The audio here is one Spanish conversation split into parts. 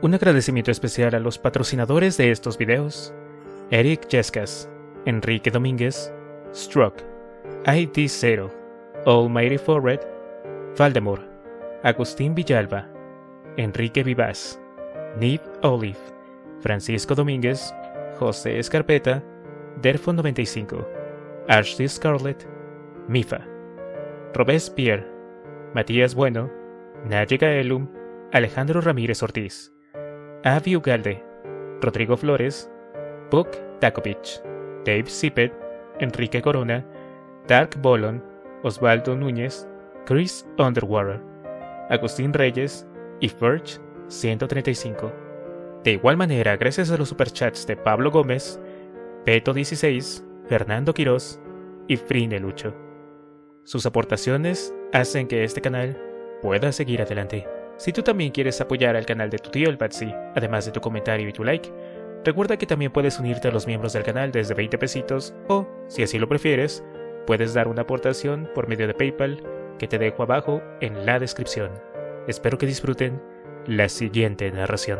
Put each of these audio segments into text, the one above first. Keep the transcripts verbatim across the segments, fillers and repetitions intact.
Un agradecimiento especial a los patrocinadores de estos videos: Eric Yescas, Enrique Domínguez, Struck, I D cero, Almighty Forward, Valdemar, Agustín Villalba, Enrique Vivaz, Nib Olive, Francisco Domínguez, José Escarpeta, Derfo noventa y cinco, Ashley Scarlett, Mifa, Robespierre, Matías Bueno, Naye Gaelum, Alejandro Ramírez Ortiz, Avi Ugalde, Rodrigo Flores, Buck Takovich, Dave Zippet, Enrique Corona, Dark Bolon, Osvaldo Núñez, Chris Underwater, Agustín Reyes y Ferch ciento treinta y cinco. De igual manera, gracias a los superchats de Pablo Gómez, Peto dieciséis, Fernando Quirós y Frine Lucho. Sus aportaciones hacen que este canal pueda seguir adelante. Si tú también quieres apoyar al canal de tu tío el Patsy, además de tu comentario y tu like, recuerda que también puedes unirte a los miembros del canal desde veinte pesitos o, si así lo prefieres, puedes dar una aportación por medio de PayPal que te dejo abajo en la descripción. Espero que disfruten la siguiente narración.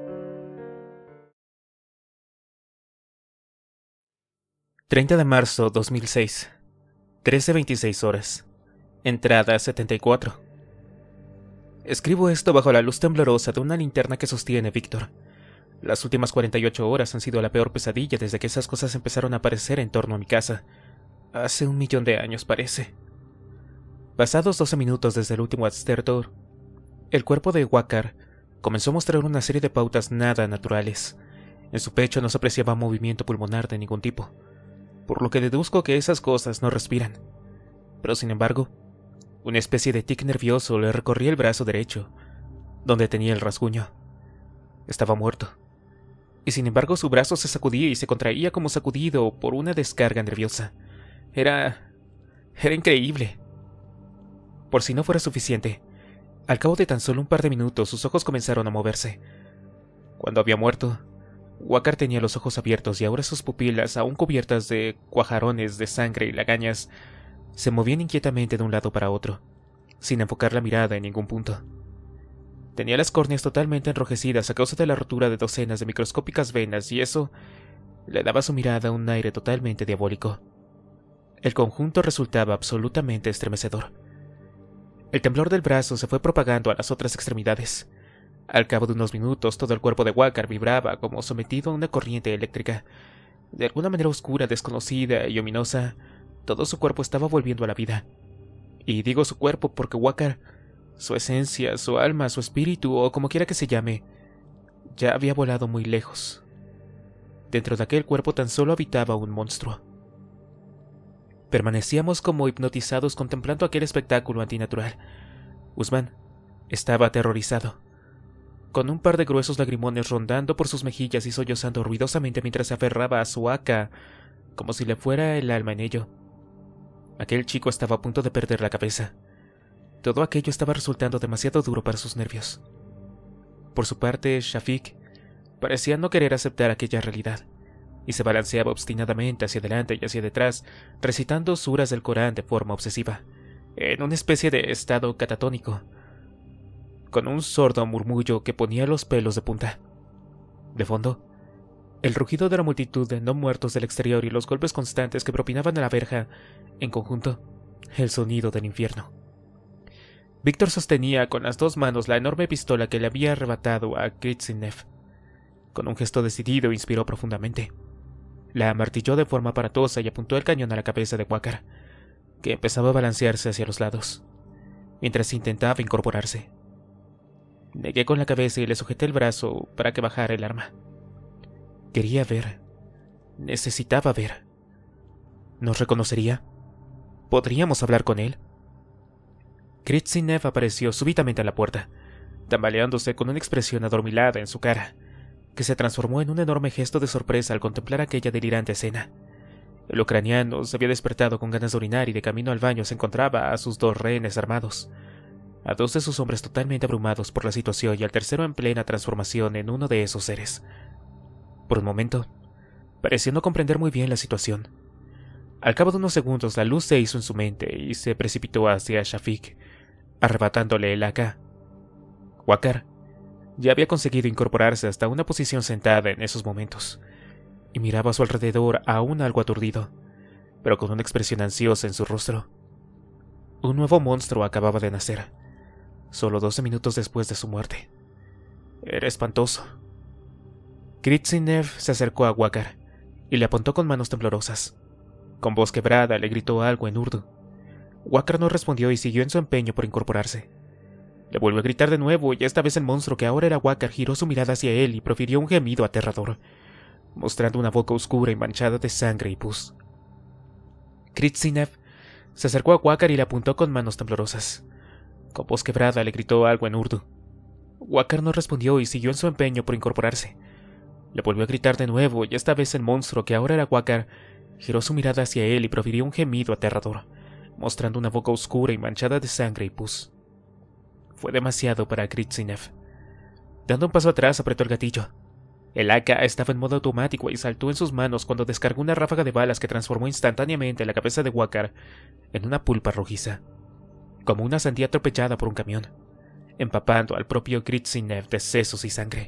treinta de marzo dos mil seis, trece veintiséis horas. Entrada setenta y cuatro. Escribo esto bajo la luz temblorosa de una linterna que sostiene Víctor. Las últimas cuarenta y ocho horas han sido la peor pesadilla desde que esas cosas empezaron a aparecer en torno a mi casa. Hace un millón de años, parece. Pasados doce minutos desde el último estertor, el cuerpo de Wakar comenzó a mostrar una serie de pautas nada naturales. En su pecho no se apreciaba movimiento pulmonar de ningún tipo, por lo que deduzco que esas cosas no respiran. Pero sin embargo, una especie de tic nervioso le recorría el brazo derecho, donde tenía el rasguño. Estaba muerto. Y sin embargo su brazo se sacudía y se contraía como sacudido por una descarga nerviosa. Era... era increíble. Por si no fuera suficiente, al cabo de tan solo un par de minutos sus ojos comenzaron a moverse. Cuando había muerto, Wakar tenía los ojos abiertos y ahora sus pupilas, aún cubiertas de cuajarones de sangre y lagañas, se movían inquietamente de un lado para otro, sin enfocar la mirada en ningún punto. Tenía las córneas totalmente enrojecidas a causa de la rotura de docenas de microscópicas venas y eso le daba a su mirada un aire totalmente diabólico. El conjunto resultaba absolutamente estremecedor. El temblor del brazo se fue propagando a las otras extremidades. Al cabo de unos minutos todo el cuerpo de Wakar vibraba como sometido a una corriente eléctrica. De alguna manera oscura, desconocida y ominosa, todo su cuerpo estaba volviendo a la vida. Y digo su cuerpo porque Wakar, su esencia, su alma, su espíritu o como quiera que se llame, ya había volado muy lejos. Dentro de aquel cuerpo tan solo habitaba un monstruo. Permanecíamos como hipnotizados contemplando aquel espectáculo antinatural. Usman estaba aterrorizado, con un par de gruesos lagrimones rondando por sus mejillas y sollozando ruidosamente mientras se aferraba a su haka, como si le fuera el alma en ello. Aquel chico estaba a punto de perder la cabeza. Todo aquello estaba resultando demasiado duro para sus nervios. Por su parte, Shafiq parecía no querer aceptar aquella realidad, y se balanceaba obstinadamente hacia adelante y hacia detrás, recitando suras del Corán de forma obsesiva, en una especie de estado catatónico, con un sordo murmullo que ponía los pelos de punta. De fondo, el rugido de la multitud de no muertos del exterior y los golpes constantes que propinaban a la verja, en conjunto, el sonido del infierno. Víctor sostenía con las dos manos la enorme pistola que le había arrebatado a Kritzinev. Con un gesto decidido inspiró profundamente. La amartilló de forma aparatosa y apuntó el cañón a la cabeza de Wakar, que empezaba a balancearse hacia los lados, mientras intentaba incorporarse. Negué con la cabeza y le sujeté el brazo para que bajara el arma. Quería ver. Necesitaba ver. ¿Nos reconocería? ¿Podríamos hablar con él? Kritzinev apareció súbitamente a la puerta, tambaleándose con una expresión adormilada en su cara, que se transformó en un enorme gesto de sorpresa al contemplar aquella delirante escena. El ucraniano se había despertado con ganas de orinar y de camino al baño se encontraba a sus dos rehenes armados, a dos de sus hombres totalmente abrumados por la situación y al tercero en plena transformación en uno de esos seres. Por un momento, pareció no comprender muy bien la situación. Al cabo de unos segundos la luz se hizo en su mente y se precipitó hacia Shafiq, arrebatándole el A K. Wakar Ya había conseguido incorporarse hasta una posición sentada en esos momentos, y miraba a su alrededor aún algo aturdido, pero con una expresión ansiosa en su rostro. Un nuevo monstruo acababa de nacer, solo doce minutos después de su muerte. Era espantoso. Kritsinev se acercó a Wakar y le apuntó con manos temblorosas. Con voz quebrada le gritó algo en urdu. Wakar no respondió y siguió en su empeño por incorporarse. Le volvió a gritar de nuevo y esta vez el monstruo, que ahora era Wakar, giró su mirada hacia él y profirió un gemido aterrador, mostrando una boca oscura y manchada de sangre y pus. Kritsinev se acercó a Wakar y le apuntó con manos temblorosas. Con voz quebrada le gritó algo en urdu. Wakar no respondió y siguió en su empeño por incorporarse. Le volvió a gritar de nuevo y esta vez el monstruo, que ahora era Wakar, giró su mirada hacia él y profirió un gemido aterrador, mostrando una boca oscura y manchada de sangre y pus. Fue demasiado para Kritsinev. Dando un paso atrás, apretó el gatillo. El A K estaba en modo automático y saltó en sus manos cuando descargó una ráfaga de balas que transformó instantáneamente la cabeza de Wakar en una pulpa rojiza, como una sandía atropellada por un camión, empapando al propio Kritsinev de sesos y sangre.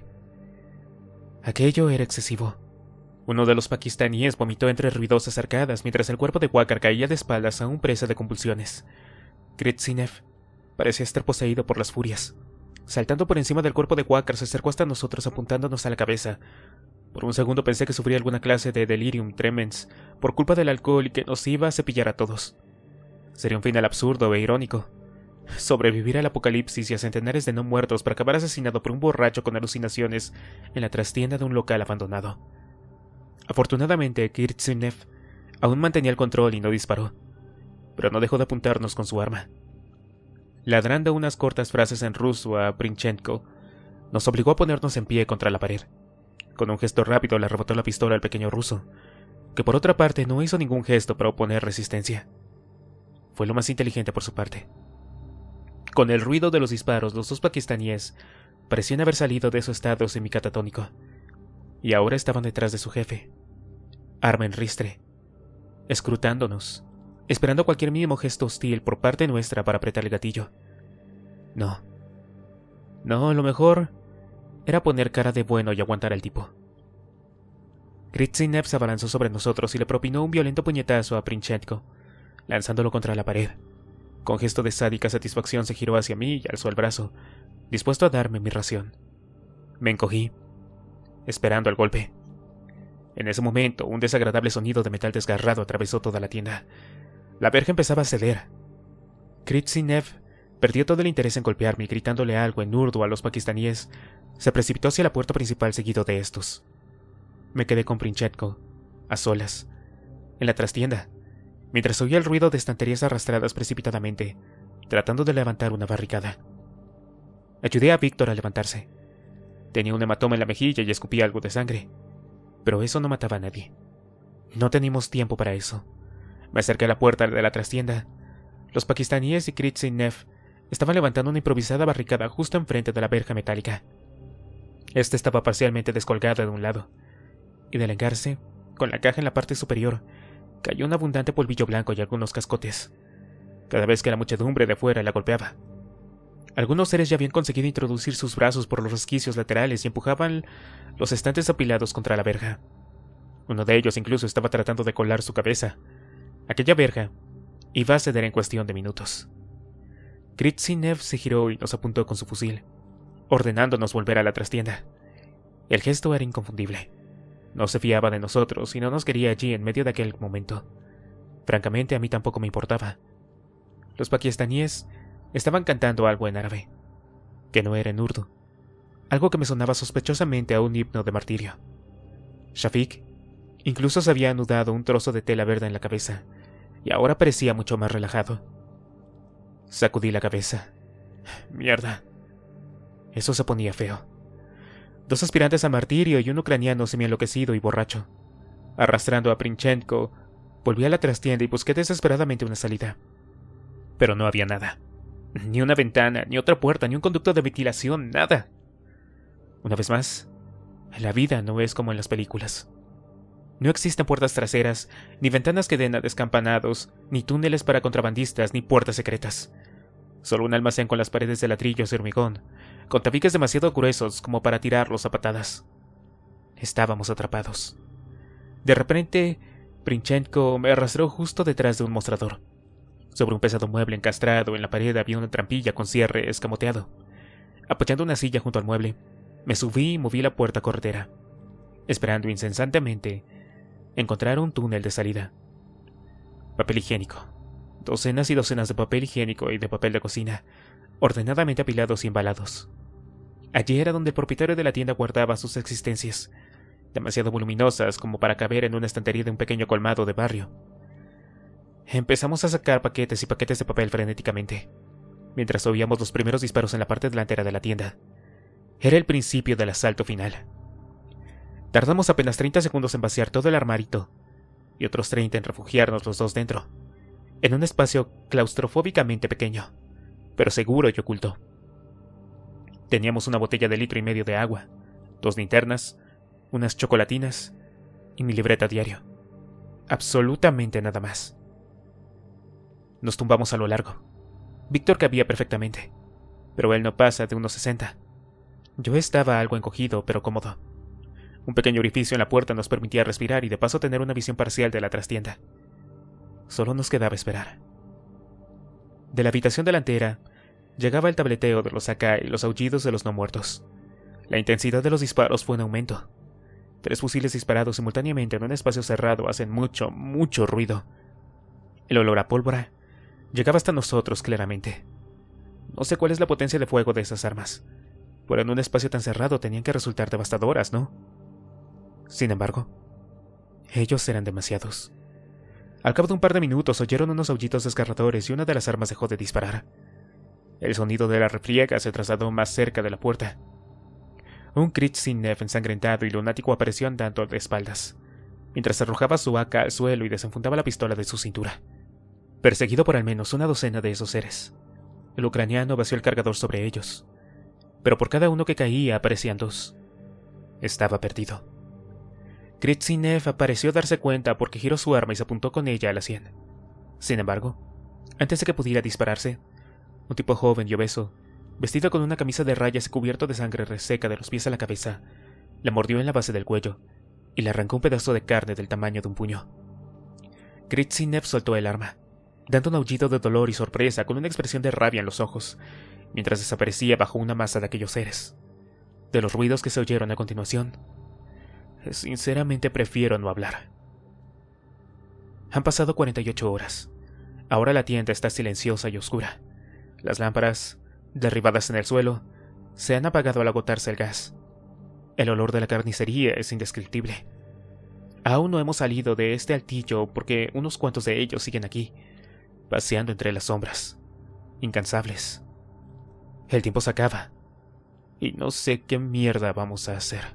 Aquello era excesivo. Uno de los pakistaníes vomitó entre ruidosas arcadas mientras el cuerpo de Wakar caía de espaldas aún presa de convulsiones. Kritsinev parecía estar poseído por las furias. Saltando por encima del cuerpo de Wakar, se acercó hasta nosotros apuntándonos a la cabeza. Por un segundo pensé que sufría alguna clase de delirium tremens por culpa del alcohol y que nos iba a cepillar a todos. Sería un final absurdo e irónico. Sobrevivir al apocalipsis y a centenares de no muertos para acabar asesinado por un borracho con alucinaciones en la trastienda de un local abandonado. Afortunadamente, Kritsinev aún mantenía el control y no disparó, pero no dejó de apuntarnos con su arma. Ladrando unas cortas frases en ruso a Princhenko, nos obligó a ponernos en pie contra la pared. Con un gesto rápido le arrebató la pistola al pequeño ruso, que por otra parte no hizo ningún gesto para oponer resistencia. Fue lo más inteligente por su parte. Con el ruido de los disparos, los dos pakistaníes parecían haber salido de su estado semicatatónico, y ahora estaban detrás de su jefe, arma en ristre, escrutándonos, esperando cualquier mínimo gesto hostil por parte nuestra para apretar el gatillo. No. No, lo mejor era poner cara de bueno y aguantar al tipo. Kritsinev se abalanzó sobre nosotros y le propinó un violento puñetazo a Princhenko, lanzándolo contra la pared. Con gesto de sádica satisfacción se giró hacia mí y alzó el brazo, dispuesto a darme mi ración. Me encogí, esperando el golpe. En ese momento, un desagradable sonido de metal desgarrado atravesó toda la tienda. La verja empezaba a ceder. Kritsinev perdió todo el interés en golpearme y, gritándole algo en urdu a los pakistaníes, se precipitó hacia la puerta principal seguido de estos. Me quedé con Princhenko, a solas, en la trastienda, mientras oía el ruido de estanterías arrastradas precipitadamente, tratando de levantar una barricada. Ayudé a Víctor a levantarse. Tenía un hematoma en la mejilla y escupía algo de sangre, pero eso no mataba a nadie. No teníamos tiempo para eso. Me acerqué a la puerta de la trastienda. Los pakistaníes y Kritsinev estaban levantando una improvisada barricada justo enfrente de la verja metálica. Esta estaba parcialmente descolgada de un lado, y del engarce, con la caja en la parte superior, cayó un abundante polvillo blanco y algunos cascotes, cada vez que la muchedumbre de fuera la golpeaba. Algunos seres ya habían conseguido introducir sus brazos por los resquicios laterales y empujaban los estantes apilados contra la verja. Uno de ellos incluso estaba tratando de colar su cabeza. Aquella verja iba a ceder en cuestión de minutos. Kritsinev se giró y nos apuntó con su fusil, ordenándonos volver a la trastienda. El gesto era inconfundible. No se fiaba de nosotros y no nos quería allí en medio de aquel momento. Francamente, a mí tampoco me importaba. Los pakistaníes estaban cantando algo en árabe, que no era en urdu, algo que me sonaba sospechosamente a un himno de martirio. Shafik incluso se había anudado un trozo de tela verde en la cabeza, y ahora parecía mucho más relajado. Sacudí la cabeza. Mierda. Eso se ponía feo. Dos aspirantes a martirio y un ucraniano semi-enloquecido y borracho. Arrastrando a Princhenko, volví a la trastienda y busqué desesperadamente una salida. Pero no había nada. Ni una ventana, ni otra puerta, ni un conducto de ventilación, nada. Una vez más, la vida no es como en las películas. No existen puertas traseras, ni ventanas que den a descampanados, ni túneles para contrabandistas, ni puertas secretas. Solo un almacén con las paredes de ladrillos de hormigón, con tabiques demasiado gruesos como para tirarlos a patadas. Estábamos atrapados. De repente, Princhenko me arrastró justo detrás de un mostrador. Sobre un pesado mueble encastrado en la pared había una trampilla con cierre escamoteado. Apoyando una silla junto al mueble, me subí y moví la puerta corredera, esperando incesantemente encontrar un túnel de salida. Papel higiénico. Docenas y docenas de papel higiénico y de papel de cocina, ordenadamente apilados y embalados. Allí era donde el propietario de la tienda guardaba sus existencias, demasiado voluminosas como para caber en una estantería de un pequeño colmado de barrio. Empezamos a sacar paquetes y paquetes de papel frenéticamente, mientras oíamos los primeros disparos en la parte delantera de la tienda. Era el principio del asalto final. Tardamos apenas treinta segundos en vaciar todo el armarito, y otros treinta en refugiarnos los dos dentro, en un espacio claustrofóbicamente pequeño, pero seguro y oculto. Teníamos una botella de litro y medio de agua, dos linternas, unas chocolatinas y mi libreta diario. Absolutamente nada más. Nos tumbamos a lo largo. Víctor cabía perfectamente, pero él no pasa de unos sesenta. Yo estaba algo encogido, pero cómodo. Un pequeño orificio en la puerta nos permitía respirar y de paso tener una visión parcial de la trastienda. Solo nos quedaba esperar. De la habitación delantera llegaba el tableteo de los A K y los aullidos de los no muertos. La intensidad de los disparos fue en aumento. Tres fusiles disparados simultáneamente en un espacio cerrado hacen mucho, mucho ruido. El olor a pólvora llegaba hasta nosotros claramente. No sé cuál es la potencia de fuego de esas armas, pero en un espacio tan cerrado tenían que resultar devastadoras, ¿no? Sin embargo, ellos eran demasiados. Al cabo de un par de minutos oyeron unos aullidos desgarradores y una de las armas dejó de disparar. El sonido de la refriega se trasladó más cerca de la puerta. Un Kritzhínev ensangrentado y lunático apareció andando de espaldas, mientras arrojaba su A K al suelo y desenfundaba la pistola de su cintura, perseguido por al menos una docena de esos seres. El ucraniano vació el cargador sobre ellos, pero por cada uno que caía aparecían dos. Estaba perdido. Kritzhínev pareció darse cuenta porque giró su arma y se apuntó con ella a la sien. Sin embargo, antes de que pudiera dispararse, un tipo joven y obeso, vestido con una camisa de rayas y cubierto de sangre reseca de los pies a la cabeza, le mordió en la base del cuello y le arrancó un pedazo de carne del tamaño de un puño. Kritzhínev soltó el arma, dando un aullido de dolor y sorpresa con una expresión de rabia en los ojos, mientras desaparecía bajo una masa de aquellos seres. De los ruidos que se oyeron a continuación, sinceramente prefiero no hablar. Han pasado cuarenta y ocho horas. Ahora la tienda está silenciosa y oscura. Las lámparas, derribadas en el suelo, se han apagado al agotarse el gas. El olor de la carnicería es indescriptible. Aún no hemos salido de este altillo porque unos cuantos de ellos siguen aquí, paseando entre las sombras, incansables. El tiempo se acaba, y no sé qué mierda vamos a hacer.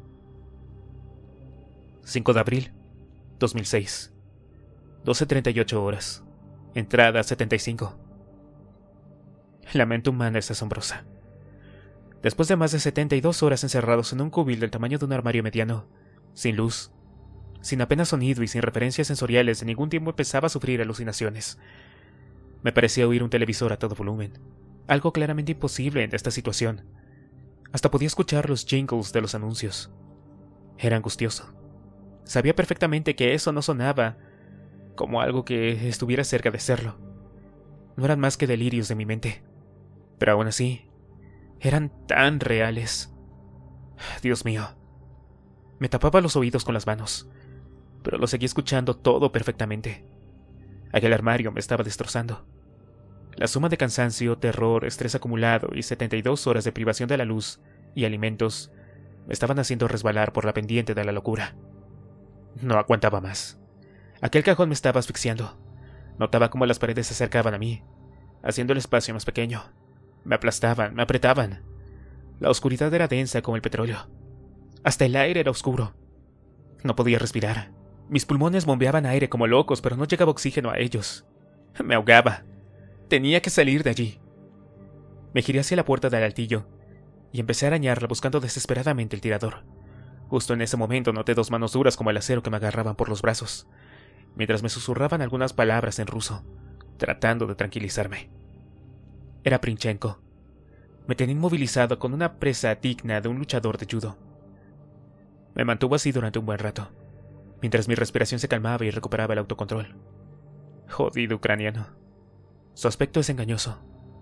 cinco de abril, dos mil seis. doce treinta y ocho horas. Entrada setenta y cinco. La mente humana es asombrosa. Después de más de setenta y dos horas encerrados en un cubil del tamaño de un armario mediano, sin luz, sin apenas sonido y sin referencias sensoriales de ningún tipo, empezaba a sufrir alucinaciones. Me parecía oír un televisor a todo volumen, algo claramente imposible en esta situación. Hasta podía escuchar los jingles de los anuncios. Era angustioso. Sabía perfectamente que eso no sonaba como algo que estuviera cerca de serlo. No eran más que delirios de mi mente, pero aún así, eran tan reales. Dios mío. Me tapaba los oídos con las manos, pero lo seguí escuchando todo perfectamente. Aquel armario me estaba destrozando. La suma de cansancio, terror, estrés acumulado y setenta y dos horas de privación de la luz y alimentos me estaban haciendo resbalar por la pendiente de la locura. No aguantaba más. Aquel cajón me estaba asfixiando. Notaba cómo las paredes se acercaban a mí, haciendo el espacio más pequeño. Me aplastaban, me apretaban. La oscuridad era densa como el petróleo. Hasta el aire era oscuro. No podía respirar. Mis pulmones bombeaban aire como locos, pero no llegaba oxígeno a ellos. Me ahogaba. Tenía que salir de allí. Me giré hacia la puerta del altillo y empecé a arañarla buscando desesperadamente el tirador. Justo en ese momento noté dos manos duras como el acero que me agarraban por los brazos, mientras me susurraban algunas palabras en ruso, tratando de tranquilizarme. Era Princhenko. Me tenía inmovilizado con una presa digna de un luchador de judo. Me mantuvo así durante un buen rato, mientras mi respiración se calmaba y recuperaba el autocontrol. Jodido ucraniano. Su aspecto es engañoso.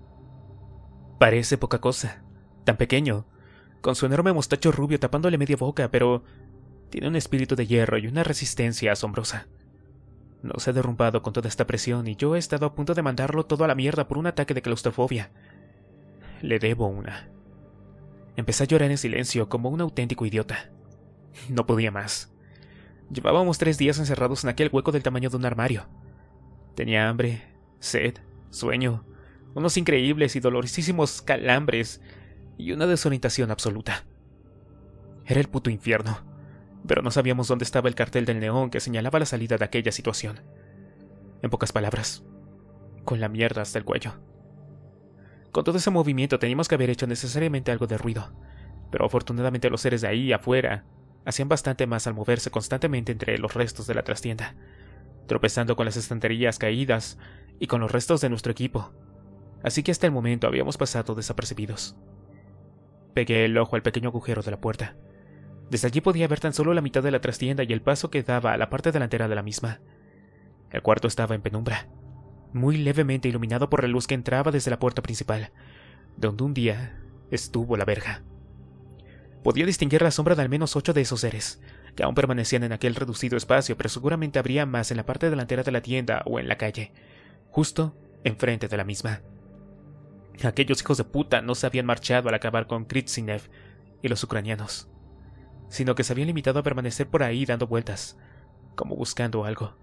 Parece poca cosa, tan pequeño, con su enorme mostacho rubio tapándole media boca, pero tiene un espíritu de hierro y una resistencia asombrosa. No se ha derrumbado con toda esta presión y yo he estado a punto de mandarlo todo a la mierda por un ataque de claustrofobia. Le debo una. Empecé a llorar en silencio como un auténtico idiota. No podía más. Llevábamos tres días encerrados en aquel hueco del tamaño de un armario. Tenía hambre, sed, sueño, unos increíbles y dolorosísimos calambres y una desorientación absoluta. Era el puto infierno, pero no sabíamos dónde estaba el cartel del neón que señalaba la salida de aquella situación. En pocas palabras, con la mierda hasta el cuello. Con todo ese movimiento teníamos que haber hecho necesariamente algo de ruido, pero afortunadamente los seres de ahí afuera hacían bastante más al moverse constantemente entre los restos de la trastienda, tropezando con las estanterías caídas y con los restos de nuestro equipo, así que hasta el momento habíamos pasado desapercibidos. Pegué el ojo al pequeño agujero de la puerta. Desde allí podía ver tan solo la mitad de la trastienda y el paso que daba a la parte delantera de la misma. El cuarto estaba en penumbra, muy levemente iluminado por la luz que entraba desde la puerta principal, donde un día estuvo la verja. Podía distinguir la sombra de al menos ocho de esos seres, que aún permanecían en aquel reducido espacio, pero seguramente habría más en la parte delantera de la tienda o en la calle, justo enfrente de la misma. Aquellos hijos de puta no se habían marchado al acabar con Kritsinev y los ucranianos, sino que se habían limitado a permanecer por ahí dando vueltas, como buscando algo.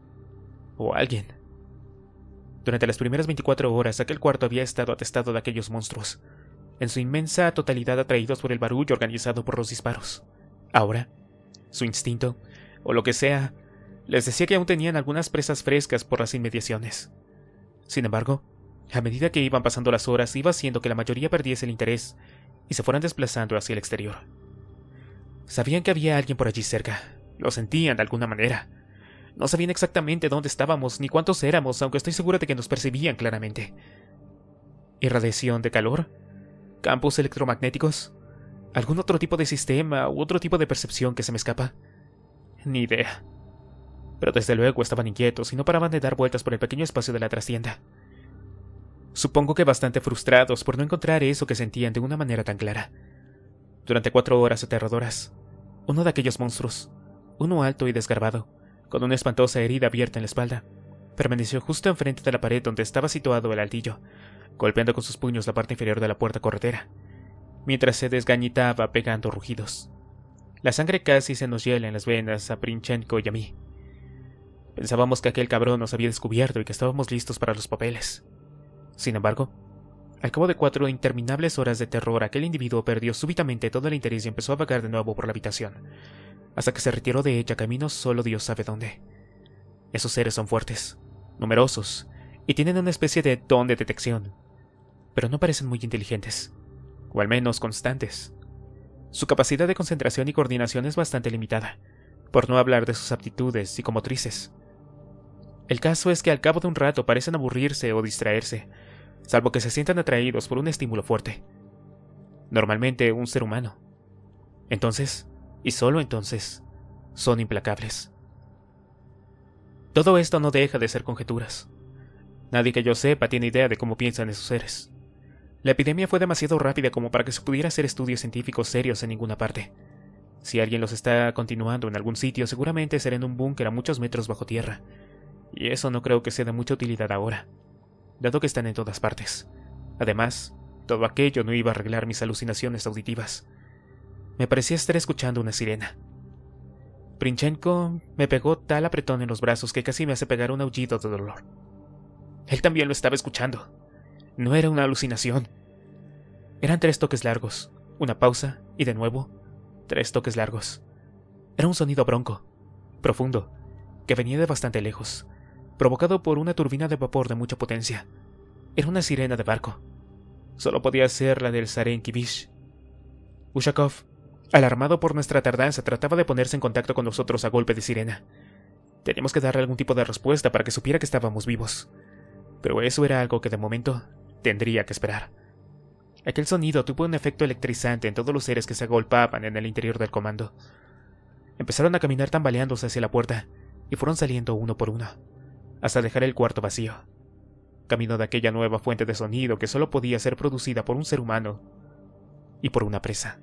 O alguien. Durante las primeras veinticuatro horas, aquel cuarto había estado atestado de aquellos monstruos, en su inmensa totalidad atraídos por el barullo organizado por los disparos. Ahora, su instinto, o lo que sea, les decía que aún tenían algunas presas frescas por las inmediaciones. Sin embargo, a medida que iban pasando las horas, iba haciendo que la mayoría perdiese el interés y se fueran desplazando hacia el exterior. Sabían que había alguien por allí cerca, lo sentían de alguna manera. No sabían exactamente dónde estábamos ni cuántos éramos, aunque estoy segura de que nos percibían claramente. ¿Irradiación de calor? ¿Campos electromagnéticos? ¿Algún otro tipo de sistema u otro tipo de percepción que se me escapa? Ni idea. Pero desde luego estaban inquietos y no paraban de dar vueltas por el pequeño espacio de la trastienda. Supongo que bastante frustrados por no encontrar eso que sentían de una manera tan clara. Durante cuatro horas aterradoras, uno de aquellos monstruos, uno alto y desgarbado, con una espantosa herida abierta en la espalda, permaneció justo enfrente de la pared donde estaba situado el altillo, golpeando con sus puños la parte inferior de la puerta corretera, mientras se desgañitaba pegando rugidos. La sangre casi se nos hiela en las venas a Princhenko y a mí. Pensábamos que aquel cabrón nos había descubierto y que estábamos listos para los papeles. Sin embargo, al cabo de cuatro interminables horas de terror, aquel individuo perdió súbitamente todo el interés y empezó a vagar de nuevo por la habitación, hasta que se retiró de ella camino solo Dios sabe dónde. Esos seres son fuertes, numerosos, y tienen una especie de don de detección, pero no parecen muy inteligentes, o al menos constantes. Su capacidad de concentración y coordinación es bastante limitada, por no hablar de sus aptitudes psicomotrices. El caso es que al cabo de un rato parecen aburrirse o distraerse, salvo que se sientan atraídos por un estímulo fuerte. Normalmente un ser humano. Entonces, y solo entonces, son implacables. Todo esto no deja de ser conjeturas. Nadie que yo sepa tiene idea de cómo piensan esos seres. La epidemia fue demasiado rápida como para que se pudiera hacer estudios científicos serios en ninguna parte. Si alguien los está continuando en algún sitio, seguramente será en un búnker a muchos metros bajo tierra, y eso no creo que sea de mucha utilidad ahora, dado que están en todas partes. Además, todo aquello no iba a arreglar mis alucinaciones auditivas. Me parecía estar escuchando una sirena. Princhenko me pegó tal apretón en los brazos que casi me hace pegar un aullido de dolor. Él también lo estaba escuchando. No era una alucinación. Eran tres toques largos, una pausa y de nuevo, tres toques largos. Era un sonido bronco, profundo, que venía de bastante lejos, provocado por una turbina de vapor de mucha potencia. Era una sirena de barco. Solo podía ser la del Sarenkivich. Ushakov, alarmado por nuestra tardanza, trataba de ponerse en contacto con nosotros a golpe de sirena. Teníamos que darle algún tipo de respuesta para que supiera que estábamos vivos. Pero eso era algo que de momento Tendría que esperar. Aquel sonido tuvo un efecto electrizante en todos los seres que se agolpaban en el interior del comando. Empezaron a caminar tambaleándose hacia la puerta y fueron saliendo uno por uno, hasta dejar el cuarto vacío, camino de aquella nueva fuente de sonido que solo podía ser producida por un ser humano y por una presa.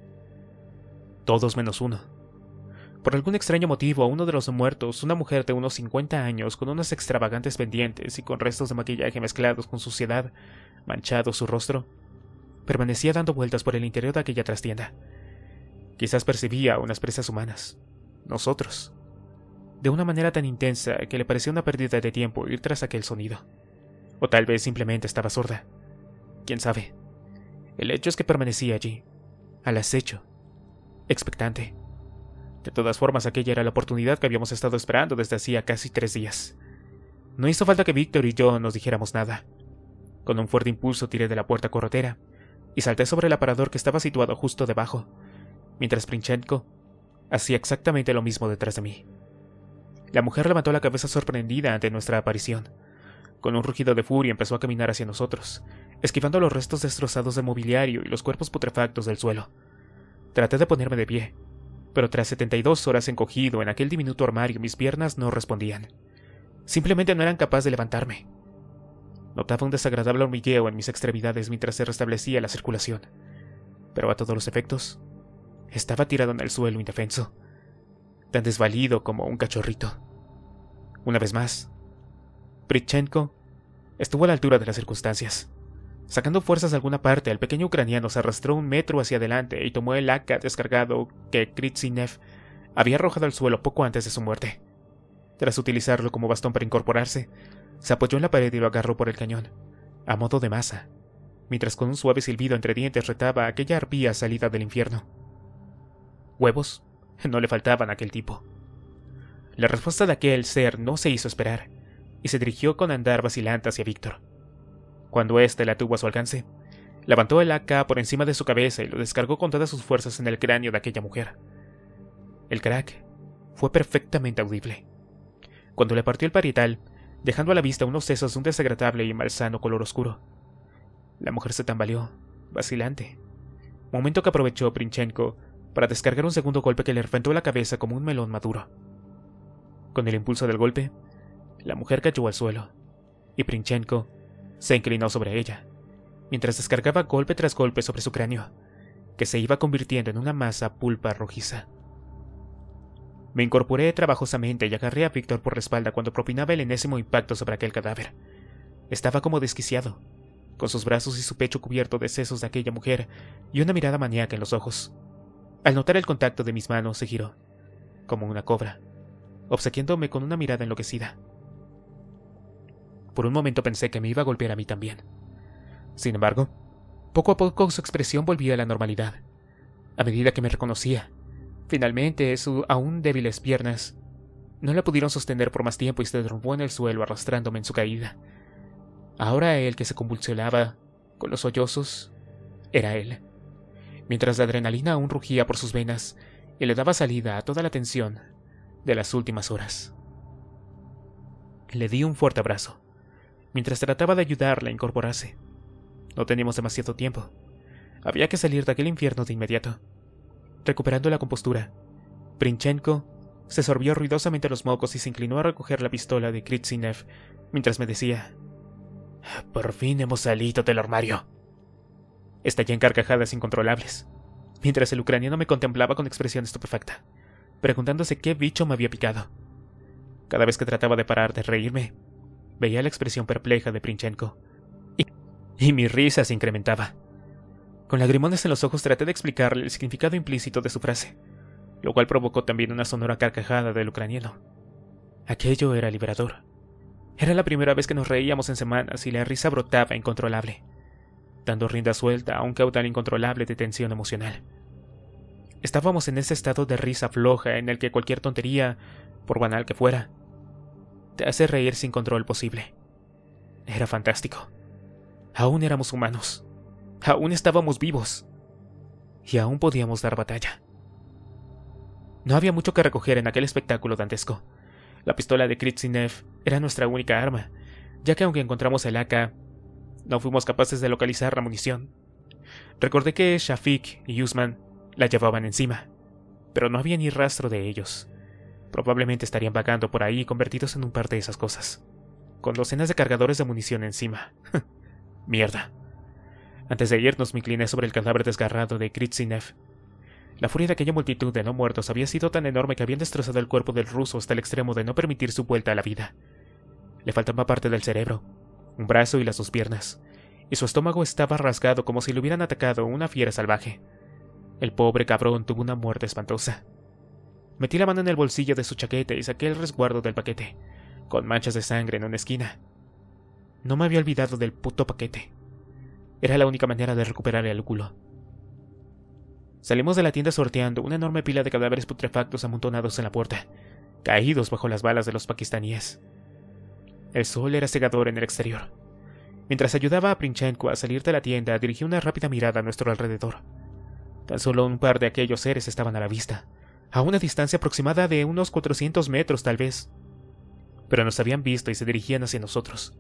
Todos menos uno. Por algún extraño motivo, uno de los muertos, una mujer de unos cincuenta años con unos extravagantes pendientes y con restos de maquillaje mezclados con suciedad, manchado su rostro, permanecía dando vueltas por el interior de aquella trastienda. Quizás percibía a unas presas humanas, nosotros, de una manera tan intensa que le parecía una pérdida de tiempo ir tras aquel sonido. O tal vez simplemente estaba sorda. ¿Quién sabe? El hecho es que permanecía allí, al acecho, expectante. De todas formas, aquella era la oportunidad que habíamos estado esperando desde hacía casi tres días. No hizo falta que Víctor y yo nos dijéramos nada. Con un fuerte impulso tiré de la puerta corretera y salté sobre el aparador que estaba situado justo debajo, mientras Princhenko hacía exactamente lo mismo detrás de mí. La mujer levantó la cabeza sorprendida ante nuestra aparición. Con un rugido de furia empezó a caminar hacia nosotros, esquivando los restos destrozados de mobiliario y los cuerpos putrefactos del suelo. Traté de ponerme de pie, pero tras setenta y dos horas encogido en aquel diminuto armario mis piernas no respondían. Simplemente no eran capaz de levantarme. Notaba un desagradable hormigueo en mis extremidades mientras se restablecía la circulación, pero a todos los efectos, estaba tirado en el suelo indefenso, tan desvalido como un cachorrito. Una vez más, Princhenko estuvo a la altura de las circunstancias. Sacando fuerzas de alguna parte, el pequeño ucraniano se arrastró un metro hacia adelante y tomó el A K descargado que Kritsinev había arrojado al suelo poco antes de su muerte. Tras utilizarlo como bastón para incorporarse, se apoyó en la pared y lo agarró por el cañón, a modo de masa, mientras con un suave silbido entre dientes retaba a aquella arpía salida del infierno. Huevos no le faltaban a aquel tipo. La respuesta de aquel ser no se hizo esperar, y se dirigió con andar vacilante hacia Víctor. Cuando éste la tuvo a su alcance, levantó el A K por encima de su cabeza y lo descargó con todas sus fuerzas en el cráneo de aquella mujer. El crack fue perfectamente audible. Cuando le partió el parietal, dejando a la vista unos sesos de un desagradable y malsano color oscuro, la mujer se tambaleó, vacilante, momento que aprovechó Princhenko para descargar un segundo golpe que le reventó la cabeza como un melón maduro. Con el impulso del golpe, la mujer cayó al suelo, y Princhenko se inclinó sobre ella, mientras descargaba golpe tras golpe sobre su cráneo, que se iba convirtiendo en una masa pulpa rojiza. Me incorporé trabajosamente y agarré a Víctor por la espalda cuando propinaba el enésimo impacto sobre aquel cadáver. Estaba como desquiciado, con sus brazos y su pecho cubierto de sesos de aquella mujer y una mirada maníaca en los ojos. Al notar el contacto de mis manos, se giró, como una cobra, obsequiándome con una mirada enloquecida. Por un momento pensé que me iba a golpear a mí también. Sin embargo, poco a poco su expresión volvía a la normalidad. A medida que me reconocía, finalmente sus aún débiles piernas no la pudieron sostener por más tiempo y se derrumbó en el suelo arrastrándome en su caída. Ahora el que se convulsionaba con los sollozos era él, mientras la adrenalina aún rugía por sus venas y le daba salida a toda la tensión de las últimas horas. Le di un fuerte abrazo, mientras trataba de ayudarle a incorporarse. No teníamos demasiado tiempo. Había que salir de aquel infierno de inmediato. Recuperando la compostura, Princhenko se sorbió ruidosamente los mocos y se inclinó a recoger la pistola de Kritsinev mientras me decía: «Por fin hemos salido del armario». Estallé en carcajadas incontrolables, mientras el ucraniano me contemplaba con expresión estupefacta, preguntándose qué bicho me había picado. Cada vez que trataba de parar de reírme, veía la expresión perpleja de Princhenko, y, y mi risa se incrementaba. Con lagrimones en los ojos traté de explicarle el significado implícito de su frase, lo cual provocó también una sonora carcajada del ucraniano. Aquello era liberador. Era la primera vez que nos reíamos en semanas y la risa brotaba incontrolable, dando rienda suelta a un caudal incontrolable de tensión emocional. Estábamos en ese estado de risa floja en el que cualquier tontería, por banal que fuera, te hace reír sin control posible. Era fantástico. Aún éramos humanos. Aún estábamos vivos. Y aún podíamos dar batalla. No había mucho que recoger en aquel espectáculo dantesco. La pistola de Kritsinev era nuestra única arma, ya que aunque encontramos el A K, No fuimos capaces de localizar la munición. Recordé que Shafiq y Usman la llevaban encima, pero no había ni rastro de ellos. Probablemente estarían vagando por ahí convertidos en un par de esas cosas, con docenas de cargadores de munición encima. Mierda. Antes de irnos me incliné sobre el cadáver desgarrado de Kritsinev. La furia de aquella multitud de no muertos había sido tan enorme que habían destrozado el cuerpo del ruso hasta el extremo de no permitir su vuelta a la vida. Le faltaba parte del cerebro, un brazo y las dos piernas, y su estómago estaba rasgado como si le hubieran atacado una fiera salvaje. El pobre cabrón tuvo una muerte espantosa. Metí la mano en el bolsillo de su chaqueta y saqué el resguardo del paquete, con manchas de sangre en una esquina. No me había olvidado del puto paquete. Era la única manera de recuperar el culo. Salimos de la tienda sorteando una enorme pila de cadáveres putrefactos amontonados en la puerta, caídos bajo las balas de los pakistaníes. El sol era cegador en el exterior. Mientras ayudaba a Princhenko a salir de la tienda, dirigí una rápida mirada a nuestro alrededor. Tan solo un par de aquellos seres estaban a la vista, a una distancia aproximada de unos cuatrocientos metros tal vez. Pero nos habían visto y se dirigían hacia nosotros.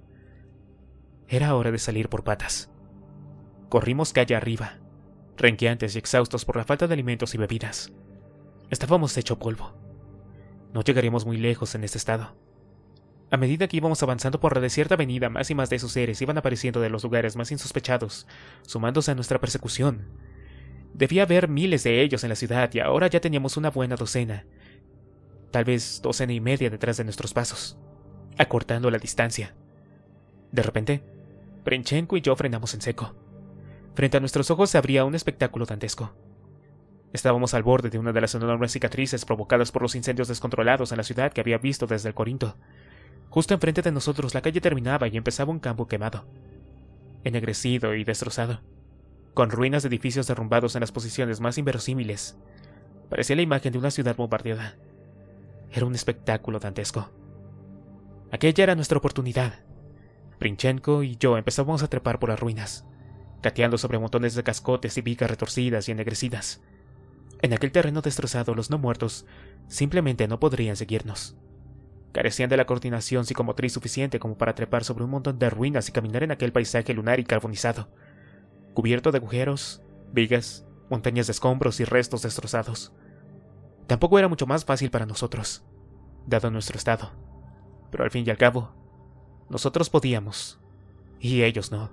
Era hora de salir por patas. Corrimos calle arriba, renqueantes y exhaustos por la falta de alimentos y bebidas. Estábamos hecho polvo. No llegaríamos muy lejos en este estado. A medida que íbamos avanzando por la desierta avenida, más y más de esos seres iban apareciendo de los lugares más insospechados, sumándose a nuestra persecución. Debía haber miles de ellos en la ciudad y ahora ya teníamos una buena docena, tal vez docena y media detrás de nuestros pasos, acortando la distancia. De repente, Princhenko y yo frenamos en seco. Frente a nuestros ojos se abría un espectáculo dantesco. Estábamos al borde de una de las enormes cicatrices provocadas por los incendios descontrolados en la ciudad que había visto desde el Corinto. Justo enfrente de nosotros la calle terminaba y empezaba un campo quemado, ennegrecido y destrozado, con ruinas de edificios derrumbados en las posiciones más inverosímiles. Parecía la imagen de una ciudad bombardeada. Era un espectáculo dantesco. Aquella era nuestra oportunidad. Princhenko y yo empezábamos a trepar por las ruinas, gateando sobre montones de cascotes y vigas retorcidas y ennegrecidas. En aquel terreno destrozado, los no muertos simplemente no podrían seguirnos. Carecían de la coordinación psicomotriz suficiente como para trepar sobre un montón de ruinas y caminar en aquel paisaje lunar y carbonizado, cubierto de agujeros, vigas, montañas de escombros y restos destrozados. Tampoco era mucho más fácil para nosotros, dado nuestro estado. Pero al fin y al cabo, nosotros podíamos, y ellos no.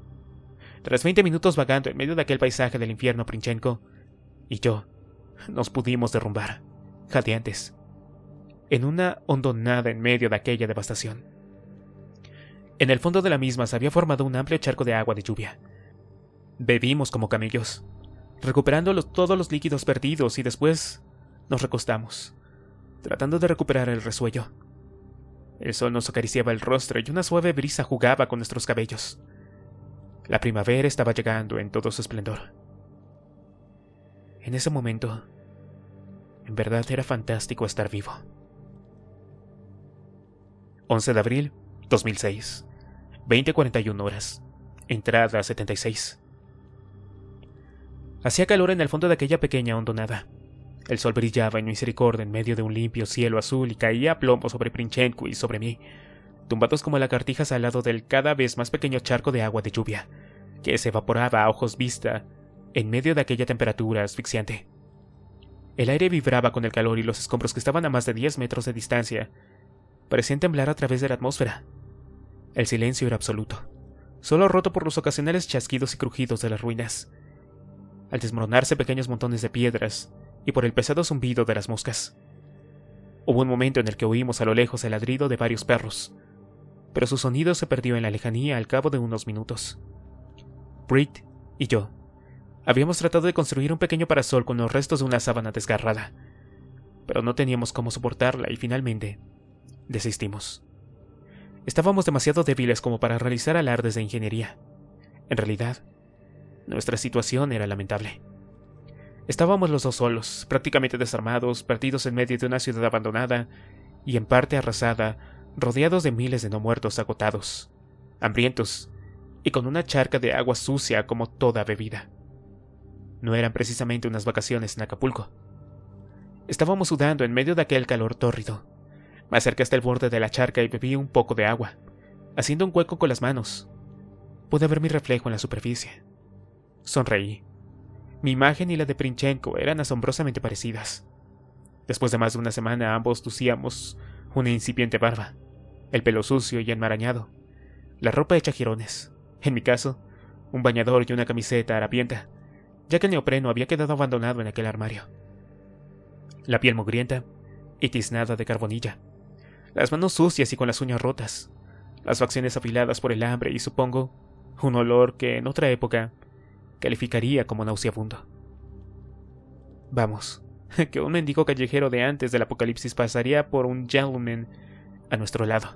Tras veinte minutos vagando en medio de aquel paisaje del infierno, Princhenko y yo nos pudimos derrumbar, jadeantes, en una hondonada en medio de aquella devastación. En el fondo de la misma se había formado un amplio charco de agua de lluvia. Bebimos como camellos, recuperando los, todos los líquidos perdidos, y después nos recostamos, tratando de recuperar el resuello. El sol nos acariciaba el rostro y una suave brisa jugaba con nuestros cabellos. La primavera estaba llegando en todo su esplendor. En ese momento, en verdad era fantástico estar vivo. once de abril, dos mil seis, veinte cuarenta y una horas, entrada setenta y seis. Hacía calor en el fondo de aquella pequeña hondonada. El sol brillaba en misericordia en medio de un limpio cielo azul y caía a plomo sobre Princhenko y sobre mí, tumbados como lagartijas al lado del cada vez más pequeño charco de agua de lluvia, que se evaporaba a ojos vista en medio de aquella temperatura asfixiante. El aire vibraba con el calor y los escombros, que estaban a más de diez metros de distancia, parecían temblar a través de la atmósfera. El silencio era absoluto, solo roto por los ocasionales chasquidos y crujidos de las ruinas, al desmoronarse pequeños montones de piedras y por el pesado zumbido de las moscas. Hubo un momento en el que oímos a lo lejos el ladrido de varios perros, pero su sonido se perdió en la lejanía al cabo de unos minutos. Britt y yo habíamos tratado de construir un pequeño parasol con los restos de una sábana desgarrada, pero no teníamos cómo soportarla y finalmente desistimos. Estábamos demasiado débiles como para realizar alardes de ingeniería. En realidad, nuestra situación era lamentable. Estábamos los dos solos, prácticamente desarmados, perdidos en medio de una ciudad abandonada y en parte arrasada, rodeados de miles de no muertos agotados, hambrientos y con una charca de agua sucia como toda bebida. No eran precisamente unas vacaciones en Acapulco. Estábamos sudando en medio de aquel calor tórrido. Me acerqué hasta el borde de la charca y bebí un poco de agua, haciendo un hueco con las manos. pude ver mi reflejo en la superficie. Sonreí. Mi imagen y la de Princhenko eran asombrosamente parecidas. Después de más de una semana ambos lucíamos una incipiente barba, el pelo sucio y enmarañado, la ropa hecha jirones, en mi caso, un bañador y una camiseta harapienta, ya que el neopreno había quedado abandonado en aquel armario. La piel mugrienta y tiznada de carbonilla, las manos sucias y con las uñas rotas, las facciones afiladas por el hambre y, supongo, un olor que en otra época calificaría como nauseabundo. Vamos, que un mendigo callejero de antes del apocalipsis pasaría por un gentleman a nuestro lado.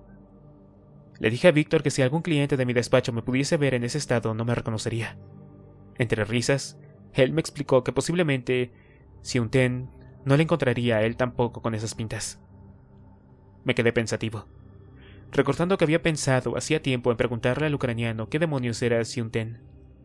Le dije a Víctor que si algún cliente de mi despacho me pudiese ver en ese estado no me reconocería. Entre risas, él me explicó que posiblemente, si un ten, no le encontraría a él tampoco con esas pintas. Me quedé pensativo, recordando que había pensado hacía tiempo en preguntarle al ucraniano qué demonios era Siunten,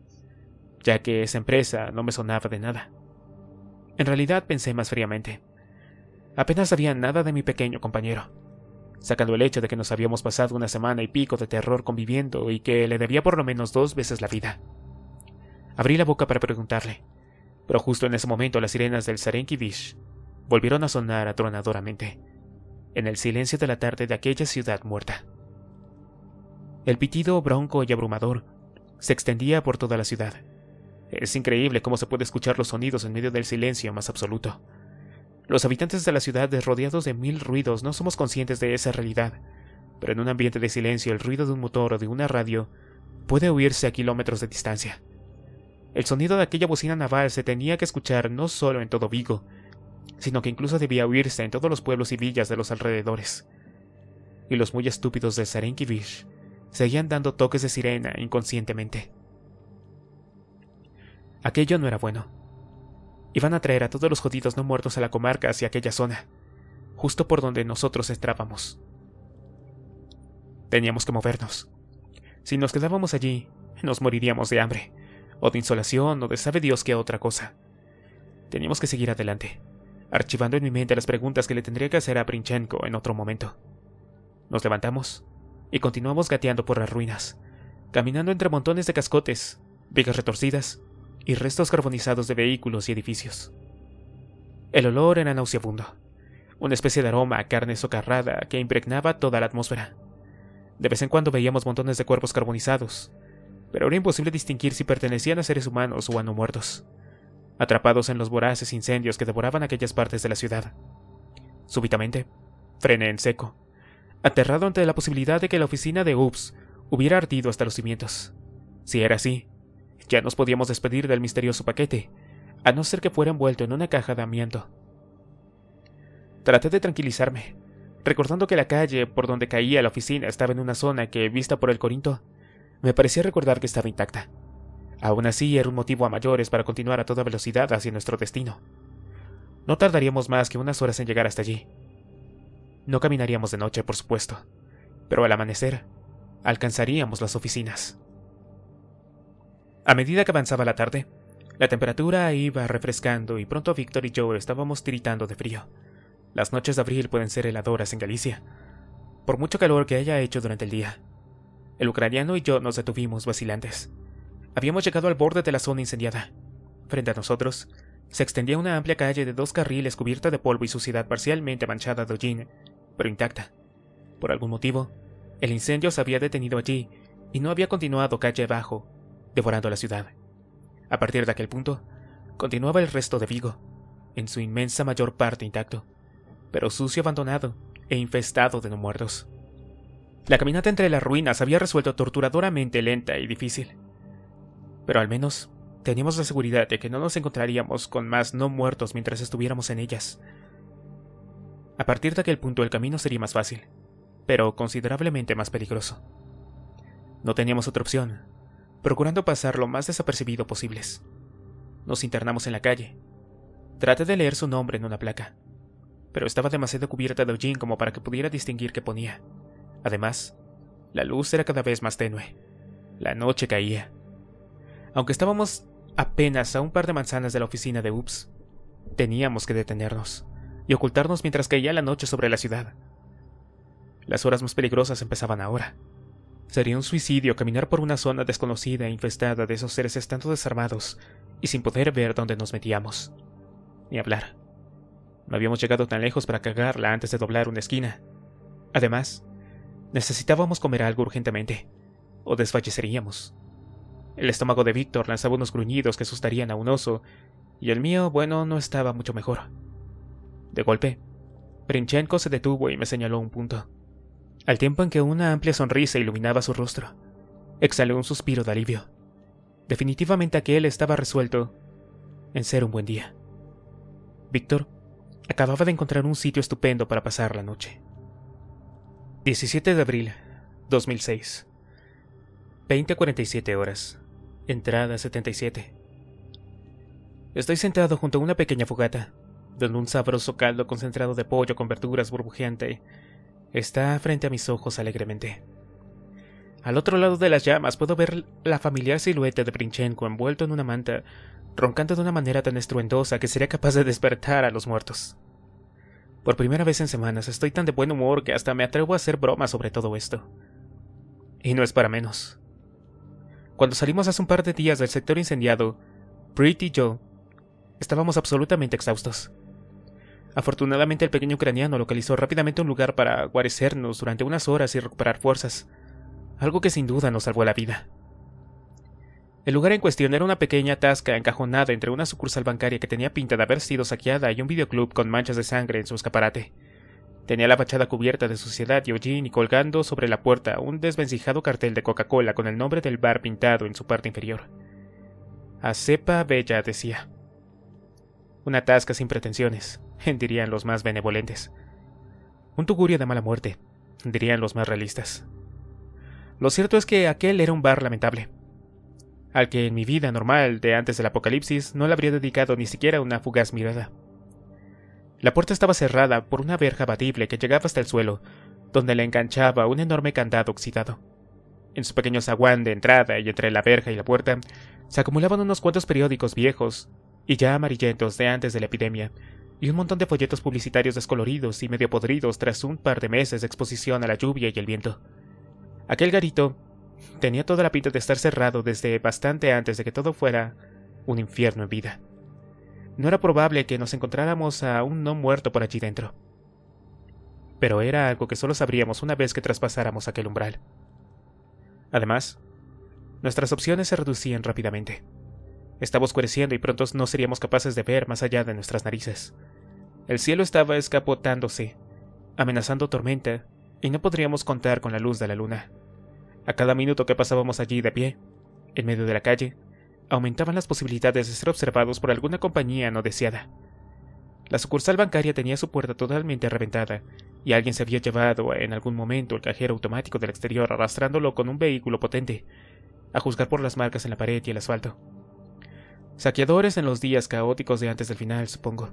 ya que esa empresa no me sonaba de nada. En realidad pensé más fríamente. Apenas sabía nada de mi pequeño compañero, sacando el hecho de que nos habíamos pasado una semana y pico de terror conviviendo y que le debía por lo menos dos veces la vida. Abrí la boca para preguntarle, pero justo en ese momento las sirenas del Sarenkivish volvieron a sonar atronadoramente, en el silencio de la tarde de aquella ciudad muerta. El pitido bronco y abrumador se extendía por toda la ciudad. Es increíble cómo se puede escuchar los sonidos en medio del silencio más absoluto. Los habitantes de la ciudad, rodeados de mil ruidos, no somos conscientes de esa realidad, pero en un ambiente de silencio el ruido de un motor o de una radio puede oírse a kilómetros de distancia. El sonido de aquella bocina naval se tenía que escuchar no solo en todo Vigo, sino que incluso debía oírse en todos los pueblos y villas de los alrededores. Y los muy estúpidos de Sarenkivish seguían dando toques de sirena inconscientemente. Aquello no era bueno. Iban a traer a todos los jodidos no muertos a la comarca hacia aquella zona, justo por donde nosotros entrábamos. Teníamos que movernos. Si nos quedábamos allí, nos moriríamos de hambre, o de insolación, o de sabe Dios qué otra cosa. Teníamos que seguir adelante, archivando en mi mente las preguntas que le tendría que hacer a Princhenko en otro momento. Nos levantamos y continuamos gateando por las ruinas, caminando entre montones de cascotes, vigas retorcidas y restos carbonizados de vehículos y edificios. El olor era nauseabundo, una especie de aroma a carne socarrada que impregnaba toda la atmósfera. De vez en cuando veíamos montones de cuerpos carbonizados, pero era imposible distinguir si pertenecían a seres humanos o a no muertos, atrapados en los voraces incendios que devoraban aquellas partes de la ciudad. Súbitamente, frené en seco, aterrado ante la posibilidad de que la oficina de U P S hubiera ardido hasta los cimientos. Si era así, ya nos podíamos despedir del misterioso paquete, a no ser que fuera envuelto en una caja de amianto. Traté de tranquilizarme, recordando que la calle por donde caía la oficina estaba en una zona que, vista por el Corinto, me parecía recordar que estaba intacta. Aún así, era un motivo a mayores para continuar a toda velocidad hacia nuestro destino. No tardaríamos más que unas horas en llegar hasta allí. No caminaríamos de noche, por supuesto, pero al amanecer alcanzaríamos las oficinas. A medida que avanzaba la tarde, la temperatura iba refrescando y pronto Víctor y yo estábamos tiritando de frío. Las noches de abril pueden ser heladoras en Galicia, por mucho calor que haya hecho durante el día. El ucraniano y yo nos detuvimos vacilantes. Habíamos llegado al borde de la zona incendiada. Frente a nosotros se extendía una amplia calle de dos carriles cubierta de polvo y suciedad, parcialmente manchada de hollín, pero intacta. Por algún motivo, el incendio se había detenido allí y no había continuado calle abajo, devorando la ciudad. A partir de aquel punto, continuaba el resto de Vigo, en su inmensa mayor parte intacto, pero sucio, abandonado e infestado de no muertos. La caminata entre las ruinas había resuelto torturadoramente lenta y difícil, pero al menos teníamos la seguridad de que no nos encontraríamos con más no muertos mientras estuviéramos en ellas. A partir de aquel punto el camino sería más fácil, pero considerablemente más peligroso. No teníamos otra opción, procurando pasar lo más desapercibido posibles. Nos internamos en la calle. Traté de leer su nombre en una placa, pero estaba demasiado cubierta de hollín como para que pudiera distinguir qué ponía. Además, la luz era cada vez más tenue. La noche caía. Aunque estábamos apenas a un par de manzanas de la oficina de U P S, teníamos que detenernos y ocultarnos mientras caía la noche sobre la ciudad. Las horas más peligrosas empezaban ahora. Sería un suicidio caminar por una zona desconocida e infestada de esos seres estando desarmados y sin poder ver dónde nos metíamos. Ni hablar. No habíamos llegado tan lejos para cagarla antes de doblar una esquina. Además, necesitábamos comer algo urgentemente, o desfalleceríamos. El estómago de Víctor lanzaba unos gruñidos que asustarían a un oso, y el mío, bueno, no estaba mucho mejor. De golpe, Princhenko se detuvo y me señaló un punto. Al tiempo en que una amplia sonrisa iluminaba su rostro, exhaló un suspiro de alivio. Definitivamente aquel estaba resuelto en ser un buen día. Víctor acababa de encontrar un sitio estupendo para pasar la noche. diecisiete de abril, dos mil seis. veinte cuarenta y siete horas. Entrada setenta y siete. Estoy sentado junto a una pequeña fogata, donde un sabroso caldo concentrado de pollo con verduras burbujeante está frente a mis ojos alegremente. Al otro lado de las llamas puedo ver la familiar silueta de Princhenko envuelto en una manta, roncando de una manera tan estruendosa que sería capaz de despertar a los muertos. Por primera vez en semanas estoy tan de buen humor que hasta me atrevo a hacer bromas sobre todo esto. Y no es para menos. Cuando salimos hace un par de días del sector incendiado, Brit y yo estábamos absolutamente exhaustos. Afortunadamente el pequeño ucraniano localizó rápidamente un lugar para guarecernos durante unas horas y recuperar fuerzas, algo que sin duda nos salvó la vida. El lugar en cuestión era una pequeña tasca encajonada entre una sucursal bancaria que tenía pinta de haber sido saqueada y un videoclub con manchas de sangre en su escaparate. Tenía la fachada cubierta de suciedad y hollín y colgando sobre la puerta un desvencijado cartel de Coca-Cola con el nombre del bar pintado en su parte inferior. A cepa bella decía. Una tasca sin pretensiones, dirían los más benevolentes. Un tugurio de mala muerte, dirían los más realistas. Lo cierto es que aquel era un bar lamentable, al que en mi vida normal de antes del apocalipsis no le habría dedicado ni siquiera una fugaz mirada. La puerta estaba cerrada por una verja abatible que llegaba hasta el suelo, donde la enganchaba un enorme candado oxidado. En su pequeño zaguán de entrada y entre la verja y la puerta se acumulaban unos cuantos periódicos viejos y ya amarillentos de antes de la epidemia, y un montón de folletos publicitarios descoloridos y medio podridos tras un par de meses de exposición a la lluvia y el viento. Aquel garito tenía toda la pinta de estar cerrado desde bastante antes de que todo fuera un infierno en vida. No era probable que nos encontráramos a un no muerto por allí dentro. Pero era algo que solo sabríamos una vez que traspasáramos aquel umbral. Además, nuestras opciones se reducían rápidamente. Estaba oscureciendo y pronto no seríamos capaces de ver más allá de nuestras narices. El cielo estaba escapotándose, amenazando tormenta, y no podríamos contar con la luz de la luna. A cada minuto que pasábamos allí de pie, en medio de la calle, aumentaban las posibilidades de ser observados por alguna compañía no deseada. La sucursal bancaria tenía su puerta totalmente reventada, y alguien se había llevado en algún momento el cajero automático del exterior arrastrándolo con un vehículo potente, a juzgar por las marcas en la pared y el asfalto. Saqueadores en los días caóticos de antes del final, supongo.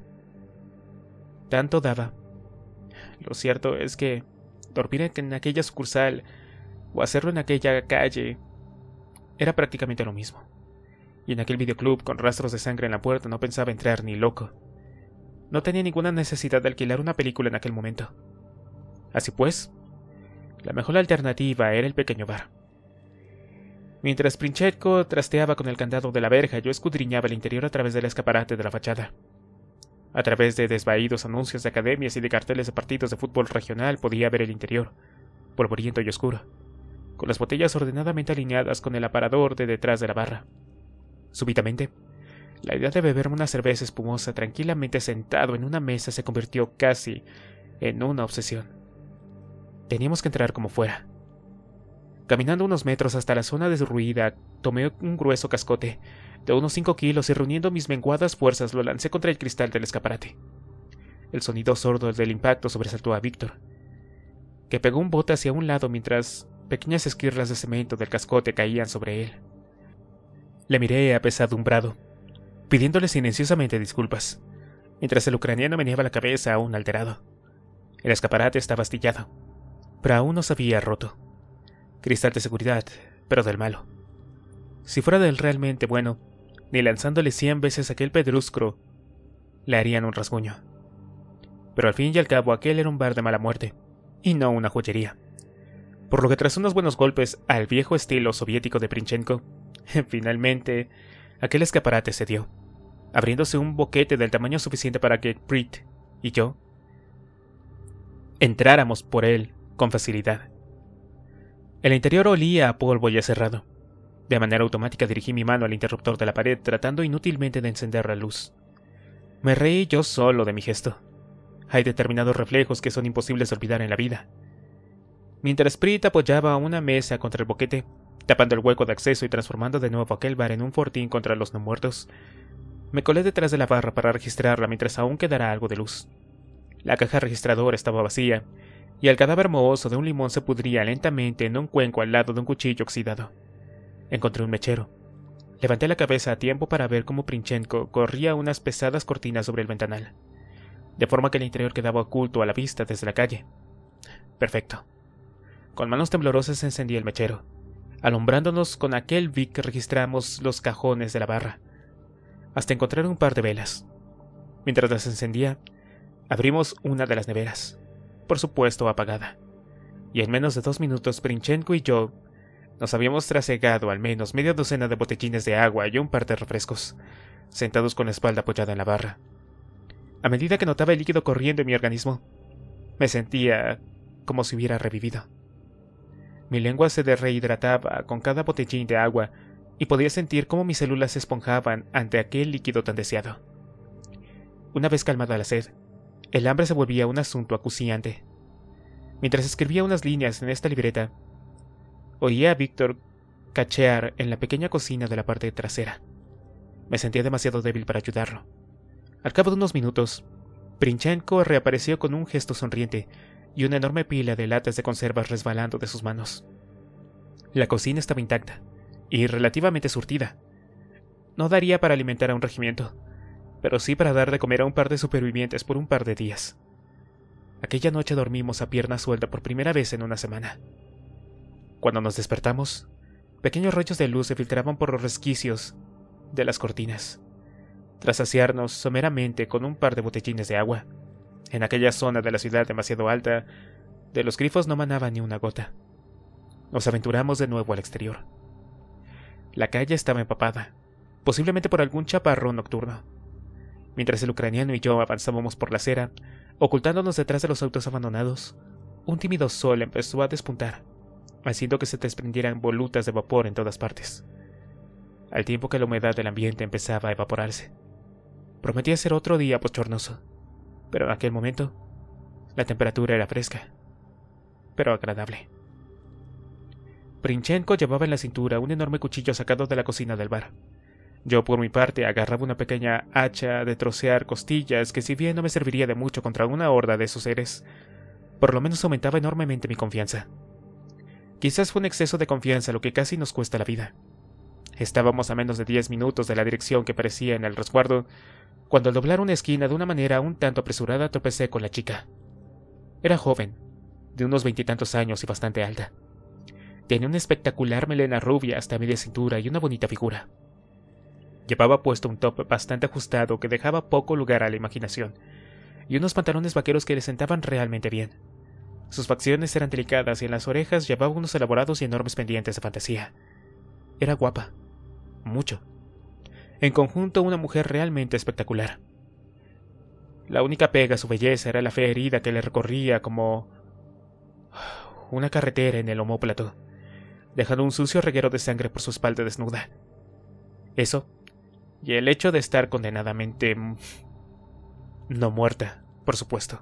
Tanto daba. Lo cierto es que dormir en aquella sucursal o hacerlo en aquella calle era prácticamente lo mismo. Y en aquel videoclub con rastros de sangre en la puerta no pensaba entrar ni loco. No tenía ninguna necesidad de alquilar una película en aquel momento. Así pues, la mejor alternativa era el pequeño bar. Mientras Princhenko trasteaba con el candado de la verja, yo escudriñaba el interior a través del escaparate de la fachada. A través de desvaídos anuncios de academias y de carteles de partidos de fútbol regional podía ver el interior, polvoriento y oscuro, con las botellas ordenadamente alineadas con el aparador de detrás de la barra. Súbitamente, la idea de beberme una cerveza espumosa tranquilamente sentado en una mesa se convirtió casi en una obsesión. Teníamos que entrar como fuera. Caminando unos metros hasta la zona derruida, tomé un grueso cascote de unos cinco kilos y reuniendo mis menguadas fuerzas lo lancé contra el cristal del escaparate. El sonido sordo del impacto sobresaltó a Víctor, que pegó un bote hacia un lado mientras pequeñas esquirlas de cemento del cascote caían sobre él. Le miré apesadumbrado, pidiéndole silenciosamente disculpas, mientras el ucraniano meneaba la cabeza aún alterado. El escaparate estaba astillado, pero aún no se había roto. Cristal de seguridad, pero del malo. Si fuera del realmente bueno, ni lanzándole cien veces aquel pedruscro, le harían un rasguño. Pero al fin y al cabo aquel era un bar de mala muerte, y no una joyería. por lo que tras unos buenos golpes al viejo estilo soviético de Princhenko, finalmente aquel escaparate cedió, abriéndose un boquete del tamaño suficiente para que Brit y yo entráramos por él con facilidad. El interior olía a polvo ya cerrado. De manera automática dirigí mi mano al interruptor de la pared, tratando inútilmente de encender la luz. Me reí yo solo de mi gesto. Hay determinados reflejos que son imposibles de olvidar en la vida. Mientras Brit apoyaba una mesa contra el boquete, tapando el hueco de acceso y transformando de nuevo aquel bar en un fortín contra los no muertos, me colé detrás de la barra para registrarla mientras aún quedara algo de luz. La caja registradora estaba vacía, y el cadáver mohoso de un limón se pudría lentamente en un cuenco al lado de un cuchillo oxidado. Encontré un mechero. Levanté la cabeza a tiempo para ver cómo Princhenko corría unas pesadas cortinas sobre el ventanal, de forma que el interior quedaba oculto a la vista desde la calle. Perfecto. Con manos temblorosas encendí el mechero, alumbrándonos con aquel Vic que registramos los cajones de la barra, hasta encontrar un par de velas. Mientras las encendía, abrimos una de las neveras, por supuesto apagada, y en menos de dos minutos Princhenko y yo nos habíamos trasegado al menos media docena de botellines de agua y un par de refrescos, sentados con la espalda apoyada en la barra. A medida que notaba el líquido corriendo en mi organismo, me sentía como si hubiera revivido. Mi lengua se rehidrataba con cada botellín de agua y podía sentir cómo mis células se esponjaban ante aquel líquido tan deseado. Una vez calmada la sed, el hambre se volvía un asunto acuciante. Mientras escribía unas líneas en esta libreta, oía a Víctor cachear en la pequeña cocina de la parte trasera. Me sentía demasiado débil para ayudarlo. Al cabo de unos minutos, Princhenko reapareció con un gesto sonriente y una enorme pila de latas de conservas resbalando de sus manos. La cocina estaba intacta y relativamente surtida. No daría para alimentar a un regimiento, pero sí para dar de comer a un par de supervivientes por un par de días. Aquella noche dormimos a pierna suelta por primera vez en una semana. Cuando nos despertamos, pequeños rayos de luz se filtraban por los resquicios de las cortinas. Tras saciarnos someramente con un par de botellines de agua, en aquella zona de la ciudad demasiado alta, de los grifos no manaba ni una gota. Nos aventuramos de nuevo al exterior. La calle estaba empapada, posiblemente por algún chaparrón nocturno. Mientras el ucraniano y yo avanzábamos por la acera, ocultándonos detrás de los autos abandonados, un tímido sol empezó a despuntar, haciendo que se desprendieran volutas de vapor en todas partes, al tiempo que la humedad del ambiente empezaba a evaporarse. Prometía ser otro día bochornoso, pero en aquel momento la temperatura era fresca, pero agradable. Princhenko llevaba en la cintura un enorme cuchillo sacado de la cocina del bar. Yo, por mi parte, agarraba una pequeña hacha de trocear costillas que, si bien no me serviría de mucho contra una horda de esos seres, por lo menos aumentaba enormemente mi confianza. Quizás fue un exceso de confianza lo que casi nos cuesta la vida. Estábamos a menos de diez minutos de la dirección que parecía en el resguardo, cuando al doblar una esquina de una manera un tanto apresurada tropecé con la chica. Era joven, de unos veintitantos años y bastante alta. Tenía una espectacular melena rubia hasta media cintura y una bonita figura. Llevaba puesto un top bastante ajustado que dejaba poco lugar a la imaginación, y unos pantalones vaqueros que le sentaban realmente bien. Sus facciones eran delicadas y en las orejas llevaba unos elaborados y enormes pendientes de fantasía. Era guapa. Mucho. En conjunto, una mujer realmente espectacular. La única pega a su belleza era la fea herida que le recorría como una carretera en el omóplato, dejando un sucio reguero de sangre por su espalda desnuda. Eso, y el hecho de estar condenadamente no muerta, por supuesto.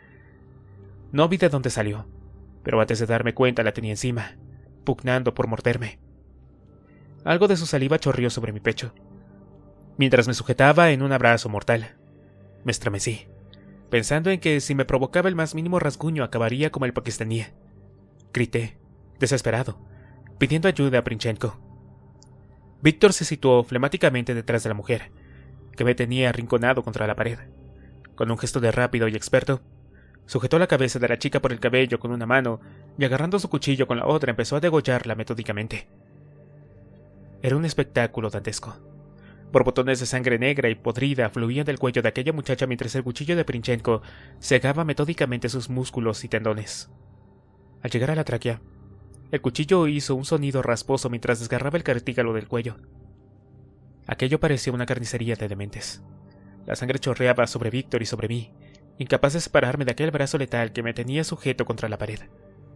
No vi de dónde salió, pero antes de darme cuenta la tenía encima, pugnando por morderme. Algo de su saliva chorreó sobre mi pecho. Mientras me sujetaba en un abrazo mortal, me estremecí, pensando en que si me provocaba el más mínimo rasguño acabaría como el pakistaní. Grité, desesperado, pidiendo ayuda a Princhenko. Víctor se situó flemáticamente detrás de la mujer, que me tenía arrinconado contra la pared. Con un gesto de rápido y experto, sujetó la cabeza de la chica por el cabello con una mano y agarrando su cuchillo con la otra empezó a degollarla metódicamente. Era un espectáculo dantesco. Borbotones de sangre negra y podrida fluían del cuello de aquella muchacha mientras el cuchillo de Princhenko cegaba metódicamente sus músculos y tendones. Al llegar a la tráquea, El cuchillo hizo un sonido rasposo mientras desgarraba el cartílago del cuello. Aquello parecía una carnicería de dementes. La sangre chorreaba sobre Víctor y sobre mí, incapaz de separarme de aquel brazo letal que me tenía sujeto contra la pared.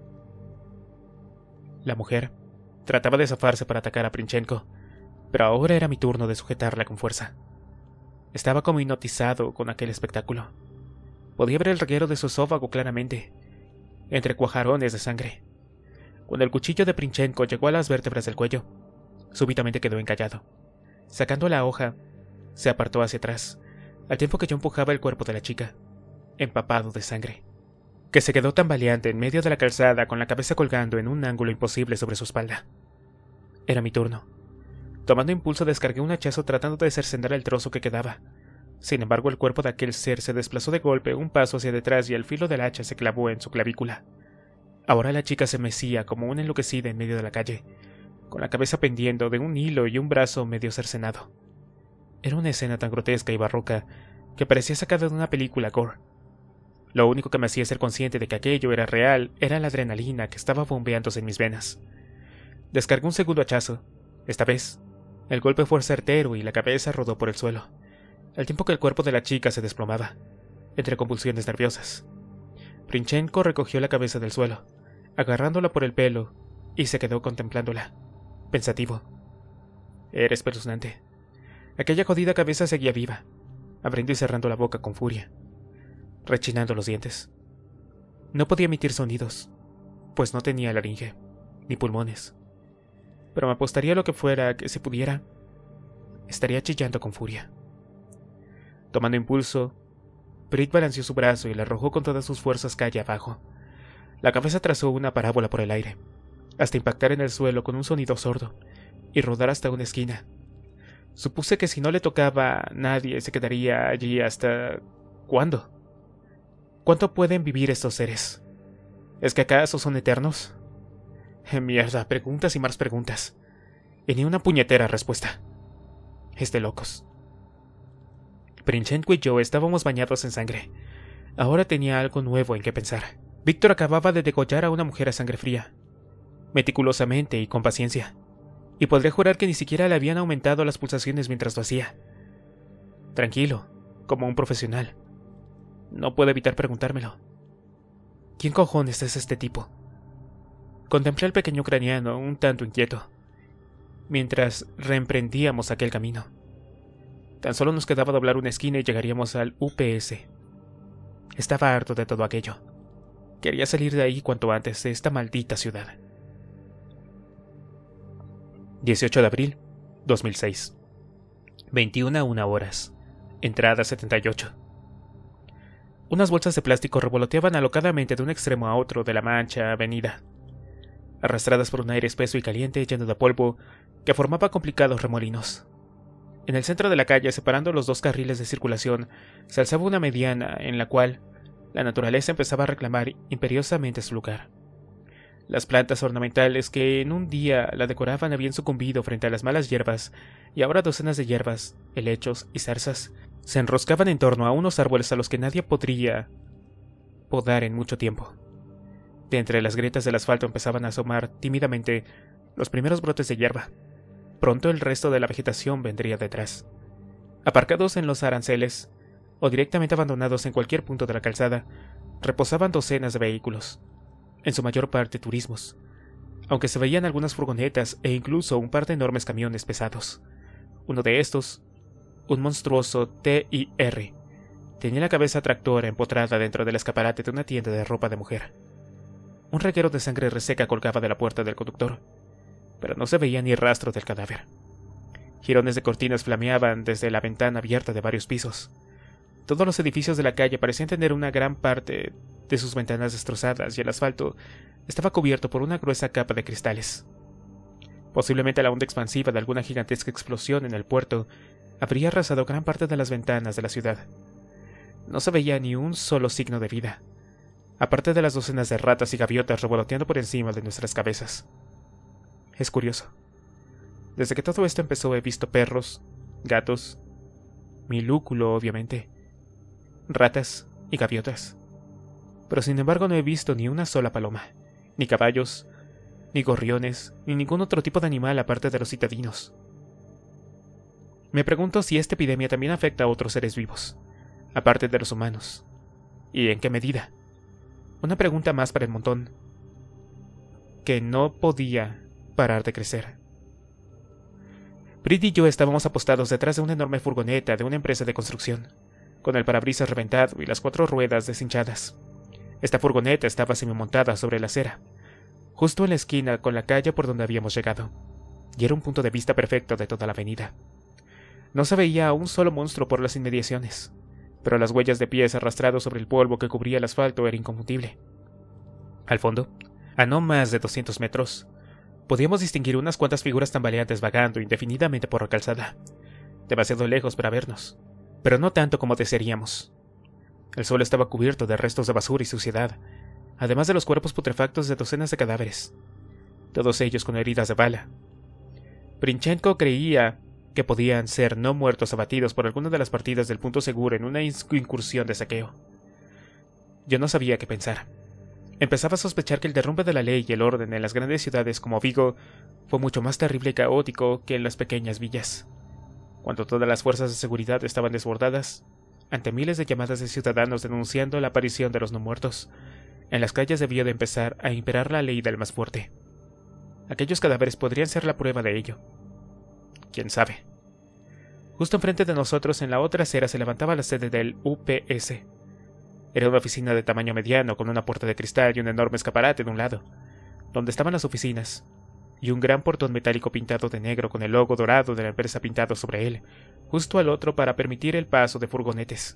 La mujer trataba de zafarse para atacar a Princhenko, pero ahora era mi turno de sujetarla con fuerza. Estaba como hipnotizado con aquel espectáculo. Podía ver el reguero de su esófago claramente, entre cuajarones de sangre. Cuando el cuchillo de Princhenko llegó a las vértebras del cuello, súbitamente quedó encallado. Sacando la hoja, se apartó hacia atrás, al tiempo que yo empujaba el cuerpo de la chica, empapado de sangre, que se quedó tambaleante en medio de la calzada con la cabeza colgando en un ángulo imposible sobre su espalda. Era mi turno. Tomando impulso descargué un hachazo tratando de cercenar el trozo que quedaba. Sin embargo, el cuerpo de aquel ser se desplazó de golpe un paso hacia detrás y el filo del hacha se clavó en su clavícula. Ahora la chica se mecía como una enloquecida en medio de la calle, con la cabeza pendiendo de un hilo y un brazo medio cercenado. Era una escena tan grotesca y barroca que parecía sacada de una película gore. Lo único que me hacía ser consciente de que aquello era real era la adrenalina que estaba bombeándose en mis venas. Descargué un segundo hachazo. Esta vez, el golpe fue certero y la cabeza rodó por el suelo, al tiempo que el cuerpo de la chica se desplomaba, entre convulsiones nerviosas. Princhenko recogió la cabeza del suelo, agarrándola por el pelo, y se quedó contemplándola, pensativo. Era espeluznante. Aquella jodida cabeza seguía viva, abriendo y cerrando la boca con furia, rechinando los dientes. No podía emitir sonidos, pues no tenía laringe, ni pulmones. Pero me apostaría lo que fuera que si pudiera, estaría chillando con furia. Tomando impulso, Brit balanceó su brazo y le arrojó con todas sus fuerzas calle abajo. La cabeza trazó una parábola por el aire, hasta impactar en el suelo con un sonido sordo, y rodar hasta una esquina. Supuse que si no le tocaba, nadie se quedaría allí hasta... ¿cuándo? ¿Cuánto pueden vivir estos seres? ¿Es que acaso son eternos? Mierda, preguntas y más preguntas. Y ni una puñetera respuesta. Es de locos. Princhenko y yo estábamos bañados en sangre. Ahora tenía algo nuevo en que pensar. Víctor acababa de degollar a una mujer a sangre fría, meticulosamente y con paciencia, y podré jurar que ni siquiera le habían aumentado las pulsaciones mientras lo hacía. Tranquilo, como un profesional. No puedo evitar preguntármelo. ¿Quién cojones es este tipo? Contemplé al pequeño ucraniano un tanto inquieto, mientras reemprendíamos aquel camino. Tan solo nos quedaba doblar una esquina y llegaríamos al U P S. Estaba harto de todo aquello. Quería salir de ahí cuanto antes de esta maldita ciudad. dieciocho de abril, dos mil seis. veintiuna a una horas. Entrada setenta y ocho. Unas bolsas de plástico revoloteaban alocadamente de un extremo a otro de la mancha avenida, arrastradas por un aire espeso y caliente lleno de polvo que formaba complicados remolinos. En el centro de la calle, separando los dos carriles de circulación, se alzaba una mediana en la cual la naturaleza empezaba a reclamar imperiosamente su lugar. Las plantas ornamentales que en un día la decoraban habían sucumbido frente a las malas hierbas, y ahora docenas de hierbas, helechos y zarzas se enroscaban en torno a unos árboles a los que nadie podría podar en mucho tiempo. De entre las grietas del asfalto empezaban a asomar tímidamente los primeros brotes de hierba. Pronto el resto de la vegetación vendría detrás. Aparcados en los aranceles, o directamente abandonados en cualquier punto de la calzada, reposaban docenas de vehículos, en su mayor parte turismos, aunque se veían algunas furgonetas e incluso un par de enormes camiones pesados. Uno de estos, un monstruoso T I R, tenía la cabeza tractora empotrada dentro del escaparate de una tienda de ropa de mujer. Un reguero de sangre reseca colgaba de la puerta del conductor, pero no se veía ni rastro del cadáver. Jirones de cortinas flameaban desde la ventana abierta de varios pisos. Todos los edificios de la calle parecían tener una gran parte de sus ventanas destrozadas y el asfalto estaba cubierto por una gruesa capa de cristales. Posiblemente la onda expansiva de alguna gigantesca explosión en el puerto habría arrasado gran parte de las ventanas de la ciudad. No se veía ni un solo signo de vida, aparte de las docenas de ratas y gaviotas revoloteando por encima de nuestras cabezas. Es curioso. Desde que todo esto empezó he visto perros, gatos, mi lúculo obviamente, ratas y gaviotas. Pero sin embargo no he visto ni una sola paloma, ni caballos, ni gorriones, ni ningún otro tipo de animal aparte de los citadinos. Me pregunto si esta epidemia también afecta a otros seres vivos, aparte de los humanos. ¿Y en qué medida? Una pregunta más para el montón, que no podía parar de crecer. Britt y yo estábamos apostados detrás de una enorme furgoneta de una empresa de construcción, con el parabrisas reventado y las cuatro ruedas deshinchadas. Esta furgoneta estaba semimontada sobre la acera, justo en la esquina con la calle por donde habíamos llegado, y era un punto de vista perfecto de toda la avenida. No se veía a un solo monstruo por las inmediaciones, pero las huellas de pies arrastrados sobre el polvo que cubría el asfalto era inconfundible. Al fondo, a no más de doscientos metros, podíamos distinguir unas cuantas figuras tambaleantes vagando indefinidamente por la calzada, demasiado lejos para vernos, pero no tanto como desearíamos. El suelo estaba cubierto de restos de basura y suciedad, además de los cuerpos putrefactos de docenas de cadáveres, todos ellos con heridas de bala. Princhenko creía que podían ser no muertos abatidos por alguna de las partidas del punto seguro en una incursión de saqueo. Yo no sabía qué pensar. Empezaba a sospechar que el derrumbe de la ley y el orden en las grandes ciudades como Vigo fue mucho más terrible y caótico que en las pequeñas villas. Cuando todas las fuerzas de seguridad estaban desbordadas, ante miles de llamadas de ciudadanos denunciando la aparición de los no muertos, en las calles debió de empezar a imperar la ley del más fuerte. Aquellos cadáveres podrían ser la prueba de ello. ¿Quién sabe? Justo enfrente de nosotros, en la otra acera, se levantaba la sede del U P S. Era una oficina de tamaño mediano, con una puerta de cristal y un enorme escaparate de un lado, donde estaban las oficinas, y un gran portón metálico pintado de negro con el logo dorado de la empresa pintado sobre él, justo al otro para permitir el paso de furgonetes.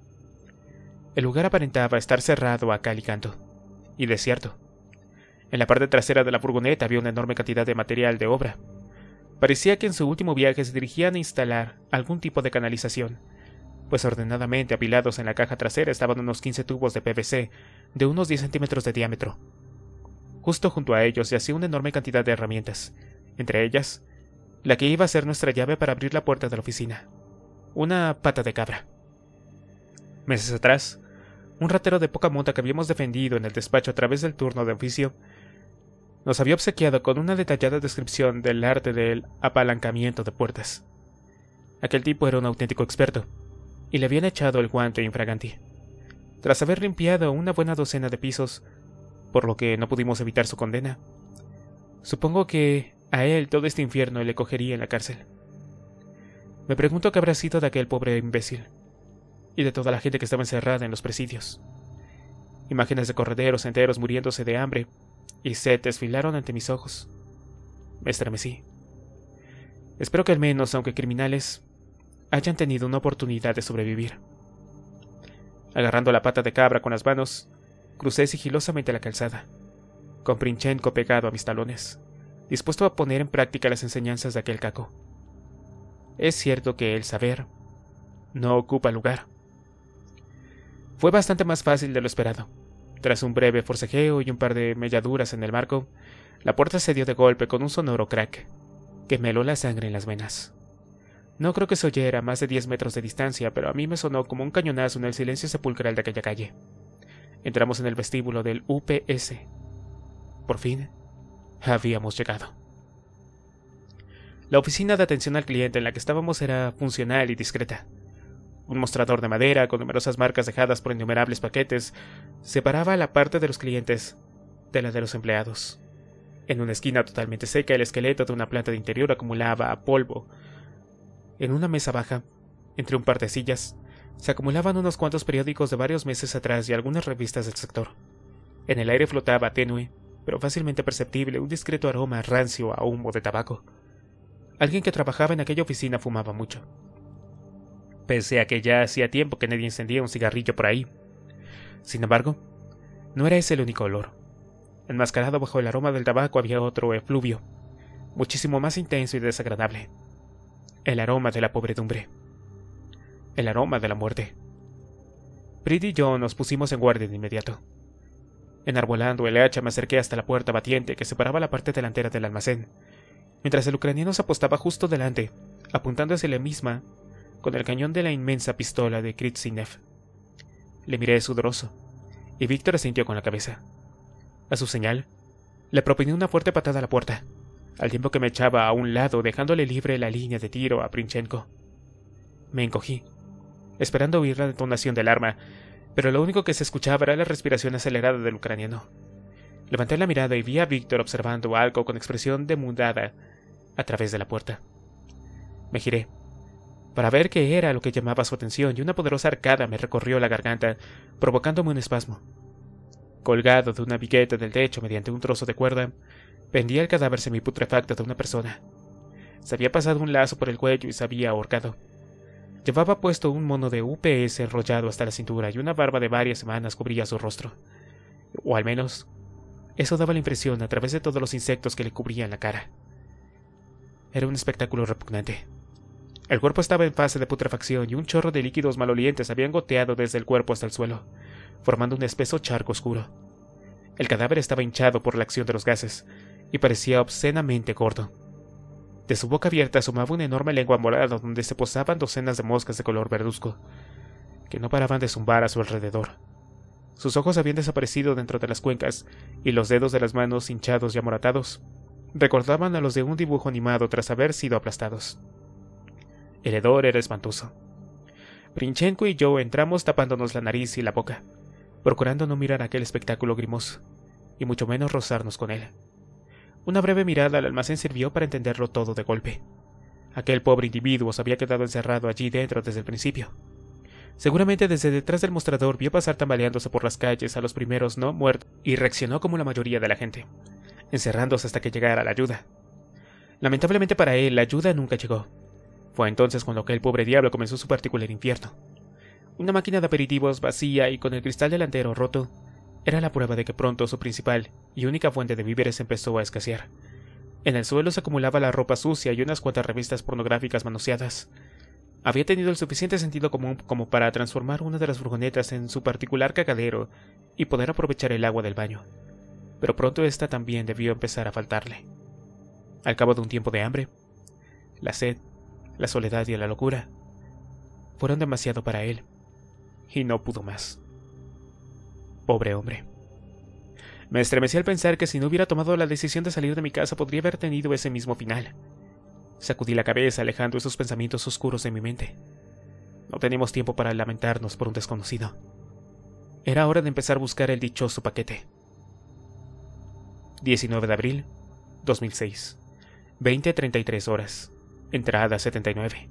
El lugar aparentaba estar cerrado a cal y canto, y desierto. En la parte trasera de la furgoneta había una enorme cantidad de material de obra. Parecía que en su último viaje se dirigían a instalar algún tipo de canalización, pues ordenadamente apilados en la caja trasera estaban unos quince tubos de P V C de unos diez centímetros de diámetro. Justo junto a ellos yacía una enorme cantidad de herramientas, entre ellas la que iba a ser nuestra llave para abrir la puerta de la oficina, una pata de cabra. Meses atrás, un ratero de poca monta que habíamos defendido en el despacho a través del turno de oficio nos había obsequiado con una detallada descripción del arte del apalancamiento de puertas. Aquel tipo era un auténtico experto, y le habían echado el guante infraganti, tras haber limpiado una buena docena de pisos, por lo que no pudimos evitar su condena. Supongo que a él todo este infierno le cogería en la cárcel. Me pregunto qué habrá sido de aquel pobre imbécil, y de toda la gente que estaba encerrada en los presidios. Imágenes de correderos enteros muriéndose de hambre y sed desfilaron ante mis ojos. Me estremecí. Espero que al menos, aunque criminales, hayan tenido una oportunidad de sobrevivir. Agarrando la pata de cabra con las manos, crucé sigilosamente la calzada, con Princhenko pegado a mis talones, dispuesto a poner en práctica las enseñanzas de aquel caco. Es cierto que el saber no ocupa lugar. Fue bastante más fácil de lo esperado. Tras un breve forcejeo y un par de melladuras en el marco, la puerta se dio de golpe con un sonoro crack, que me heló la sangre en las venas. No creo que se oyera a más de diez metros de distancia, pero a mí me sonó como un cañonazo en el silencio sepulcral de aquella calle. Entramos en el vestíbulo del U P S. Por fin, habíamos llegado. La oficina de atención al cliente en la que estábamos era funcional y discreta. Un mostrador de madera con numerosas marcas dejadas por innumerables paquetes separaba la parte de los clientes de la de los empleados. En una esquina totalmente seca, el esqueleto de una planta de interior acumulaba polvo. En una mesa baja, entre un par de sillas, se acumulaban unos cuantos periódicos de varios meses atrás y algunas revistas del sector. En el aire flotaba tenue, pero fácilmente perceptible, un discreto aroma rancio a humo de tabaco. Alguien que trabajaba en aquella oficina fumaba mucho. Pese a que ya hacía tiempo que nadie encendía un cigarrillo por ahí. Sin embargo, no era ese el único olor. Enmascarado bajo el aroma del tabaco había otro efluvio, muchísimo más intenso y desagradable. El aroma de la pobredumbre. El aroma de la muerte. Britt y yo nos pusimos en guardia de inmediato. Enarbolando el hacha me acerqué hasta la puerta batiente que separaba la parte delantera del almacén, mientras el ucraniano se apostaba justo delante, apuntando hacia la misma con el cañón de la inmensa pistola de Kritsinev. Le miré sudoroso, y Víctor asintió con la cabeza. A su señal, Le propiné una fuerte patada a la puerta, al tiempo que me echaba a un lado, dejándole libre la línea de tiro a Princhenko. Me encogí, esperando oír la detonación del arma, pero lo único que se escuchaba era la respiración acelerada del ucraniano. Levanté la mirada y vi a Víctor observando algo con expresión demudada a través de la puerta. Me giré, para ver qué era lo que llamaba su atención, y una poderosa arcada me recorrió la garganta, provocándome un espasmo. Colgado de una vigueta del techo mediante un trozo de cuerda, pendía el cadáver semiputrefacto de una persona. Se había pasado un lazo por el cuello y se había ahorcado. Llevaba puesto un mono de U P S enrollado hasta la cintura y una barba de varias semanas cubría su rostro. O al menos, eso daba la impresión a través de todos los insectos que le cubrían la cara. Era un espectáculo repugnante. El cuerpo estaba en fase de putrefacción y un chorro de líquidos malolientes habían goteado desde el cuerpo hasta el suelo, formando un espeso charco oscuro. El cadáver estaba hinchado por la acción de los gases y parecía obscenamente gordo. De su boca abierta asomaba una enorme lengua morada donde se posaban docenas de moscas de color verduzco, que no paraban de zumbar a su alrededor. Sus ojos habían desaparecido dentro de las cuencas y los dedos de las manos, hinchados y amoratados, recordaban a los de un dibujo animado tras haber sido aplastados. El hedor era espantoso. Princhenko y yo entramos tapándonos la nariz y la boca, procurando no mirar aquel espectáculo grimoso, y mucho menos rozarnos con él. Una breve mirada al almacén sirvió para entenderlo todo de golpe. Aquel pobre individuo se había quedado encerrado allí dentro desde el principio. Seguramente desde detrás del mostrador vio pasar tambaleándose por las calles a los primeros no muertos y reaccionó como la mayoría de la gente, encerrándose hasta que llegara la ayuda. Lamentablemente para él, la ayuda nunca llegó. Fue entonces cuando aquel pobre diablo comenzó su particular infierno. Una máquina de aperitivos vacía y con el cristal delantero roto era la prueba de que pronto su principal y única fuente de víveres empezó a escasear. En el suelo se acumulaba la ropa sucia y unas cuantas revistas pornográficas manoseadas. Había tenido el suficiente sentido común como para transformar una de las furgonetas en su particular cagadero y poder aprovechar el agua del baño. Pero pronto ésta también debió empezar a faltarle. Al cabo de un tiempo de hambre, la sed, la soledad y la locura fueron demasiado para él, y no pudo más. Pobre hombre. Me estremecí al pensar que si no hubiera tomado la decisión de salir de mi casa podría haber tenido ese mismo final. Sacudí la cabeza alejando esos pensamientos oscuros de mi mente. No teníamos tiempo para lamentarnos por un desconocido. Era hora de empezar a buscar el dichoso paquete. diecinueve de abril, dos mil seis. veinte treinta y tres horas. Entrada setenta y nueve.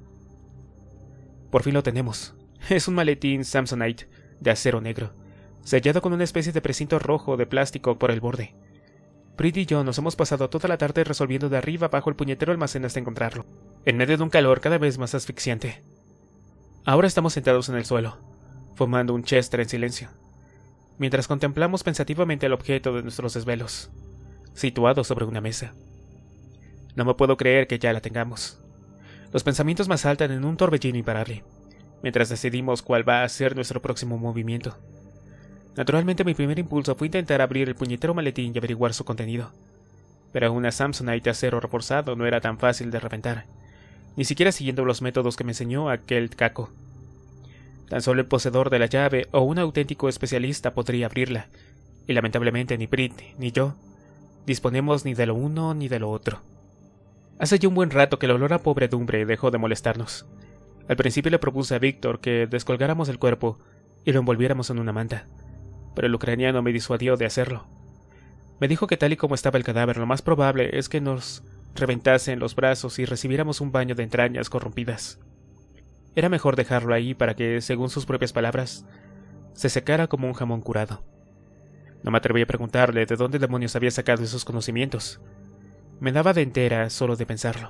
Por fin lo tenemos. Es un maletín Samsonite de acero negro, sellado con una especie de precinto rojo de plástico por el borde. Brit y yo nos hemos pasado toda la tarde resolviendo de arriba abajo el puñetero almacén hasta encontrarlo, en medio de un calor cada vez más asfixiante. Ahora estamos sentados en el suelo, fumando un Chester en silencio, mientras contemplamos pensativamente el objeto de nuestros desvelos, situado sobre una mesa. No me puedo creer que ya la tengamos. Los pensamientos me asaltan en un torbellino imparable, mientras decidimos cuál va a ser nuestro próximo movimiento. Naturalmente mi primer impulso fue intentar abrir el puñetero maletín y averiguar su contenido, pero una Samsonite de acero reforzado no era tan fácil de reventar, ni siquiera siguiendo los métodos que me enseñó aquel caco. Tan solo el poseedor de la llave o un auténtico especialista podría abrirla, y lamentablemente ni Brit ni yo disponemos ni de lo uno ni de lo otro. Hace ya un buen rato que el olor a podredumbre dejó de molestarnos. Al principio le propuse a Víctor que descolgáramos el cuerpo y lo envolviéramos en una manta, pero el ucraniano me disuadió de hacerlo. Me dijo que tal y como estaba el cadáver, lo más probable es que nos reventasen los brazos y recibiéramos un baño de entrañas corrompidas. Era mejor dejarlo ahí para que, según sus propias palabras, se secara como un jamón curado. No me atreví a preguntarle de dónde demonios había sacado esos conocimientos. Me daba de entera solo de pensarlo.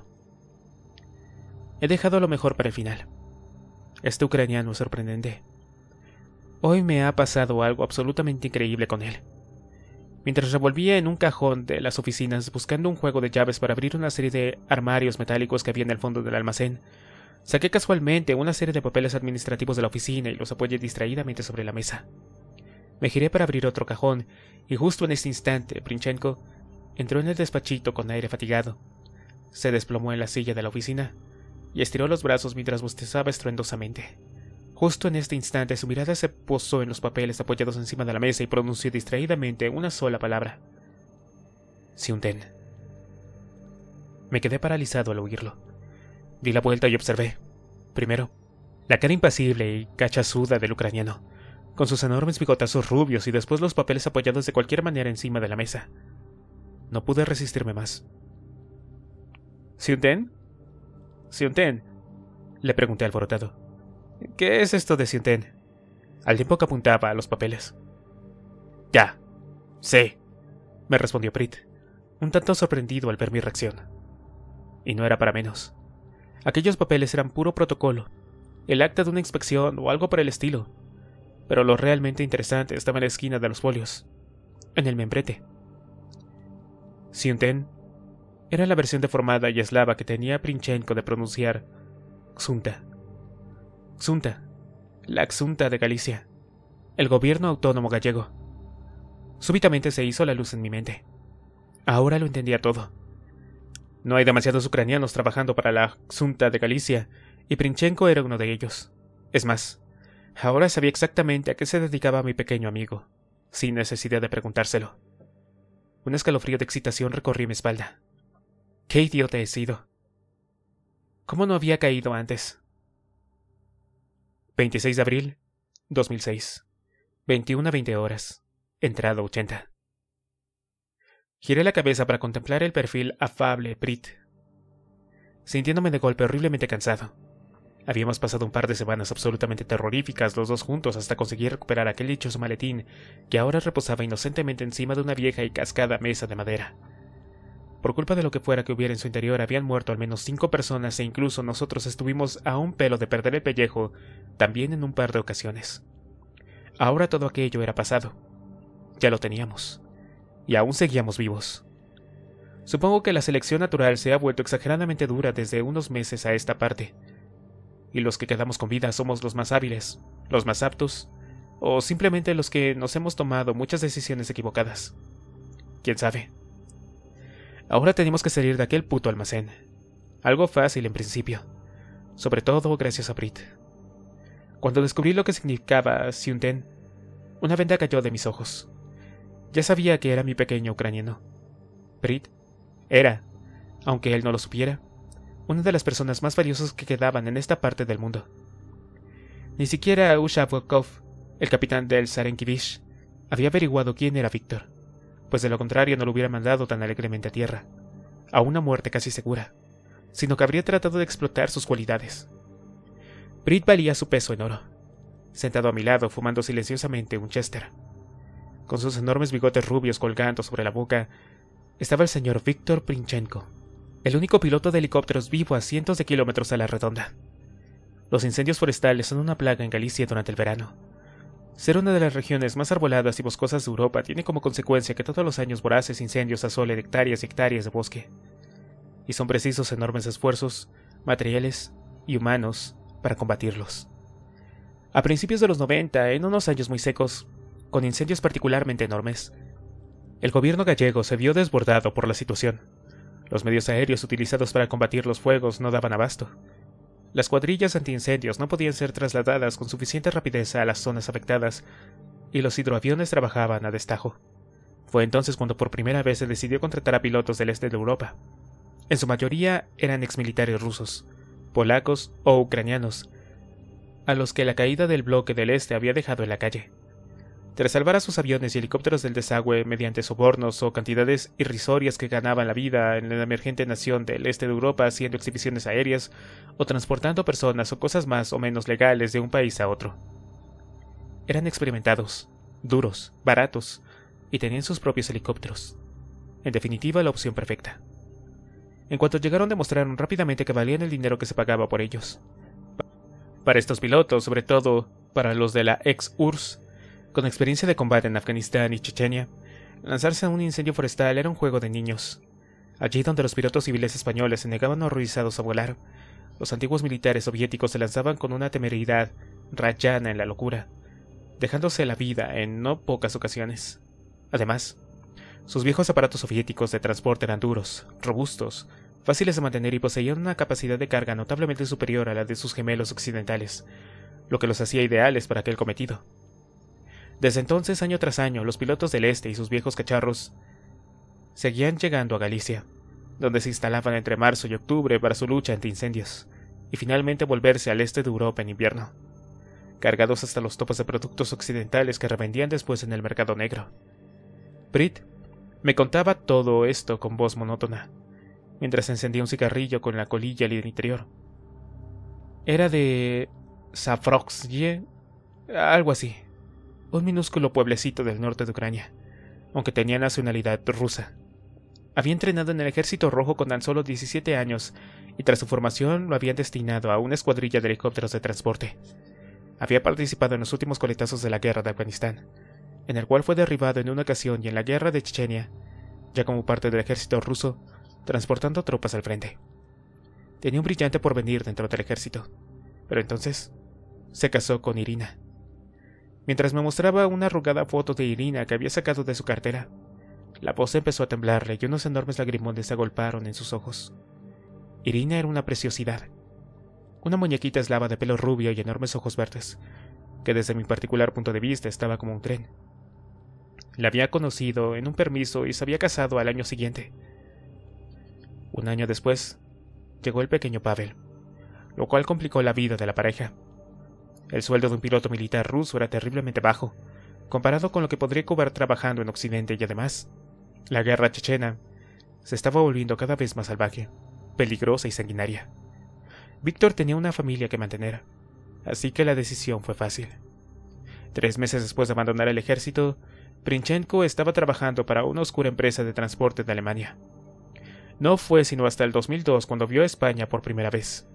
He dejado lo mejor para el final. Este ucraniano es sorprendente. Hoy me ha pasado algo absolutamente increíble con él. Mientras revolvía en un cajón de las oficinas buscando un juego de llaves para abrir una serie de armarios metálicos que había en el fondo del almacén, saqué casualmente una serie de papeles administrativos de la oficina y los apoyé distraídamente sobre la mesa. Me giré para abrir otro cajón, y justo en este instante, Princhenko entró en el despachito con aire fatigado. Se desplomó en la silla de la oficina y estiró los brazos mientras bostezaba estruendosamente. Justo en este instante su mirada se posó en los papeles apoyados encima de la mesa y pronunció distraídamente una sola palabra. Siunten. Me quedé paralizado al oírlo. Di la vuelta y observé, primero, la cara impasible y cachazuda del ucraniano, con sus enormes bigotazos rubios y después los papeles apoyados de cualquier manera encima de la mesa. No pude resistirme más. ¿Siunten? ¿Siunten? Le pregunté alborotado. ¿Qué es esto de Siunten? Al tiempo que apuntaba a los papeles. Ya, sé, me respondió Prit, un tanto sorprendido al ver mi reacción. Y no era para menos. Aquellos papeles eran puro protocolo, el acta de una inspección o algo por el estilo, pero lo realmente interesante estaba en la esquina de los folios, en el membrete. Siunten era la versión deformada y eslava que tenía Princhenko de pronunciar Xunta. Xunta, la Xunta de Galicia, el gobierno autónomo gallego. Súbitamente se hizo la luz en mi mente. Ahora lo entendía todo. No hay demasiados ucranianos trabajando para la Xunta de Galicia, y Princhenko era uno de ellos. Es más, ahora sabía exactamente a qué se dedicaba mi pequeño amigo, sin necesidad de preguntárselo. Un escalofrío de excitación recorrió mi espalda. ¡Qué idiota he sido! ¿Cómo no había caído antes? veintiséis de abril, dos mil seis. veintiuna a veinte horas. Entrada ochenta. Giré la cabeza para contemplar el perfil afable Prit, sintiéndome de golpe horriblemente cansado. Habíamos pasado un par de semanas absolutamente terroríficas los dos juntos hasta conseguir recuperar aquel dichoso maletín que ahora reposaba inocentemente encima de una vieja y cascada mesa de madera. Por culpa de lo que fuera que hubiera en su interior habían muerto al menos cinco personas e incluso nosotros estuvimos a un pelo de perder el pellejo también en un par de ocasiones. Ahora todo aquello era pasado. Ya lo teníamos. Y aún seguíamos vivos. Supongo que la selección natural se ha vuelto exageradamente dura desde unos meses a esta parte. Y los que quedamos con vida somos los más hábiles, los más aptos, o simplemente los que nos hemos tomado muchas decisiones equivocadas. ¿Quién sabe? Ahora tenemos que salir de aquel puto almacén. Algo fácil en principio. Sobre todo gracias a Prit. Cuando descubrí lo que significaba Siunten, una venda cayó de mis ojos. Ya sabía que era mi pequeño ucraniano. Prit era, aunque él no lo supiera, una de las personas más valiosas que quedaban en esta parte del mundo. Ni siquiera Ushavokov, el capitán del Sarenkivich, había averiguado quién era Víctor, pues de lo contrario no lo hubiera mandado tan alegremente a tierra, a una muerte casi segura, sino que habría tratado de explotar sus cualidades. Prit valía su peso en oro, sentado a mi lado fumando silenciosamente un Chester. Con sus enormes bigotes rubios colgando sobre la boca, estaba el señor Víctor Princhenko, el único piloto de helicópteros vivo a cientos de kilómetros a la redonda. Los incendios forestales son una plaga en Galicia durante el verano. Ser una de las regiones más arboladas y boscosas de Europa tiene como consecuencia que todos los años voraces incendios asolen hectáreas y hectáreas de bosque. Y son precisos enormes esfuerzos, materiales y humanos para combatirlos. A principios de los noventa, en unos años muy secos, con incendios particularmente enormes, el gobierno gallego se vio desbordado por la situación. Los medios aéreos utilizados para combatir los fuegos no daban abasto. Las cuadrillas antiincendios no podían ser trasladadas con suficiente rapidez a las zonas afectadas, y los hidroaviones trabajaban a destajo. Fue entonces cuando por primera vez se decidió contratar a pilotos del este de Europa. En su mayoría eran exmilitares rusos, polacos o ucranianos, a los que la caída del bloque del este había dejado en la calle. Tras salvar a sus aviones y helicópteros del desagüe mediante sobornos o cantidades irrisorias que ganaban la vida en la emergente nación del este de Europa haciendo exhibiciones aéreas o transportando personas o cosas más o menos legales de un país a otro. Eran experimentados, duros, baratos y tenían sus propios helicópteros. En definitiva, la opción perfecta. En cuanto llegaron, demostraron rápidamente que valían el dinero que se pagaba por ellos. Para estos pilotos, sobre todo para los de la ex-U R S S, con experiencia de combate en Afganistán y Chechenia, lanzarse a un incendio forestal era un juego de niños. Allí donde los pilotos civiles españoles se negaban horrorizados a volar, los antiguos militares soviéticos se lanzaban con una temeridad rayana en la locura, dejándose la vida en no pocas ocasiones. Además, sus viejos aparatos soviéticos de transporte eran duros, robustos, fáciles de mantener y poseían una capacidad de carga notablemente superior a la de sus gemelos occidentales, lo que los hacía ideales para aquel cometido. Desde entonces, año tras año, los pilotos del este y sus viejos cacharros seguían llegando a Galicia, donde se instalaban entre marzo y octubre para su lucha antiincendios, y finalmente volverse al este de Europa en invierno, cargados hasta los topes de productos occidentales que revendían después en el mercado negro. Brit me contaba todo esto con voz monótona, mientras encendía un cigarrillo con la colilla al interior. Era de Zavroksye, algo así, un minúsculo pueblecito del norte de Ucrania, aunque tenía nacionalidad rusa. Había entrenado en el Ejército Rojo con tan solo diecisiete años, y tras su formación lo habían destinado a una escuadrilla de helicópteros de transporte. Había participado en los últimos coletazos de la guerra de Afganistán, en el cual fue derribado en una ocasión, y en la guerra de Chechenia, ya como parte del ejército ruso, transportando tropas al frente. Tenía un brillante porvenir dentro del ejército, pero entonces se casó con Irina. Mientras me mostraba una arrugada foto de Irina que había sacado de su cartera, la voz empezó a temblarle y unos enormes lagrimones se agolparon en sus ojos. Irina era una preciosidad, una muñequita eslava de pelo rubio y enormes ojos verdes, que desde mi particular punto de vista estaba como un tren. La había conocido en un permiso y se había casado al año siguiente. Un año después, llegó el pequeño Pavel, lo cual complicó la vida de la pareja. El sueldo de un piloto militar ruso era terriblemente bajo, comparado con lo que podría cobrar trabajando en Occidente, y además, la guerra chechena se estaba volviendo cada vez más salvaje, peligrosa y sanguinaria. Víctor tenía una familia que mantener, así que la decisión fue fácil. Tres meses después de abandonar el ejército, Princhenko estaba trabajando para una oscura empresa de transporte de Alemania. No fue sino hasta el dos mil dos cuando vio a España por primera vez,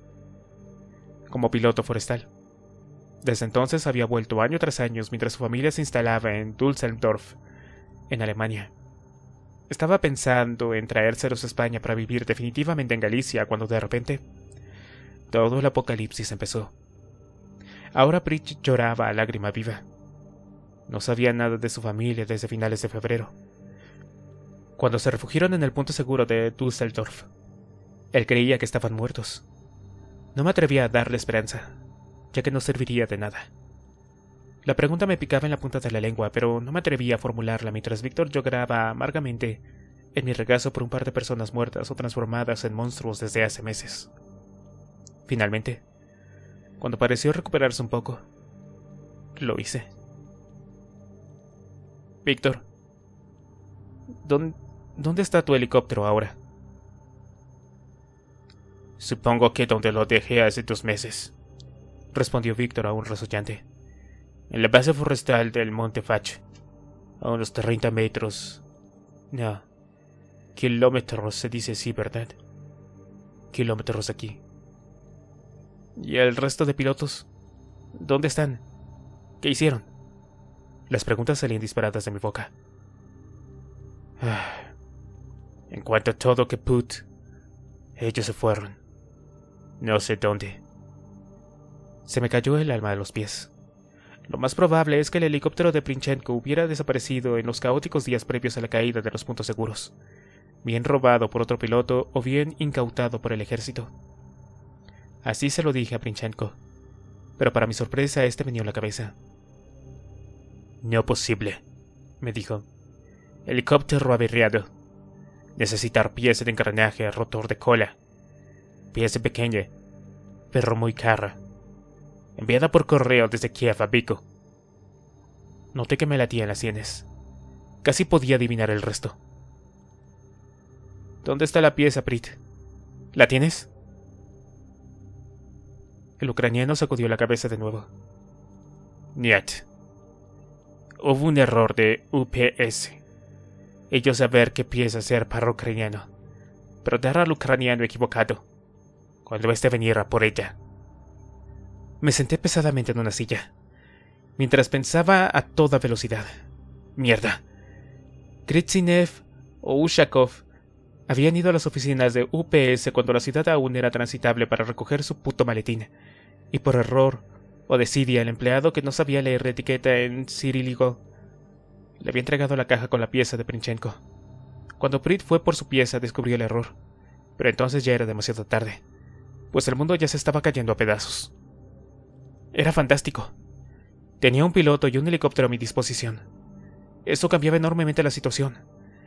como piloto forestal. Desde entonces había vuelto año tras año mientras su familia se instalaba en Düsseldorf, en Alemania. Estaba pensando en traérselos a España para vivir definitivamente en Galicia cuando de repente todo el apocalipsis empezó. Ahora Brit lloraba a lágrima viva. No sabía nada de su familia desde finales de febrero, cuando se refugiaron en el punto seguro de Düsseldorf. Él creía que estaban muertos. No me atrevía a darle esperanza, ya que no serviría de nada. La pregunta me picaba en la punta de la lengua, pero no me atrevía a formularla mientras Víctor lloraba amargamente en mi regazo por un par de personas muertas o transformadas en monstruos desde hace meses. Finalmente, cuando pareció recuperarse un poco, lo hice. Víctor, ¿dónde, ¿dónde está tu helicóptero ahora? Supongo que donde lo dejé hace dos meses, respondió Víctor aún resollante. En la base forestal del Monte Fach, a unos treinta metros. No, kilómetros se dice así, ¿verdad? Kilómetros aquí. ¿Y el resto de pilotos? ¿Dónde están? ¿Qué hicieron? Las preguntas salían disparadas de mi boca. Ah, en cuanto a todo Kaput, ellos se fueron. No sé dónde. Se me cayó el alma de los pies. Lo más probable es que el helicóptero de Princhenko hubiera desaparecido en los caóticos días previos a la caída de los puntos seguros, bien robado por otro piloto o bien incautado por el ejército. Así se lo dije a Princhenko, pero para mi sorpresa este me dio en la cabeza. No posible, me dijo. Helicóptero averiado. Necesitar pieza de engranaje, rotor de cola. Pieza pequeña, pero muy cara. Enviada por correo desde Kiev a Vico. Noté que me latían las sienes. Casi podía adivinar el resto. ¿Dónde está la pieza, Brit? ¿La tienes? El ucraniano sacudió la cabeza de nuevo. Niet. Hubo un error de U P S. Ellos saber qué pieza ser para el ucraniano, pero dar al ucraniano equivocado, cuando éste viniera por ella. Me senté pesadamente en una silla, mientras pensaba a toda velocidad. Mierda. Kritsinev o Ushakov habían ido a las oficinas de U P S cuando la ciudad aún era transitable para recoger su puto maletín, y por error o desidia el empleado que no sabía leer la etiqueta en cirílico le había entregado la caja con la pieza de Princhenko. Cuando Brit fue por su pieza descubrió el error, pero entonces ya era demasiado tarde, pues el mundo ya se estaba cayendo a pedazos. Era fantástico. Tenía un piloto y un helicóptero a mi disposición. Eso cambiaba enormemente la situación.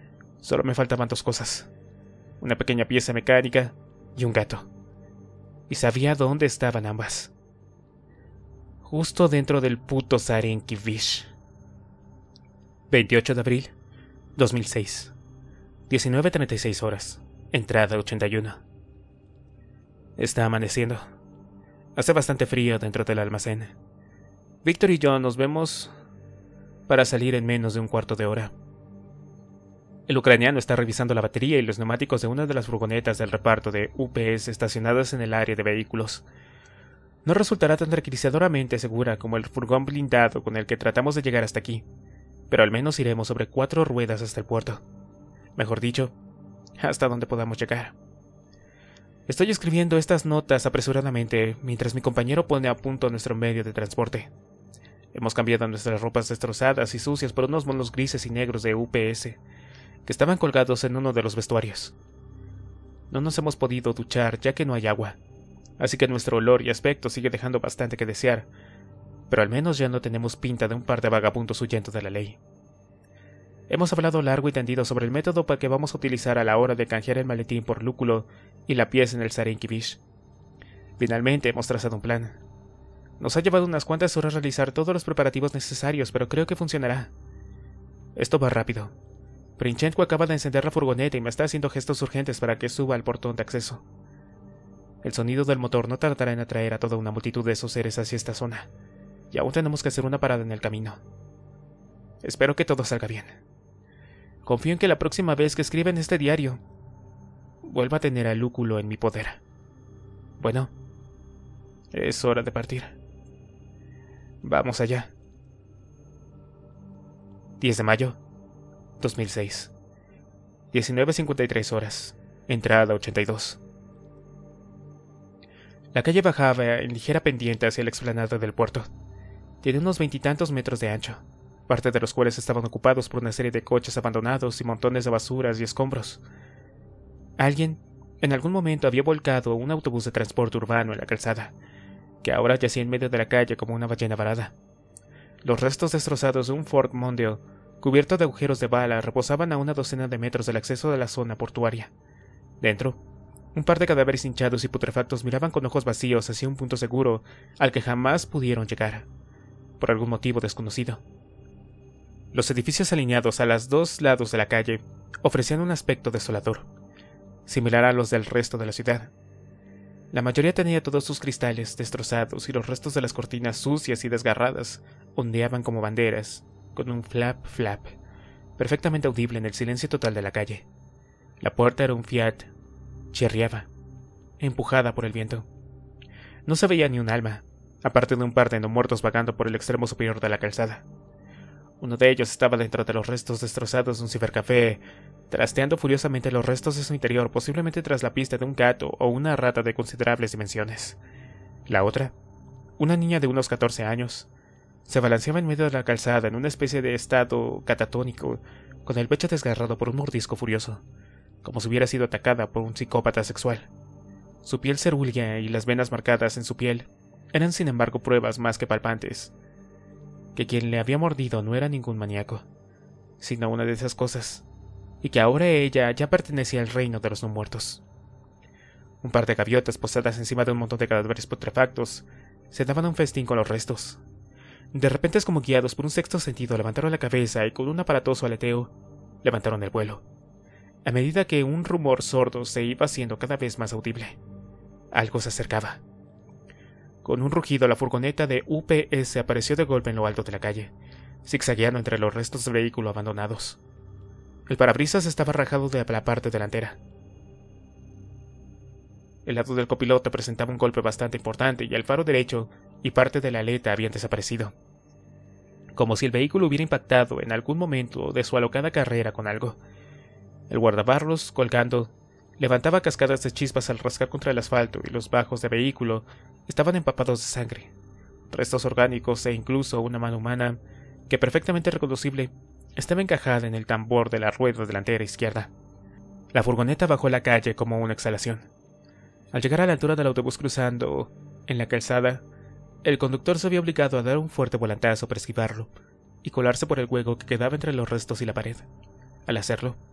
Solo me faltaban dos cosas: una pequeña pieza mecánica y un gato. Y sabía dónde estaban ambas. Justo dentro del puto Sarenki-Vish. veintiocho de abril, dos mil seis. diecinueve treinta y seis horas. Entrada ochenta y uno. Está amaneciendo. Hace bastante frío dentro del almacén. Víctor y yo nos vemos para salir en menos de un cuarto de hora. El ucraniano está revisando la batería y los neumáticos de una de las furgonetas del reparto de U P S estacionadas en el área de vehículos. No resultará tan tranquilizadoramente segura como el furgón blindado con el que tratamos de llegar hasta aquí, pero al menos iremos sobre cuatro ruedas hasta el puerto. Mejor dicho, hasta donde podamos llegar. Estoy escribiendo estas notas apresuradamente mientras mi compañero pone a punto nuestro medio de transporte. Hemos cambiado nuestras ropas destrozadas y sucias por unos monos grises y negros de U P S que estaban colgados en uno de los vestuarios. No nos hemos podido duchar ya que no hay agua, así que nuestro olor y aspecto sigue dejando bastante que desear, pero al menos ya no tenemos pinta de un par de vagabundos huyendo de la ley. Hemos hablado largo y tendido sobre el método para que vamos a utilizar a la hora de canjear el maletín por lúculo y la pieza en el Sarenki-Vish. Finalmente hemos trazado un plan. Nos ha llevado unas cuantas horas realizar todos los preparativos necesarios, pero creo que funcionará. Esto va rápido. Princhenko acaba de encender la furgoneta y me está haciendo gestos urgentes para que suba al portón de acceso. El sonido del motor no tardará en atraer a toda una multitud de esos seres hacia esta zona, y aún tenemos que hacer una parada en el camino. Espero que todo salga bien. Confío en que la próxima vez que escriba en este diario, vuelva a tener al lúculo en mi poder. Bueno, es hora de partir. Vamos allá. diez de mayo, dos mil seis. diecinueve cincuenta y tres horas. Entrada ochenta y dos. La calle bajaba en ligera pendiente hacia la explanada del puerto. Tiene unos veintitantos metros de ancho, parte de los cuales estaban ocupados por una serie de coches abandonados y montones de basuras y escombros. Alguien, en algún momento, había volcado un autobús de transporte urbano en la calzada, que ahora yacía en medio de la calle como una ballena varada. Los restos destrozados de un Ford Mondeo, cubierto de agujeros de bala, reposaban a una docena de metros del acceso de la zona portuaria. Dentro, un par de cadáveres hinchados y putrefactos miraban con ojos vacíos hacia un punto seguro al que jamás pudieron llegar, por algún motivo desconocido. Los edificios alineados a los dos lados de la calle ofrecían un aspecto desolador, similar a los del resto de la ciudad. La mayoría tenía todos sus cristales destrozados y los restos de las cortinas sucias y desgarradas ondeaban como banderas, con un flap flap, perfectamente audible en el silencio total de la calle. La puerta era un Fiat, chirriaba, empujada por el viento. No se veía ni un alma, aparte de un par de no muertos vagando por el extremo superior de la calzada. Uno de ellos estaba dentro de los restos destrozados de un cibercafé, trasteando furiosamente los restos de su interior, posiblemente tras la pista de un gato o una rata de considerables dimensiones. La otra, una niña de unos catorce años, se balanceaba en medio de la calzada en una especie de estado catatónico, con el pecho desgarrado por un mordisco furioso, como si hubiera sido atacada por un psicópata sexual. Su piel cerúlea y las venas marcadas en su piel eran sin embargo pruebas más que palpantes, que quien le había mordido no era ningún maníaco, sino una de esas cosas, y que ahora ella ya pertenecía al reino de los no muertos. Un par de gaviotas posadas encima de un montón de cadáveres putrefactos se daban un festín con los restos. De repente, como guiados por un sexto sentido, levantaron la cabeza y con un aparatoso aleteo levantaron el vuelo, a medida que un rumor sordo se iba haciendo cada vez más audible. Algo se acercaba. Con un rugido, la furgoneta de U P S apareció de golpe en lo alto de la calle, zigzagueando entre los restos del vehículo abandonados. El parabrisas estaba rajado de la parte delantera. El lado del copiloto presentaba un golpe bastante importante y el faro derecho y parte de la aleta habían desaparecido, como si el vehículo hubiera impactado en algún momento de su alocada carrera con algo. El guardabarros, colgando, levantaba cascadas de chispas al rascar contra el asfalto y los bajos del vehículo estaban empapados de sangre, restos orgánicos e incluso una mano humana, que perfectamente reconocible, estaba encajada en el tambor de la rueda delantera izquierda. La furgoneta bajó la calle como una exhalación. Al llegar a la altura del autobús cruzando en la calzada, el conductor se vio obligado a dar un fuerte volantazo para esquivarlo y colarse por el hueco que quedaba entre los restos y la pared. Al hacerlo,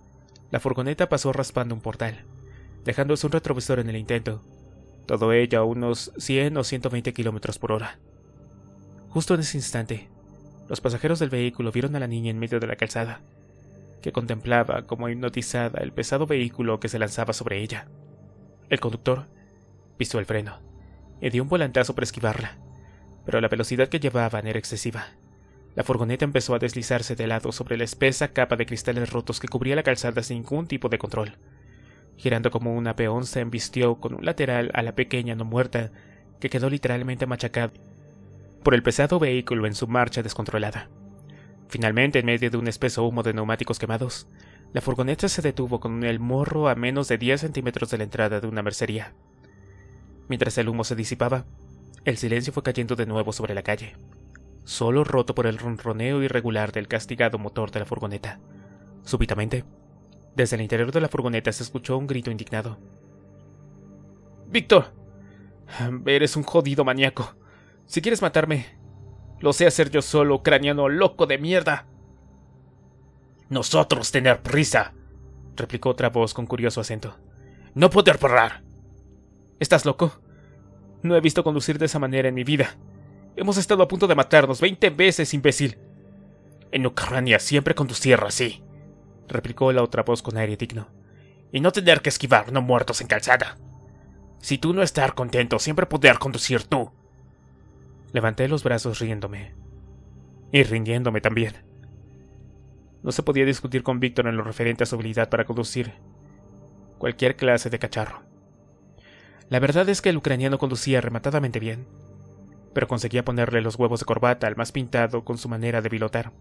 La furgoneta pasó raspando un portal, dejándose un retrovisor en el intento, todo ello a unos cien o ciento veinte kilómetros por hora. Justo en ese instante, los pasajeros del vehículo vieron a la niña en medio de la calzada, que contemplaba como hipnotizada el pesado vehículo que se lanzaba sobre ella. El conductor pisó el freno y dio un volantazo para esquivarla, pero la velocidad que llevaban era excesiva. La furgoneta empezó a deslizarse de lado sobre la espesa capa de cristales rotos que cubría la calzada sin ningún tipo de control. Girando como una peón, se embistió con un lateral a la pequeña no muerta, que quedó literalmente machacada por el pesado vehículo en su marcha descontrolada. Finalmente, en medio de un espeso humo de neumáticos quemados, la furgoneta se detuvo con el morro a menos de diez centímetros de la entrada de una mercería. Mientras el humo se disipaba, el silencio fue cayendo de nuevo sobre la calle, solo roto por el ronroneo irregular del castigado motor de la furgoneta. Súbitamente, desde el interior de la furgoneta se escuchó un grito indignado. «¡Víctor! Eres un jodido maníaco. Si quieres matarme, lo sé hacer yo solo, ucraniano loco de mierda». «Nosotros tener prisa», replicó otra voz con curioso acento. «No poder parar». «¿Estás loco? No he visto conducir de esa manera en mi vida. Hemos estado a punto de matarnos veinte veces, imbécil». «En Ucrania siempre conducir así», replicó la otra voz con aire digno. «Y no tener que esquivar no muertos en calzada. Si tú no estar contento, siempre poder conducir tú». Levanté los brazos riéndome. Y rindiéndome también. No se podía discutir con Víctor en lo referente a su habilidad para conducir cualquier clase de cacharro. La verdad es que el ucraniano conducía rematadamente bien, pero conseguía ponerle los huevos de corbata al más pintado con su manera de pilotar.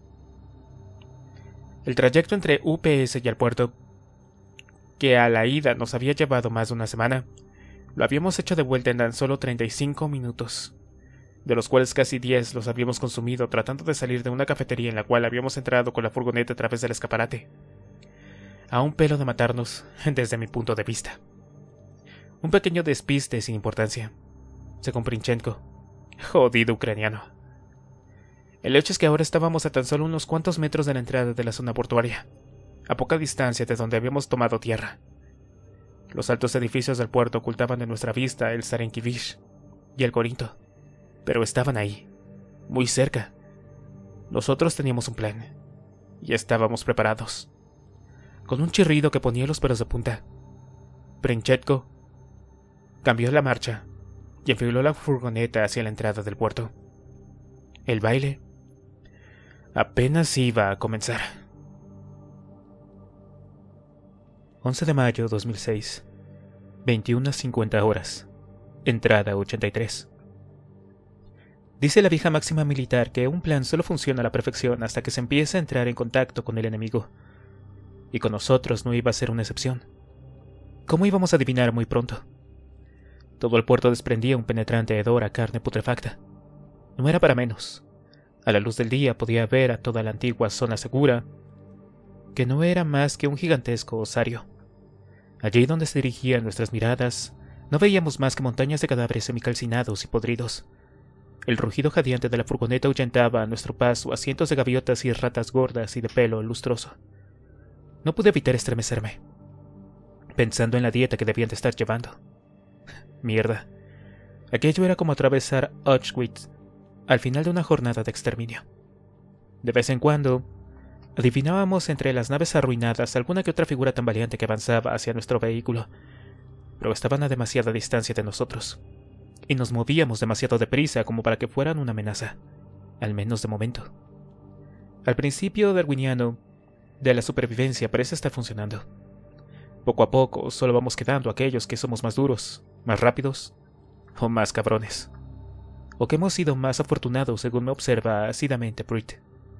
El trayecto entre U P S y el puerto, que a la ida nos había llevado más de una semana, lo habíamos hecho de vuelta en tan solo treinta y cinco minutos, de los cuales casi diez los habíamos consumido tratando de salir de una cafetería en la cual habíamos entrado con la furgoneta a través del escaparate. A un pelo de matarnos, desde mi punto de vista. Un pequeño despiste sin importancia, según Princhenko. Jodido ucraniano. El hecho es que ahora estábamos a tan solo unos cuantos metros de la entrada de la zona portuaria, a poca distancia de donde habíamos tomado tierra. Los altos edificios del puerto ocultaban de nuestra vista el Sarenkivich y el Corinto, pero estaban ahí, muy cerca. Nosotros teníamos un plan, y estábamos preparados. Con un chirrido que ponía los pelos de punta, Princhenko cambió la marcha y enfiló la furgoneta hacia la entrada del puerto. El baile apenas iba a comenzar. once de mayo de dos mil seis, veintiuna cincuenta horas, entrada ochenta y tres. Dice la vieja máxima militar que un plan solo funciona a la perfección hasta que se empieza a entrar en contacto con el enemigo, y con nosotros no iba a ser una excepción. ¿Cómo íbamos a adivinar muy pronto? Todo el puerto desprendía un penetrante hedor a carne putrefacta. No era para menos. A la luz del día podía ver a toda la antigua zona segura, que no era más que un gigantesco osario. Allí donde se dirigían nuestras miradas, no veíamos más que montañas de cadáveres semicalcinados y podridos. El rugido jadeante de la furgoneta ahuyentaba a nuestro paso a cientos de gaviotas y ratas gordas y de pelo lustroso. No pude evitar estremecerme, pensando en la dieta que debían de estar llevando. Mierda. Aquello era como atravesar Auschwitz al final de una jornada de exterminio. De vez en cuando, adivinábamos entre las naves arruinadas alguna que otra figura tambaleante que avanzaba hacia nuestro vehículo, pero estaban a demasiada distancia de nosotros, y nos movíamos demasiado deprisa como para que fueran una amenaza, al menos de momento. Al principio darwiniano de la supervivencia parece estar funcionando. Poco a poco solo vamos quedando aquellos que somos más duros, más rápidos o más cabrones, o que hemos sido más afortunados según me observa ácidamente Pruitt.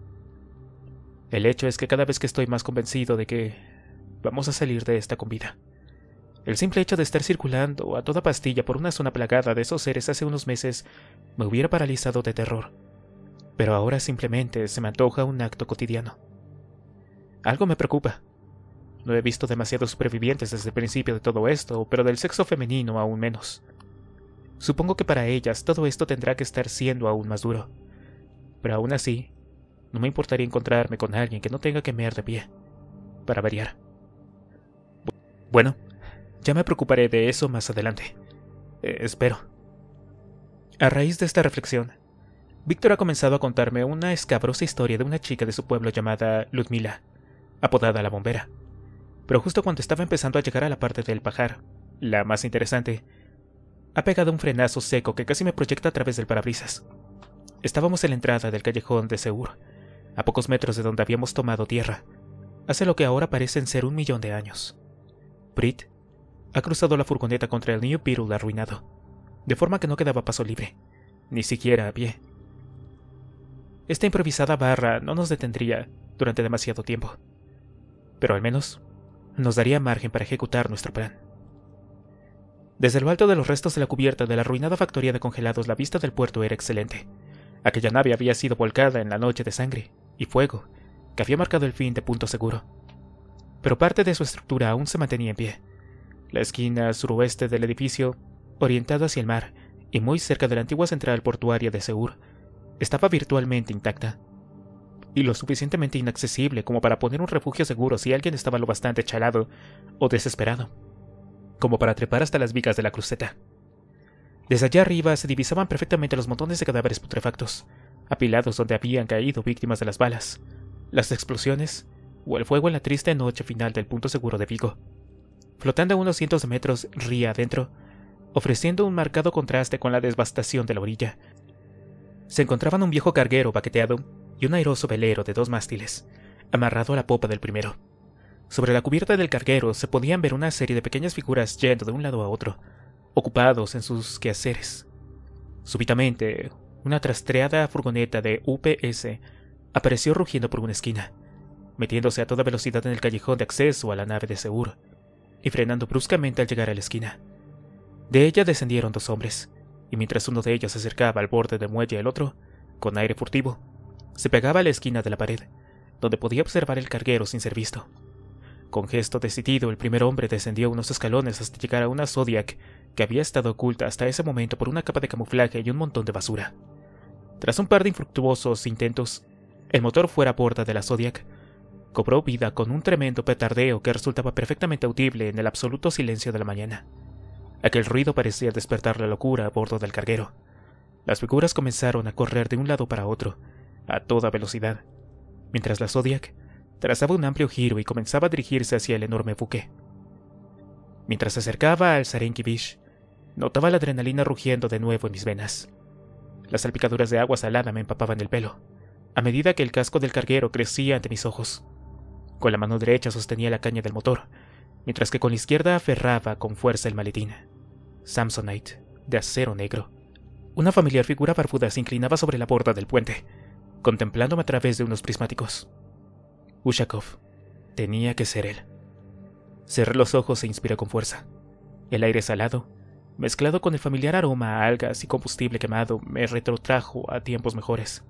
El hecho es que cada vez que estoy más convencido de que vamos a salir de esta con vida. El simple hecho de estar circulando a toda pastilla por una zona plagada de esos seres hace unos meses me hubiera paralizado de terror, pero ahora simplemente se me antoja un acto cotidiano. Algo me preocupa. No he visto demasiados supervivientes desde el principio de todo esto, pero del sexo femenino aún menos. Supongo que para ellas todo esto tendrá que estar siendo aún más duro, pero aún así, no me importaría encontrarme con alguien que no tenga que mear de pie, para variar. Bueno, ya me preocuparé de eso más adelante. Eh, espero. A raíz de esta reflexión, Víctor ha comenzado a contarme una escabrosa historia de una chica de su pueblo llamada Ludmila, apodada la bombera. Pero justo cuando estaba empezando a llegar a la parte del pajar, la más interesante, ha pegado un frenazo seco que casi me proyecta a través del parabrisas. Estábamos en la entrada del callejón de Seur, a pocos metros de donde habíamos tomado tierra, hace lo que ahora parecen ser un millón de años. Brit ha cruzado la furgoneta contra el New Beetle arruinado, de forma que no quedaba paso libre, ni siquiera a pie. Esta improvisada barra no nos detendría durante demasiado tiempo, pero al menos nos daría margen para ejecutar nuestro plan. Desde lo alto de los restos de la cubierta de la arruinada factoría de congelados, la vista del puerto era excelente. Aquella nave había sido volcada en la noche de sangre y fuego que había marcado el fin de Punto Seguro. Pero parte de su estructura aún se mantenía en pie. La esquina suroeste del edificio, orientada hacia el mar y muy cerca de la antigua central portuaria de Seur, estaba virtualmente intacta, y lo suficientemente inaccesible como para poner un refugio seguro si alguien estaba lo bastante chalado o desesperado, como para trepar hasta las vigas de la cruceta. Desde allá arriba se divisaban perfectamente los montones de cadáveres putrefactos, apilados donde habían caído víctimas de las balas, las explosiones o el fuego en la triste noche final del Punto Seguro de Vigo. Flotando a unos cientos de metros ría adentro, ofreciendo un marcado contraste con la devastación de la orilla, se encontraban un viejo carguero baqueteado y un airoso velero de dos mástiles, amarrado a la popa del primero. Sobre la cubierta del carguero se podían ver una serie de pequeñas figuras yendo de un lado a otro, ocupados en sus quehaceres. Súbitamente, una trastreada furgoneta de U P S apareció rugiendo por una esquina, metiéndose a toda velocidad en el callejón de acceso a la nave de Seur, y frenando bruscamente al llegar a la esquina. De ella descendieron dos hombres, y mientras uno de ellos se acercaba al borde del muelle, el otro, con aire furtivo, se pegaba a la esquina de la pared, donde podía observar el carguero sin ser visto. Con gesto decidido, el primer hombre descendió unos escalones hasta llegar a una Zodiac que había estado oculta hasta ese momento por una capa de camuflaje y un montón de basura. Tras un par de infructuosos intentos, el motor fuera a borda de la Zodiac cobró vida con un tremendo petardeo que resultaba perfectamente audible en el absoluto silencio de la mañana. Aquel ruido parecía despertar la locura a bordo del carguero. Las figuras comenzaron a correr de un lado para otro, a toda velocidad, mientras la Zodiac trazaba un amplio giro y comenzaba a dirigirse hacia el enorme buque. Mientras se acercaba al Sarenki-Bish, notaba la adrenalina rugiendo de nuevo en mis venas. Las salpicaduras de agua salada me empapaban el pelo, a medida que el casco del carguero crecía ante mis ojos. Con la mano derecha sostenía la caña del motor, mientras que con la izquierda aferraba con fuerza el maletín. Samsonite, de acero negro. Una familiar figura barbuda se inclinaba sobre la borda del puente, contemplándome a través de unos prismáticos. Ushakov. Tenía que ser él. Cerré los ojos e inspiré con fuerza. El aire salado, mezclado con el familiar aroma a algas y combustible quemado, me retrotrajo a tiempos mejores.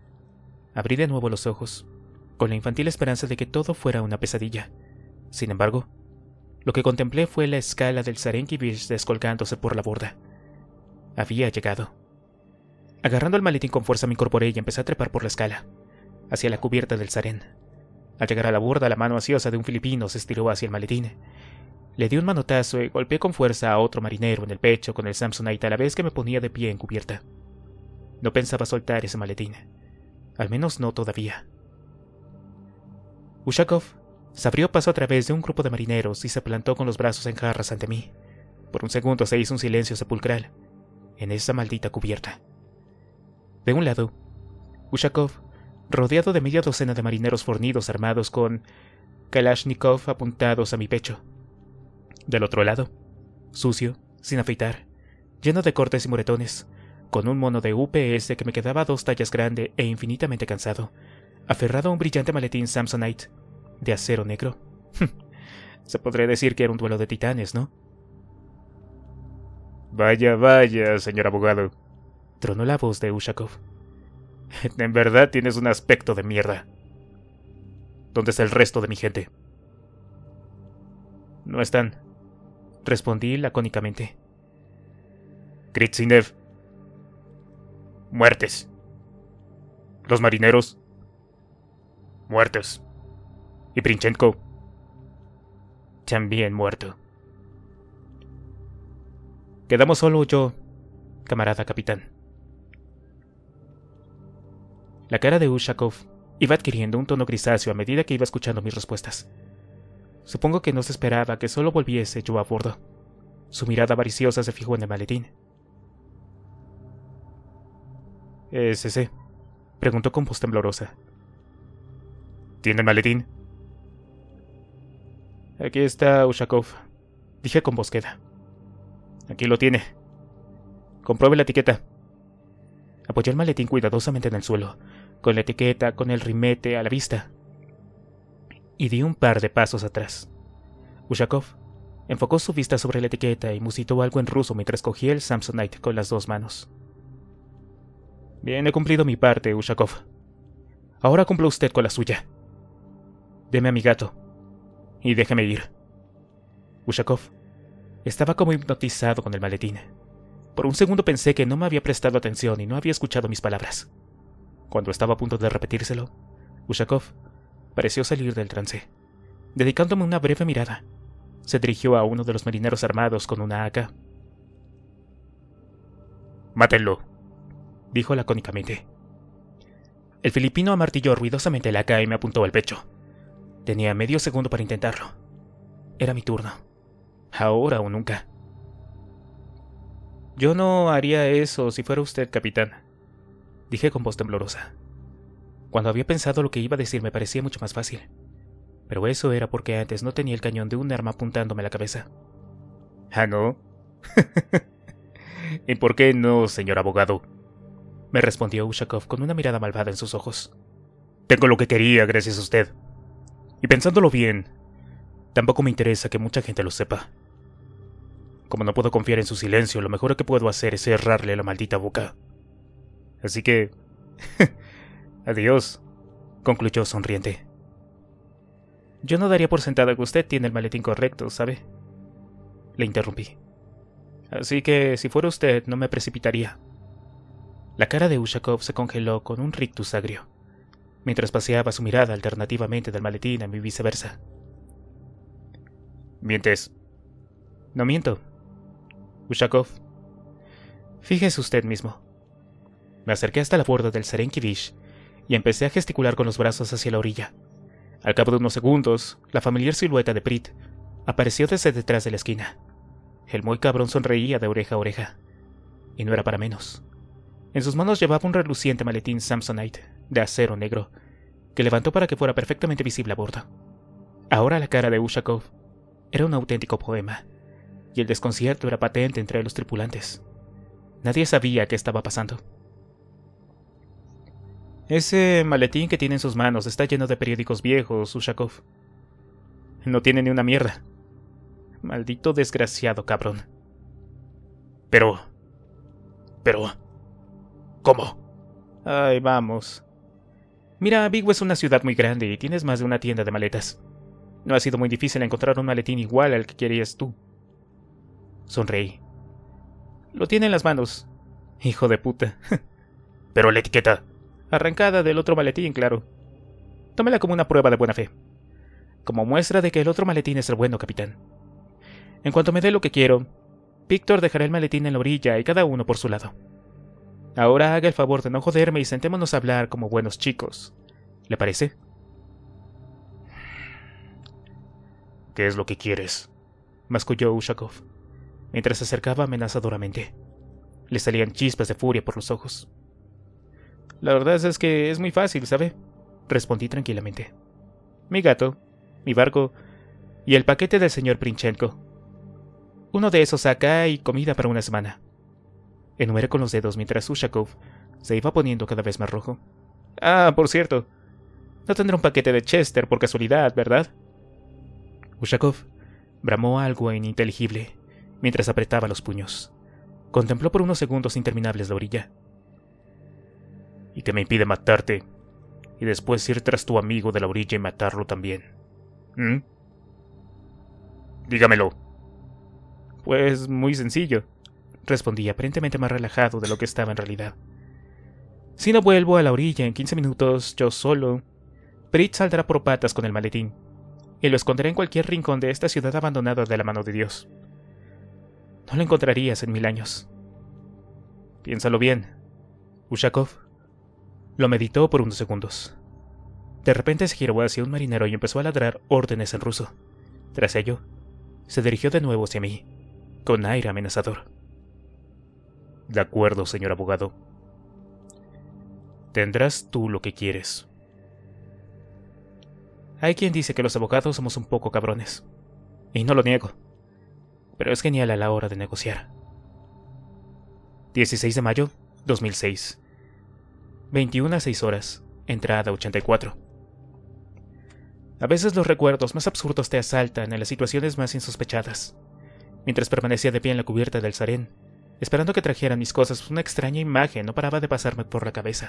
Abrí de nuevo los ojos, con la infantil esperanza de que todo fuera una pesadilla. Sin embargo, lo que contemplé fue la escala del Sarenki-Bish descolgándose por la borda. Había llegado. Agarrando el maletín con fuerza me incorporé y empecé a trepar por la escala, hacia la cubierta del Saren. Al llegar a la borda, la mano ansiosa de un filipino se estiró hacia el maletín. Le di un manotazo y golpeé con fuerza a otro marinero en el pecho con el Samsonite a la vez que me ponía de pie en cubierta. No pensaba soltar ese maletín. Al menos no todavía. Ushakov se abrió paso a través de un grupo de marineros y se plantó con los brazos en jarras ante mí. Por un segundo se hizo un silencio sepulcral en esa maldita cubierta. De un lado, Ushakov, rodeado de media docena de marineros fornidos armados con Kalashnikov apuntados a mi pecho. Del otro lado, sucio, sin afeitar, lleno de cortes y moretones, con un mono de U P S que me quedaba dos tallas grande e infinitamente cansado, aferrado a un brillante maletín Samsonite, de acero negro. Se podría decir que era un duelo de titanes, ¿no? Vaya, vaya, señor abogado, tronó la voz de Ushakov. En verdad tienes un aspecto de mierda. ¿Dónde está el resto de mi gente? No están, respondí lacónicamente. Kritsinev. Muertes. Los marineros. Muertos. Y Princhenko. también muerto. Quedamos solo yo, camarada capitán. La cara de Ushakov iba adquiriendo un tono grisáceo a medida que iba escuchando mis respuestas. Supongo que no se esperaba que solo volviese yo a bordo. Su mirada avariciosa se fijó en el maletín. ¿Es ese?, preguntó con voz temblorosa. ¿Tiene el maletín? Aquí está, Ushakov, dije con voz queda. Aquí lo tiene. Compruebe la etiqueta. Apoyé el maletín cuidadosamente en el suelo, con la etiqueta, con el rimete a la vista, y di un par de pasos atrás. Ushakov enfocó su vista sobre la etiqueta y musitó algo en ruso mientras cogía el Samsonite con las dos manos. Bien, he cumplido mi parte, Ushakov. Ahora cumpla usted con la suya. Deme a mi gato y déjeme ir. Ushakov estaba como hipnotizado con el maletín. Por un segundo pensé que no me había prestado atención y no había escuchado mis palabras. Cuando estaba a punto de repetírselo, Ushakov pareció salir del trance. Dedicándome una breve mirada, se dirigió a uno de los marineros armados con una A K. «Mátenlo», dijo lacónicamente. El filipino amartilló ruidosamente la A K y me apuntó al pecho. Tenía medio segundo para intentarlo. Era mi turno. Ahora o nunca. Yo no haría eso si fuera usted, capitán, dije con voz temblorosa. Cuando había pensado lo que iba a decir me parecía mucho más fácil. Pero eso era porque antes no tenía el cañón de un arma apuntándome a la cabeza. ¿Ah, no? ¿Y por qué no, señor abogado?, me respondió Ushakov con una mirada malvada en sus ojos. Tengo lo que quería gracias a usted. Y pensándolo bien, tampoco me interesa que mucha gente lo sepa. Como no puedo confiar en su silencio, lo mejor que puedo hacer es cerrarle la maldita boca. Así que... adiós, concluyó sonriente. Yo no daría por sentado que usted tiene el maletín correcto, ¿sabe? Le interrumpí. Así que, si fuera usted, no me precipitaría. La cara de Ushakov se congeló con un rictus agrio, mientras paseaba su mirada alternativamente del maletín a mi viceversa. ¿Mientes? No miento. Ushakov, fíjese usted mismo. Me acerqué hasta la borda del Serenkivish y empecé a gesticular con los brazos hacia la orilla. Al cabo de unos segundos, la familiar silueta de Prit apareció desde detrás de la esquina. El muy cabrón sonreía de oreja a oreja. Y no era para menos. En sus manos llevaba un reluciente maletín Samsonite, de acero negro, que levantó para que fuera perfectamente visible a bordo. Ahora la cara de Ushakov era un auténtico poema, y el desconcierto era patente entre los tripulantes. Nadie sabía qué estaba pasando. Ese maletín que tiene en sus manos está lleno de periódicos viejos, Ushakov. No tiene ni una mierda. Maldito desgraciado cabrón. Pero... Pero... ¿Cómo? Ay, vamos. Mira, Vigo es una ciudad muy grande y tienes más de una tienda de maletas. No ha sido muy difícil encontrar un maletín igual al que querías tú. Sonreí. Lo tiene en las manos, hijo de puta. Pero la etiqueta... arrancada del otro maletín, claro. Tómela como una prueba de buena fe. Como muestra de que el otro maletín es el bueno, capitán. En cuanto me dé lo que quiero, Víctor dejará el maletín en la orilla y cada uno por su lado. Ahora haga el favor de no joderme y sentémonos a hablar como buenos chicos. ¿Le parece? ¿Qué es lo que quieres?, masculló Ushakov, mientras se acercaba amenazadoramente. Le salían chispas de furia por los ojos. La verdad es que es muy fácil, ¿sabe? Respondí tranquilamente. Mi gato, mi barco y el paquete del señor Princhenko. Uno de esos acá y comida para una semana. Enumeré con los dedos mientras Ushakov se iba poniendo cada vez más rojo. Ah, por cierto, no tendrá un paquete de Chester por casualidad, ¿verdad? Ushakov bramó algo ininteligible mientras apretaba los puños. Contempló por unos segundos interminables la orilla. ¿Y qué me impide matarte? Y después ir tras tu amigo de la orilla y matarlo también. ¿Mm? Dígamelo. Pues muy sencillo, respondí aparentemente más relajado de lo que estaba en realidad. Si no vuelvo a la orilla en quince minutos, yo solo, Prit saldrá por patas con el maletín. y lo esconderé en cualquier rincón de esta ciudad abandonada de la mano de Dios. No lo encontrarías en mil años. Piénsalo bien, Ushakov. Lo meditó por unos segundos. De repente se giró hacia un marinero y empezó a ladrar órdenes en ruso. Tras ello, se dirigió de nuevo hacia mí, con aire amenazador. De acuerdo, señor abogado. Tendrás tú lo que quieres. Hay quien dice que los abogados somos un poco cabrones, y no lo niego, pero es genial a la hora de negociar. dieciséis de mayo, dos mil seis. veintiuna a seis horas, entrada ochenta y cuatro. A veces los recuerdos más absurdos te asaltan en las situaciones más insospechadas. Mientras permanecía de pie en la cubierta del sarén, esperando que trajeran mis cosas, una extraña imagen no paraba de pasarme por la cabeza.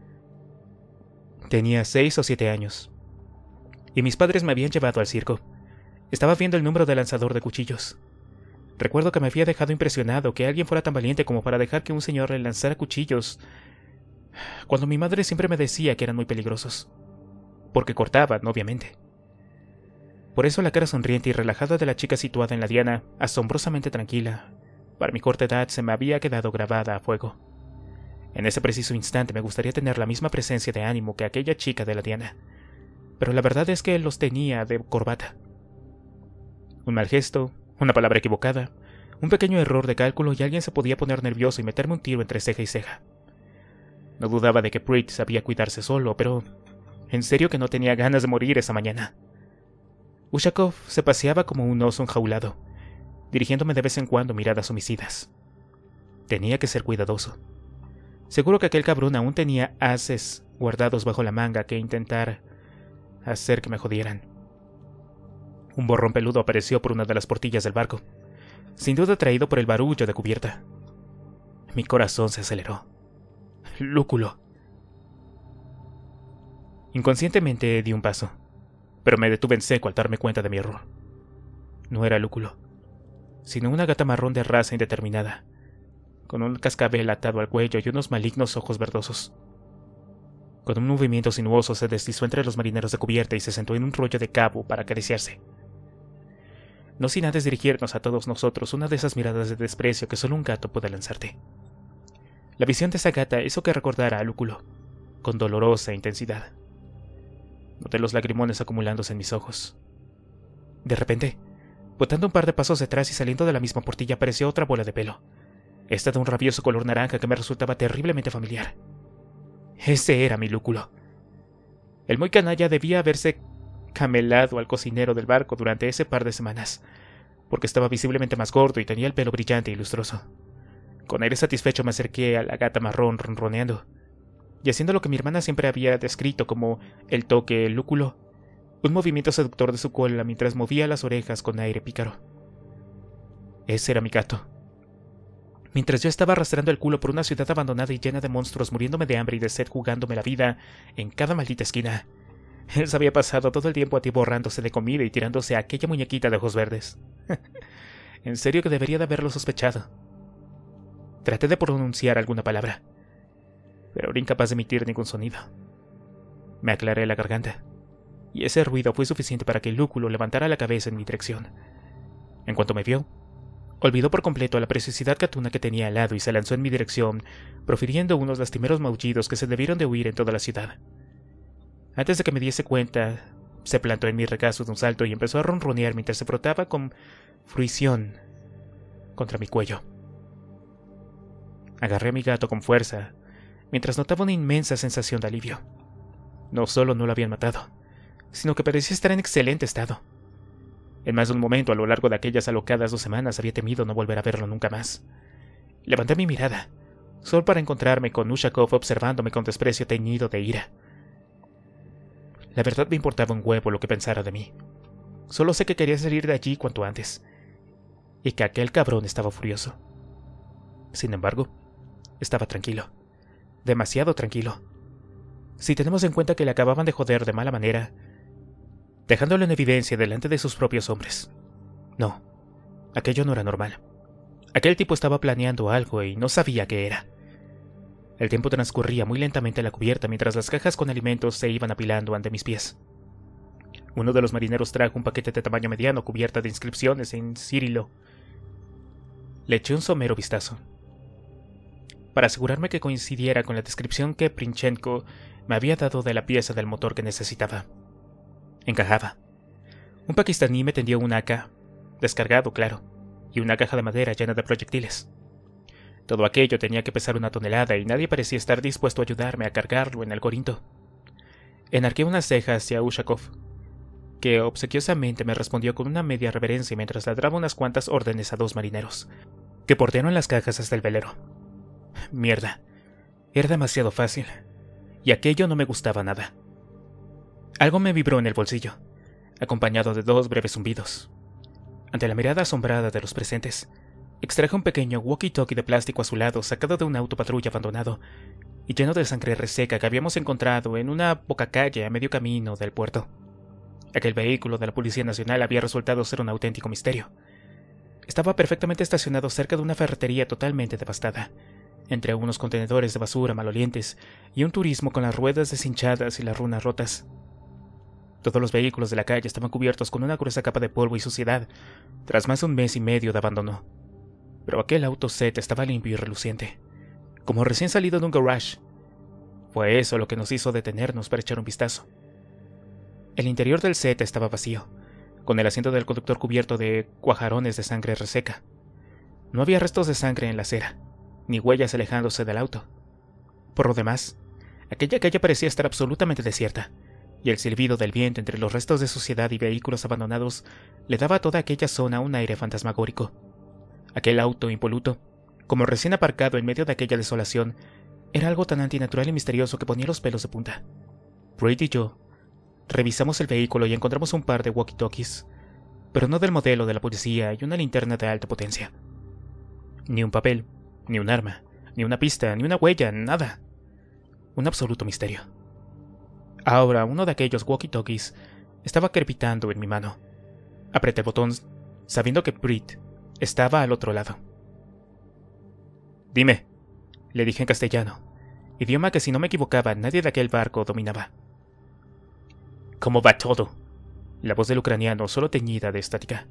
Tenía seis o siete años, y mis padres me habían llevado al circo. Estaba viendo el número de lanzador de cuchillos. Recuerdo que me había dejado impresionado que alguien fuera tan valiente como para dejar que un señor le lanzara cuchillos, cuando mi madre siempre me decía que eran muy peligrosos, porque cortaban, obviamente. Por eso la cara sonriente y relajada de la chica situada en la diana, asombrosamente tranquila, para mi corta edad, se me había quedado grabada a fuego. En ese preciso instante me gustaría tener la misma presencia de ánimo que aquella chica de la diana, pero la verdad es que los tenía de corbata. Un mal gesto, una palabra equivocada, un pequeño error de cálculo y alguien se podía poner nervioso y meterme un tiro entre ceja y ceja. No dudaba de que Pruitt sabía cuidarse solo, pero en serio que no tenía ganas de morir esa mañana. Ushakov se paseaba como un oso enjaulado, dirigiéndome de vez en cuando miradas homicidas. Tenía que ser cuidadoso. Seguro que aquel cabrón aún tenía haces guardados bajo la manga que intentar hacer que me jodieran. Un borrón peludo apareció por una de las portillas del barco, sin duda atraído por el barullo de cubierta. Mi corazón se aceleró. Lúculo. Inconscientemente di un paso, pero me detuve en seco al darme cuenta de mi error. No era Lúculo, sino una gata marrón de raza indeterminada, con un cascabel atado al cuello y unos malignos ojos verdosos. Con un movimiento sinuoso se deslizó entre los marineros de cubierta y se sentó en un rollo de cabo para acariciarse. No sin antes dirigirnos a todos nosotros una de esas miradas de desprecio que solo un gato puede lanzarte. La visión de esa gata hizo que recordara a Lúculo, con dolorosa intensidad. Noté los lagrimones acumulándose en mis ojos. De repente, botando un par de pasos detrás y saliendo de la misma portilla, apareció otra bola de pelo, esta de un rabioso color naranja que me resultaba terriblemente familiar. Ese era mi Lúculo. El muy canalla debía haberse camelado al cocinero del barco durante ese par de semanas, porque estaba visiblemente más gordo y tenía el pelo brillante y lustroso. Con aire satisfecho me acerqué a la gata marrón ronroneando, y haciendo lo que mi hermana siempre había descrito como el toque Lúculo, un movimiento seductor de su cola mientras movía las orejas con aire pícaro. Ese era mi gato. Mientras yo estaba arrastrando el culo por una ciudad abandonada y llena de monstruos, muriéndome de hambre y de sed, jugándome la vida en cada maldita esquina, él se había pasado todo el tiempo atiborrándose de comida y tirándose a aquella muñequita de ojos verdes. En serio que debería de haberlo sospechado. Traté de pronunciar alguna palabra, pero era incapaz de emitir ningún sonido. Me aclaré la garganta, y ese ruido fue suficiente para que el Lúculo levantara la cabeza en mi dirección. En cuanto me vio, olvidó por completo la preciosidad gatuna que tenía al lado y se lanzó en mi dirección, profiriendo unos lastimeros maullidos que se debieron de oír en toda la ciudad. Antes de que me diese cuenta, se plantó en mi regazo de un salto y empezó a ronronear mientras se frotaba con fruición contra mi cuello. Agarré a mi gato con fuerza, mientras notaba una inmensa sensación de alivio. No solo no lo habían matado, sino que parecía estar en excelente estado. En más de un momento a lo largo de aquellas alocadas dos semanas había temido no volver a verlo nunca más. Levanté mi mirada, solo para encontrarme con Ushakov observándome con desprecio teñido de ira. La verdad me importaba un huevo lo que pensara de mí. Solo sé que quería salir de allí cuanto antes, y que aquel cabrón estaba furioso. Sin embargo, estaba tranquilo. Demasiado tranquilo. Si tenemos en cuenta que le acababan de joder de mala manera, dejándolo en evidencia delante de sus propios hombres. No, aquello no era normal. Aquel tipo estaba planeando algo y no sabía qué era. El tiempo transcurría muy lentamente en la cubierta mientras las cajas con alimentos se iban apilando ante mis pies. Uno de los marineros trajo un paquete de tamaño mediano cubierta de inscripciones en cirilo. Le eché un somero vistazo, para asegurarme que coincidiera con la descripción que Princhenko me había dado de la pieza del motor que necesitaba. Encajaba. Un pakistaní me tendió un A K, descargado, claro, y una caja de madera llena de proyectiles. Todo aquello tenía que pesar una tonelada y nadie parecía estar dispuesto a ayudarme a cargarlo en el Corinto. Enarqué una ceja hacia Ushakov, que obsequiosamente me respondió con una media reverencia mientras ladraba unas cuantas órdenes a dos marineros, que portearon las cajas hasta el velero. Mierda. Era demasiado fácil, y aquello no me gustaba nada. Algo me vibró en el bolsillo, acompañado de dos breves zumbidos. Ante la mirada asombrada de los presentes, extraje un pequeño walkie-talkie de plástico azulado sacado de un auto patrulla abandonado y lleno de sangre reseca que habíamos encontrado en una bocacalle a medio camino del puerto. Aquel vehículo de la Policía Nacional había resultado ser un auténtico misterio. Estaba perfectamente estacionado cerca de una ferretería totalmente devastada, entre unos contenedores de basura malolientes y un turismo con las ruedas deshinchadas y las runas rotas. Todos los vehículos de la calle estaban cubiertos con una gruesa capa de polvo y suciedad, tras más de un mes y medio de abandono. Pero aquel auto set estaba limpio y reluciente, como recién salido de un garage. Fue eso lo que nos hizo detenernos para echar un vistazo. El interior del set estaba vacío, con el asiento del conductor cubierto de cuajarones de sangre reseca. No había restos de sangre en la acera, ni huellas alejándose del auto. Por lo demás, aquella calle parecía estar absolutamente desierta, y el silbido del viento entre los restos de suciedad y vehículos abandonados le daba a toda aquella zona un aire fantasmagórico. Aquel auto impoluto, como recién aparcado en medio de aquella desolación, era algo tan antinatural y misterioso que ponía los pelos de punta. Reed y yo revisamos el vehículo y encontramos un par de walkie-talkies, pero no del modelo de la policía, y una linterna de alta potencia. Ni un papel, ni un arma, ni una pista, ni una huella, nada. Un absoluto misterio. Ahora uno de aquellos walkie-talkies estaba crepitando en mi mano. Apreté el botón, sabiendo que Brit estaba al otro lado. «Dime», le dije en castellano, idioma que si no me equivocaba nadie de aquel barco dominaba. «¿Cómo va todo?», la voz del ucraniano solo teñida de estática.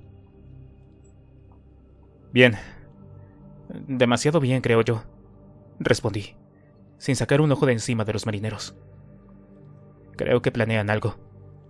«Bien. Demasiado bien, creo yo», respondí, sin sacar un ojo de encima de los marineros. «Creo que planean algo».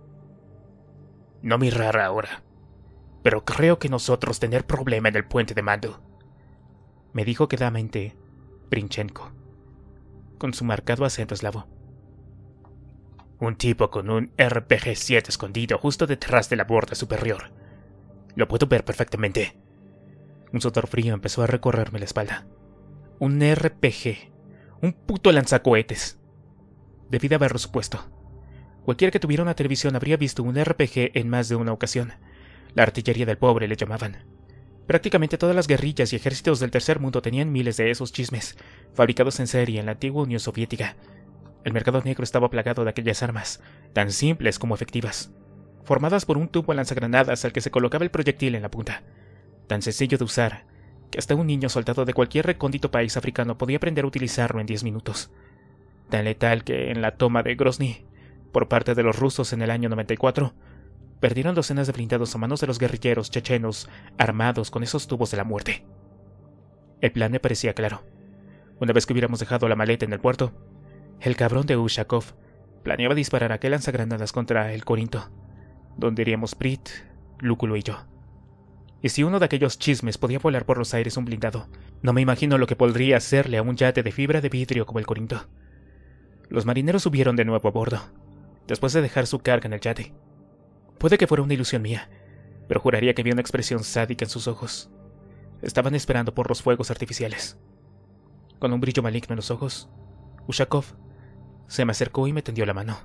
«No mirar ahora, pero creo que nosotros tener problema en el puente de mando», me dijo quedamente Princhenko, con su marcado acento eslavo. «Un tipo con un R P G siete escondido justo detrás de la borda superior. Lo puedo ver perfectamente». Un sudor frío empezó a recorrerme la espalda. Un R P G. Un puto lanzacohetes. Debí de haberlo supuesto. Cualquiera que tuviera una televisión habría visto un R P G en más de una ocasión. La artillería del pobre le llamaban. Prácticamente todas las guerrillas y ejércitos del tercer mundo tenían miles de esos chismes, fabricados en serie en la antigua Unión Soviética. El mercado negro estaba plagado de aquellas armas, tan simples como efectivas, formadas por un tubo lanzagranadas al que se colocaba el proyectil en la punta. Tan sencillo de usar, que hasta un niño soldado de cualquier recóndito país africano podía aprender a utilizarlo en diez minutos. Tan letal que en la toma de Grozny, por parte de los rusos en el año noventa y cuatro, perdieron docenas de blindados a manos de los guerrilleros chechenos armados con esos tubos de la muerte. El plan me parecía claro. Una vez que hubiéramos dejado la maleta en el puerto, el cabrón de Ushakov planeaba disparar aquel lanzagranadas contra el Corinto, donde iríamos Brit, Lúculo y yo. Y si uno de aquellos chismes podía volar por los aires un blindado, no me imagino lo que podría hacerle a un yate de fibra de vidrio como el Corinto. Los marineros subieron de nuevo a bordo, después de dejar su carga en el yate. Puede que fuera una ilusión mía, pero juraría que vi una expresión sádica en sus ojos. Estaban esperando por los fuegos artificiales. Con un brillo maligno en los ojos, Ushakov se me acercó y me tendió la mano.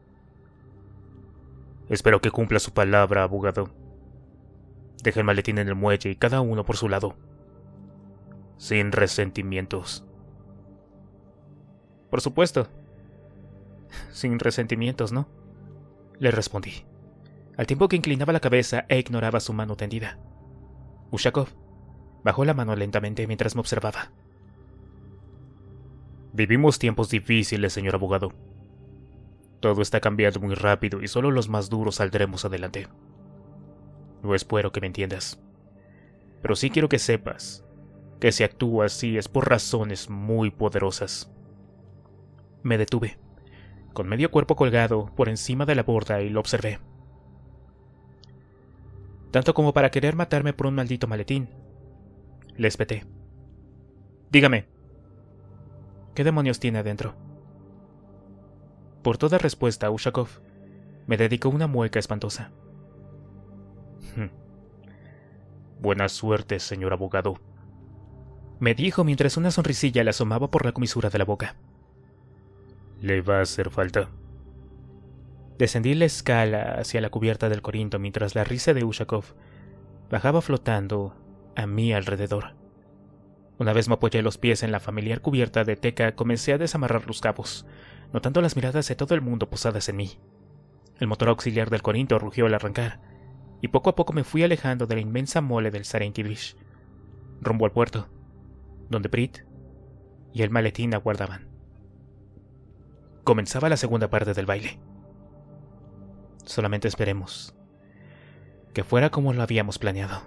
«Espero que cumpla su palabra, abogado. Deja el maletín en el muelle y cada uno por su lado. Sin resentimientos». «Por supuesto. Sin resentimientos, ¿no?», le respondí, al tiempo que inclinaba la cabeza e ignoraba su mano tendida. Ushakov bajó la mano lentamente mientras me observaba. «Vivimos tiempos difíciles, señor abogado. Todo está cambiando muy rápido y solo los más duros saldremos adelante. No espero que me entiendas. Pero sí quiero que sepas que si actúo así es por razones muy poderosas. Me detuve, con medio cuerpo colgado por encima de la borda, y lo observé. Tanto como para querer matarme por un maldito maletín. Le espeté. Dígame, ¿qué demonios tiene adentro? Por toda respuesta, Ushakov me dedicó una mueca espantosa. Buena suerte, señor abogado, me dijo mientras una sonrisilla le asomaba por la comisura de la boca. Le va a hacer falta. Descendí la escala hacia la cubierta del Corinto mientras la risa de Ushakov bajaba flotando a mi alrededor. Una vez me apoyé los pies en la familiar cubierta de teca, comencé a desamarrar los cabos, notando las miradas de todo el mundo posadas en mí. El motor auxiliar del Corinto rugió al arrancar, y poco a poco me fui alejando de la inmensa mole del Sarenkivich, rumbo al puerto, donde Brit y el maletín aguardaban. Comenzaba la segunda parte del baile. Solamente esperemos que fuera como lo habíamos planeado.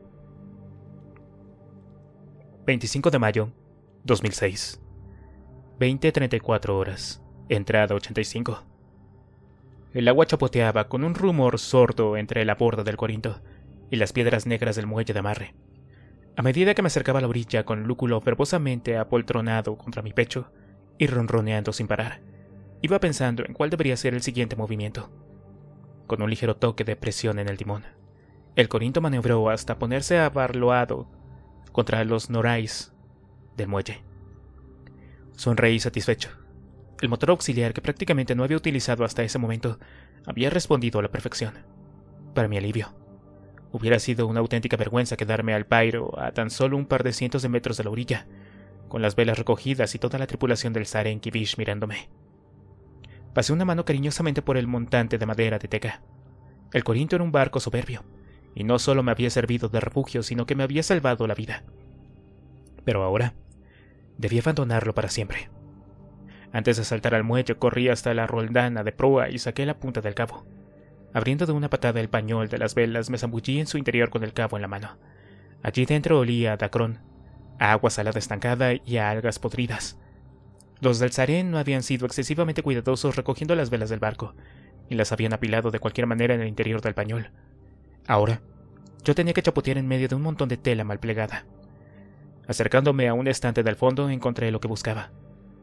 veinticinco de mayo, dos mil seis. veinte treinta y cuatro horas. Entrada ochenta y cinco. El agua chapoteaba con un rumor sordo entre la borda del Corinto y las piedras negras del muelle de amarre. A medida que me acercaba a la orilla con lúculo verbosamente apoltronado contra mi pecho y ronroneando sin parar, iba pensando en cuál debería ser el siguiente movimiento. Con un ligero toque de presión en el timón, el Corinto maniobró hasta ponerse abarloado contra los norais del muelle. Sonreí satisfecho. El motor auxiliar, que prácticamente no había utilizado hasta ese momento, había respondido a la perfección. Para mi alivio, hubiera sido una auténtica vergüenza quedarme al pairo a tan solo un par de cientos de metros de la orilla, con las velas recogidas y toda la tripulación del Sarenkivich mirándome. Pasé una mano cariñosamente por el montante de madera de teca. El Corinto era un barco soberbio, y no solo me había servido de refugio, sino que me había salvado la vida. Pero ahora debía abandonarlo para siempre. Antes de saltar al muelle, corrí hasta la roldana de proa y saqué la punta del cabo. Abriendo de una patada el pañol de las velas, me zambullí en su interior con el cabo en la mano. Allí dentro olía a dacrón, a agua salada estancada y a algas podridas. Los del Sarén no habían sido excesivamente cuidadosos recogiendo las velas del barco, y las habían apilado de cualquier manera en el interior del pañol. Ahora, yo tenía que chapotear en medio de un montón de tela mal plegada. Acercándome a un estante del fondo, encontré lo que buscaba.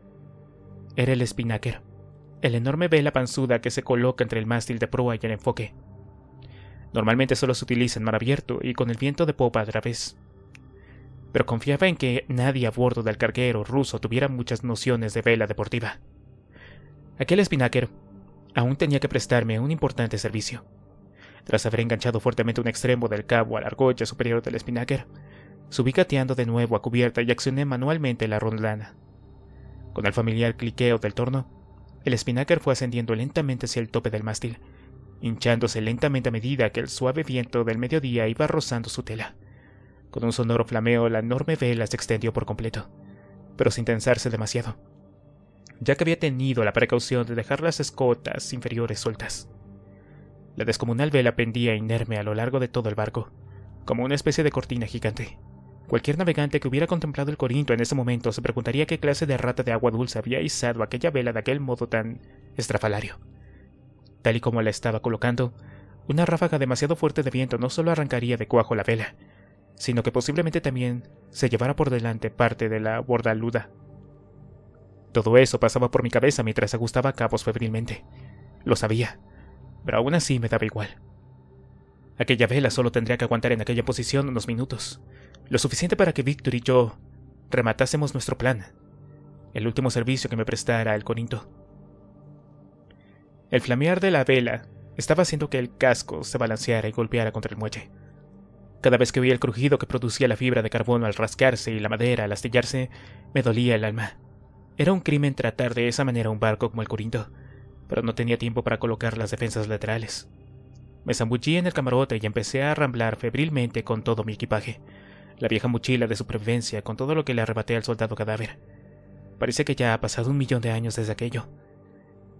Era el spinnaker, el enorme vela panzuda que se coloca entre el mástil de proa y el enfoque. Normalmente solo se utiliza en mar abierto y con el viento de popa a través. Pero confiaba en que nadie a bordo del carguero ruso tuviera muchas nociones de vela deportiva. Aquel spinnaker aún tenía que prestarme un importante servicio. Tras haber enganchado fuertemente un extremo del cabo a la argolla superior del spinnaker, subí gateando de nuevo a cubierta y accioné manualmente la roldana. Con el familiar cliqueo del torno, el spinnaker fue ascendiendo lentamente hacia el tope del mástil, hinchándose lentamente a medida que el suave viento del mediodía iba rozando su tela. Con un sonoro flameo, la enorme vela se extendió por completo, pero sin tensarse demasiado, ya que había tenido la precaución de dejar las escotas inferiores sueltas. La descomunal vela pendía inerme a lo largo de todo el barco, como una especie de cortina gigante. Cualquier navegante que hubiera contemplado el Corinto en ese momento se preguntaría qué clase de rata de agua dulce había izado aquella vela de aquel modo tan estrafalario. Tal y como la estaba colocando, una ráfaga demasiado fuerte de viento no solo arrancaría de cuajo la vela, sino que posiblemente también se llevara por delante parte de la bordaluda. Todo eso pasaba por mi cabeza mientras ajustaba cabos febrilmente. Lo sabía, pero aún así me daba igual. Aquella vela solo tendría que aguantar en aquella posición unos minutos, lo suficiente para que Víctor y yo rematásemos nuestro plan, el último servicio que me prestara el Corinto. El flamear de la vela estaba haciendo que el casco se balanceara y golpeara contra el muelle. Cada vez que oía el crujido que producía la fibra de carbono al rascarse y la madera al astillarse, me dolía el alma. Era un crimen tratar de esa manera un barco como el Corinto, pero no tenía tiempo para colocar las defensas laterales. Me zambullí en el camarote y empecé a arramblar febrilmente con todo mi equipaje, la vieja mochila de supervivencia con todo lo que le arrebaté al soldado cadáver. Parece que ya ha pasado un millón de años desde aquello.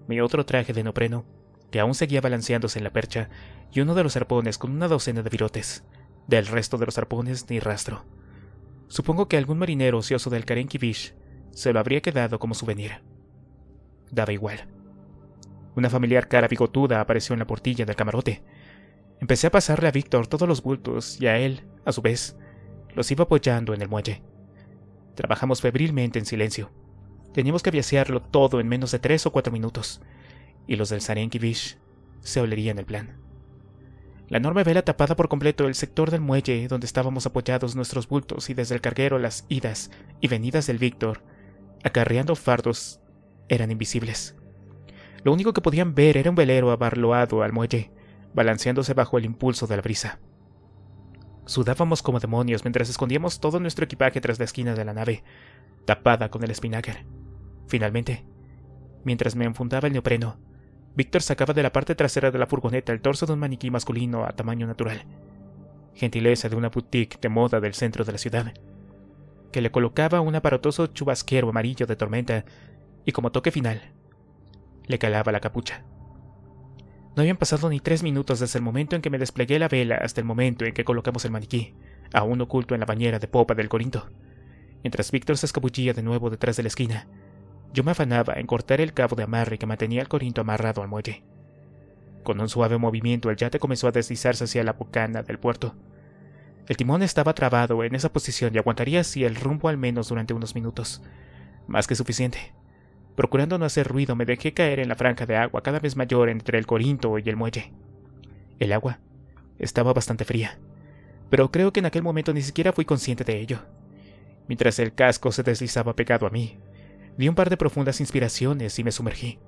mi otro traje de neopreno, que aún seguía balanceándose en la percha, y uno de los arpones con una docena de virotes. Del resto de los arpones ni rastro. Supongo que algún marinero ocioso del Karen Kibish se lo habría quedado como souvenir. Daba igual. Una familiar cara bigotuda apareció en la portilla del camarote. Empecé a pasarle a Víctor todos los bultos y a él, a su vez, los iba apoyando en el muelle. Trabajamos febrilmente en silencio. Teníamos que vaciarlo todo en menos de tres o cuatro minutos, y los del Karen Kibish se olerían el plan. La enorme vela tapaba por completo el sector del muelle donde estábamos apoyados nuestros bultos y desde el carguero las idas y venidas del Víctor, acarreando fardos, eran invisibles. Lo único que podían ver era un velero abarloado al muelle, balanceándose bajo el impulso de la brisa. Sudábamos como demonios mientras escondíamos todo nuestro equipaje tras la esquina de la nave, tapada con el spinnaker. Finalmente, mientras me enfundaba el neopreno, Víctor sacaba de la parte trasera de la furgoneta el torso de un maniquí masculino a tamaño natural, gentileza de una boutique de moda del centro de la ciudad, que le colocaba un aparatoso chubasquero amarillo de tormenta y como toque final, le calaba la capucha. No habían pasado ni tres minutos desde el momento en que me desplegué la vela hasta el momento en que colocamos el maniquí, aún oculto en la bañera de popa del Corinto. Mientras Víctor se escabullía de nuevo detrás de la esquina, yo me afanaba en cortar el cabo de amarre que mantenía el Corinto amarrado al muelle. Con un suave movimiento el yate comenzó a deslizarse hacia la bocana del puerto. El timón estaba trabado en esa posición y aguantaría así el rumbo al menos durante unos minutos. Más que suficiente. Procurando no hacer ruido, me dejé caer en la franja de agua cada vez mayor entre el Corinto y el muelle. El agua estaba bastante fría, pero creo que en aquel momento ni siquiera fui consciente de ello. Mientras el casco se deslizaba pegado a mí, di un par de profundas inspiraciones y me sumergí.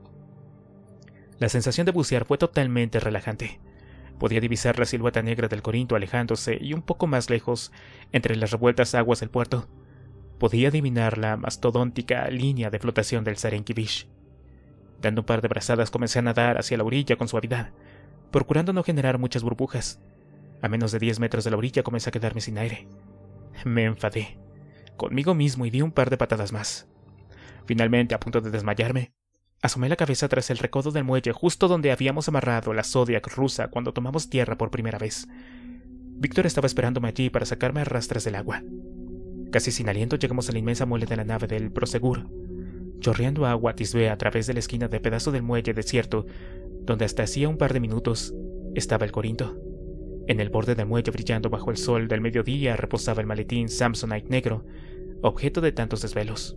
La sensación de bucear fue totalmente relajante. Podía divisar la silueta negra del Corinto alejándose y un poco más lejos, entre las revueltas aguas del puerto, podía adivinar la mastodóntica línea de flotación del Karen Kibish. Dando un par de brazadas comencé a nadar hacia la orilla con suavidad, procurando no generar muchas burbujas. A menos de diez metros de la orilla comencé a quedarme sin aire. Me enfadé conmigo mismo y di un par de patadas más. Finalmente, a punto de desmayarme, asomé la cabeza tras el recodo del muelle justo donde habíamos amarrado la Zodiac rusa cuando tomamos tierra por primera vez. Víctor estaba esperándome allí para sacarme a rastras del agua. Casi sin aliento llegamos a la inmensa mole de la nave del Prosegur. Chorreando agua atisbé a través de la esquina de pedazo del muelle desierto, donde hasta hacía un par de minutos estaba el Corinto. En el borde del muelle brillando bajo el sol del mediodía reposaba el maletín Samsonite negro, objeto de tantos desvelos.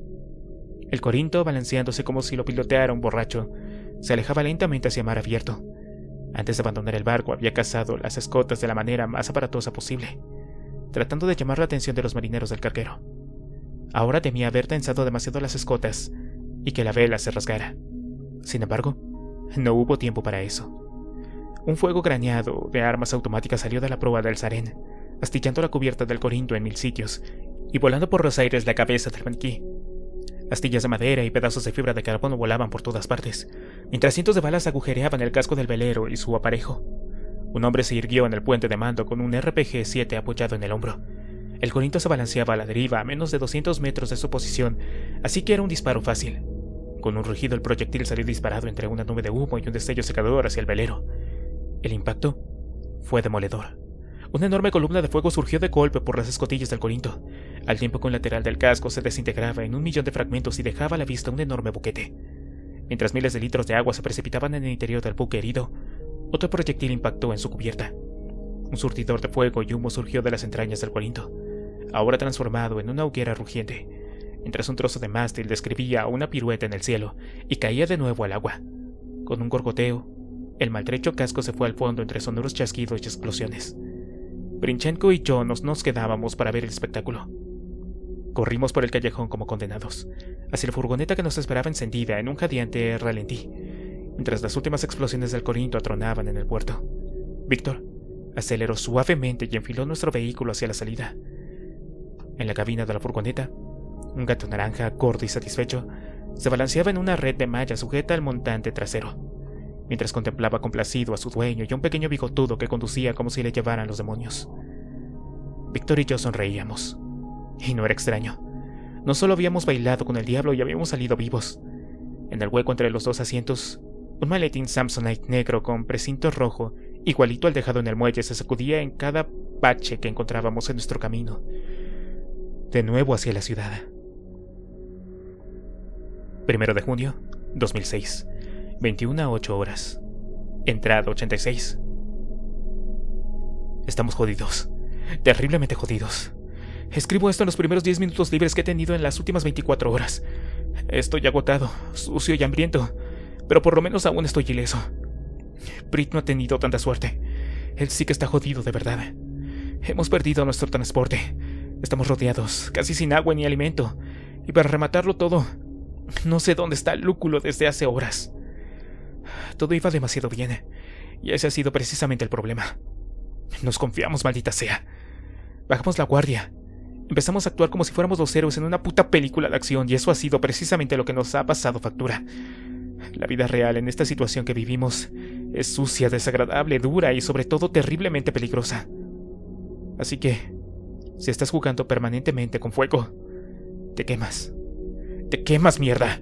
El Corinto, balanceándose como si lo piloteara un borracho, se alejaba lentamente hacia mar abierto. Antes de abandonar el barco había cazado las escotas de la manera más aparatosa posible, tratando de llamar la atención de los marineros del carguero. Ahora temía haber tensado demasiado las escotas y que la vela se rasgara. Sin embargo, no hubo tiempo para eso. Un fuego graneado de armas automáticas salió de la proa del Sarén, astillando la cubierta del Corinto en mil sitios y volando por los aires la cabeza del maniquí. Astillas de madera y pedazos de fibra de carbono volaban por todas partes, mientras cientos de balas agujereaban el casco del velero y su aparejo. Un hombre se irguió en el puente de mando con un R P G siete apoyado en el hombro. El Corinto se balanceaba a la deriva a menos de doscientos metros de su posición, así que era un disparo fácil. Con un rugido el proyectil salió disparado entre una nube de humo y un destello secador hacia el velero. El impacto fue demoledor. Una enorme columna de fuego surgió de golpe por las escotillas del Corinto, al tiempo que un lateral del casco se desintegraba en un millón de fragmentos y dejaba a la vista un enorme boquete. Mientras miles de litros de agua se precipitaban en el interior del buque herido, otro proyectil impactó en su cubierta. Un surtidor de fuego y humo surgió de las entrañas del Corinto, ahora transformado en una hoguera rugiente, mientras un trozo de mástil describía una pirueta en el cielo y caía de nuevo al agua. Con un gorgoteo, el maltrecho casco se fue al fondo entre sonoros chasquidos y explosiones. Brinchenko y yo nos, nos quedábamos para ver el espectáculo. Corrimos por el callejón como condenados, hacia la furgoneta que nos esperaba encendida en un jadeante ralentí, mientras las últimas explosiones del Corinto atronaban en el puerto. Víctor aceleró suavemente y enfiló nuestro vehículo hacia la salida. En la cabina de la furgoneta, un gato naranja, gordo y satisfecho, se balanceaba en una red de malla sujeta al montante trasero, mientras contemplaba complacido a su dueño y a un pequeño bigotudo que conducía como si le llevaran los demonios. Víctor y yo sonreíamos. Y no era extraño. No solo habíamos bailado con el diablo y habíamos salido vivos. En el hueco entre los dos asientos Un maletín Samsonite negro con precinto rojo, igualito al dejado en el muelle, se sacudía en cada bache que encontrábamos en nuestro camino, de nuevo hacia la ciudad. Primero de junio, dos mil seis, veintiuna a ocho horas. Entrada ochenta y seis. Estamos jodidos, terriblemente jodidos. Escribo esto en los primeros diez minutos libres que he tenido en las últimas veinticuatro horas. Estoy agotado, sucio y hambriento, pero por lo menos aún estoy ileso. Britt no ha tenido tanta suerte. Él sí que está jodido de verdad. Hemos perdido nuestro transporte. Estamos rodeados, casi sin agua ni alimento. Y para rematarlo todo, no sé dónde está el lúculo desde hace horas. Todo iba demasiado bien, y ese ha sido precisamente el problema. Nos confiamos, maldita sea. Bajamos la guardia. Empezamos a actuar como si fuéramos los héroes en una puta película de acción, y eso ha sido precisamente lo que nos ha pasado factura. La vida real en esta situación que vivimos es sucia, desagradable, dura y sobre todo terriblemente peligrosa. Así que, si estás jugando permanentemente con fuego, te quemas. ¡Te quemas, mierda!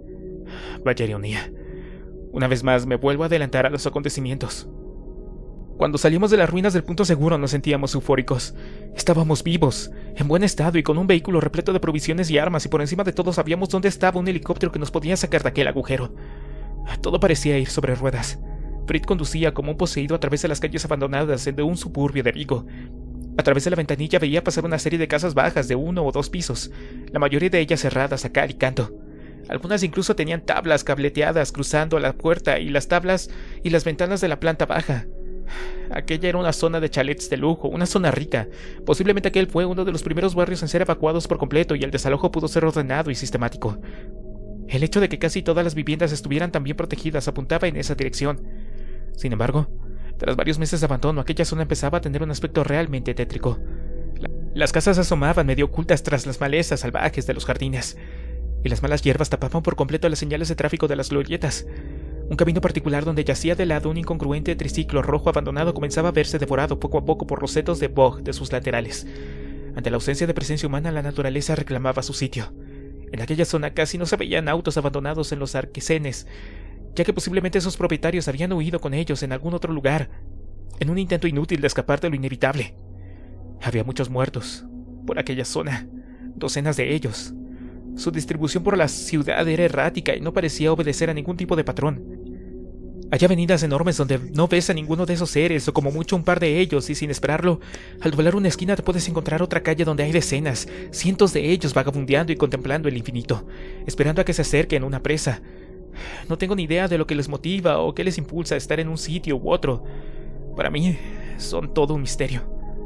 Vaya ironía. Una vez más me vuelvo a adelantar a los acontecimientos. Cuando salimos de las ruinas del punto seguro nos sentíamos eufóricos. Estábamos vivos, en buen estado y con un vehículo repleto de provisiones y armas, y por encima de todo sabíamos dónde estaba un helicóptero que nos podía sacar de aquel agujero. Todo parecía ir sobre ruedas. Britt conducía como un poseído a través de las calles abandonadas de un suburbio de Vigo. A través de la ventanilla veía pasar una serie de casas bajas de uno o dos pisos, la mayoría de ellas cerradas a cal y canto. Algunas incluso tenían tablas cableteadas cruzando la puerta y las tablas y las ventanas de la planta baja. Aquella era una zona de chalets de lujo, una zona rica. Posiblemente aquel fue uno de los primeros barrios en ser evacuados por completo y el desalojo pudo ser ordenado y sistemático. El hecho de que casi todas las viviendas estuvieran tan bien protegidas apuntaba en esa dirección. Sin embargo, tras varios meses de abandono, aquella zona empezaba a tener un aspecto realmente tétrico. Las casas asomaban medio ocultas tras las malezas salvajes de los jardines, y las malas hierbas tapaban por completo las señales de tráfico de las glorietas. Un camino particular donde yacía de lado un incongruente triciclo rojo abandonado comenzaba a verse devorado poco a poco por los setos de boj de sus laterales. Ante la ausencia de presencia humana, la naturaleza reclamaba su sitio. En aquella zona casi no se veían autos abandonados en los arquesenes, ya que posiblemente sus propietarios habían huido con ellos en algún otro lugar, en un intento inútil de escapar de lo inevitable. Había muchos muertos por aquella zona, docenas de ellos. Su distribución por la ciudad era errática y no parecía obedecer a ningún tipo de patrón. Hay avenidas enormes donde no ves a ninguno de esos seres, o como mucho un par de ellos, y sin esperarlo, al doblar una esquina te puedes encontrar otra calle donde hay decenas, cientos de ellos vagabundeando y contemplando el infinito, esperando a que se acerquen una presa. No tengo ni idea de lo que les motiva o qué les impulsa a estar en un sitio u otro. Para mí, son todo un misterio.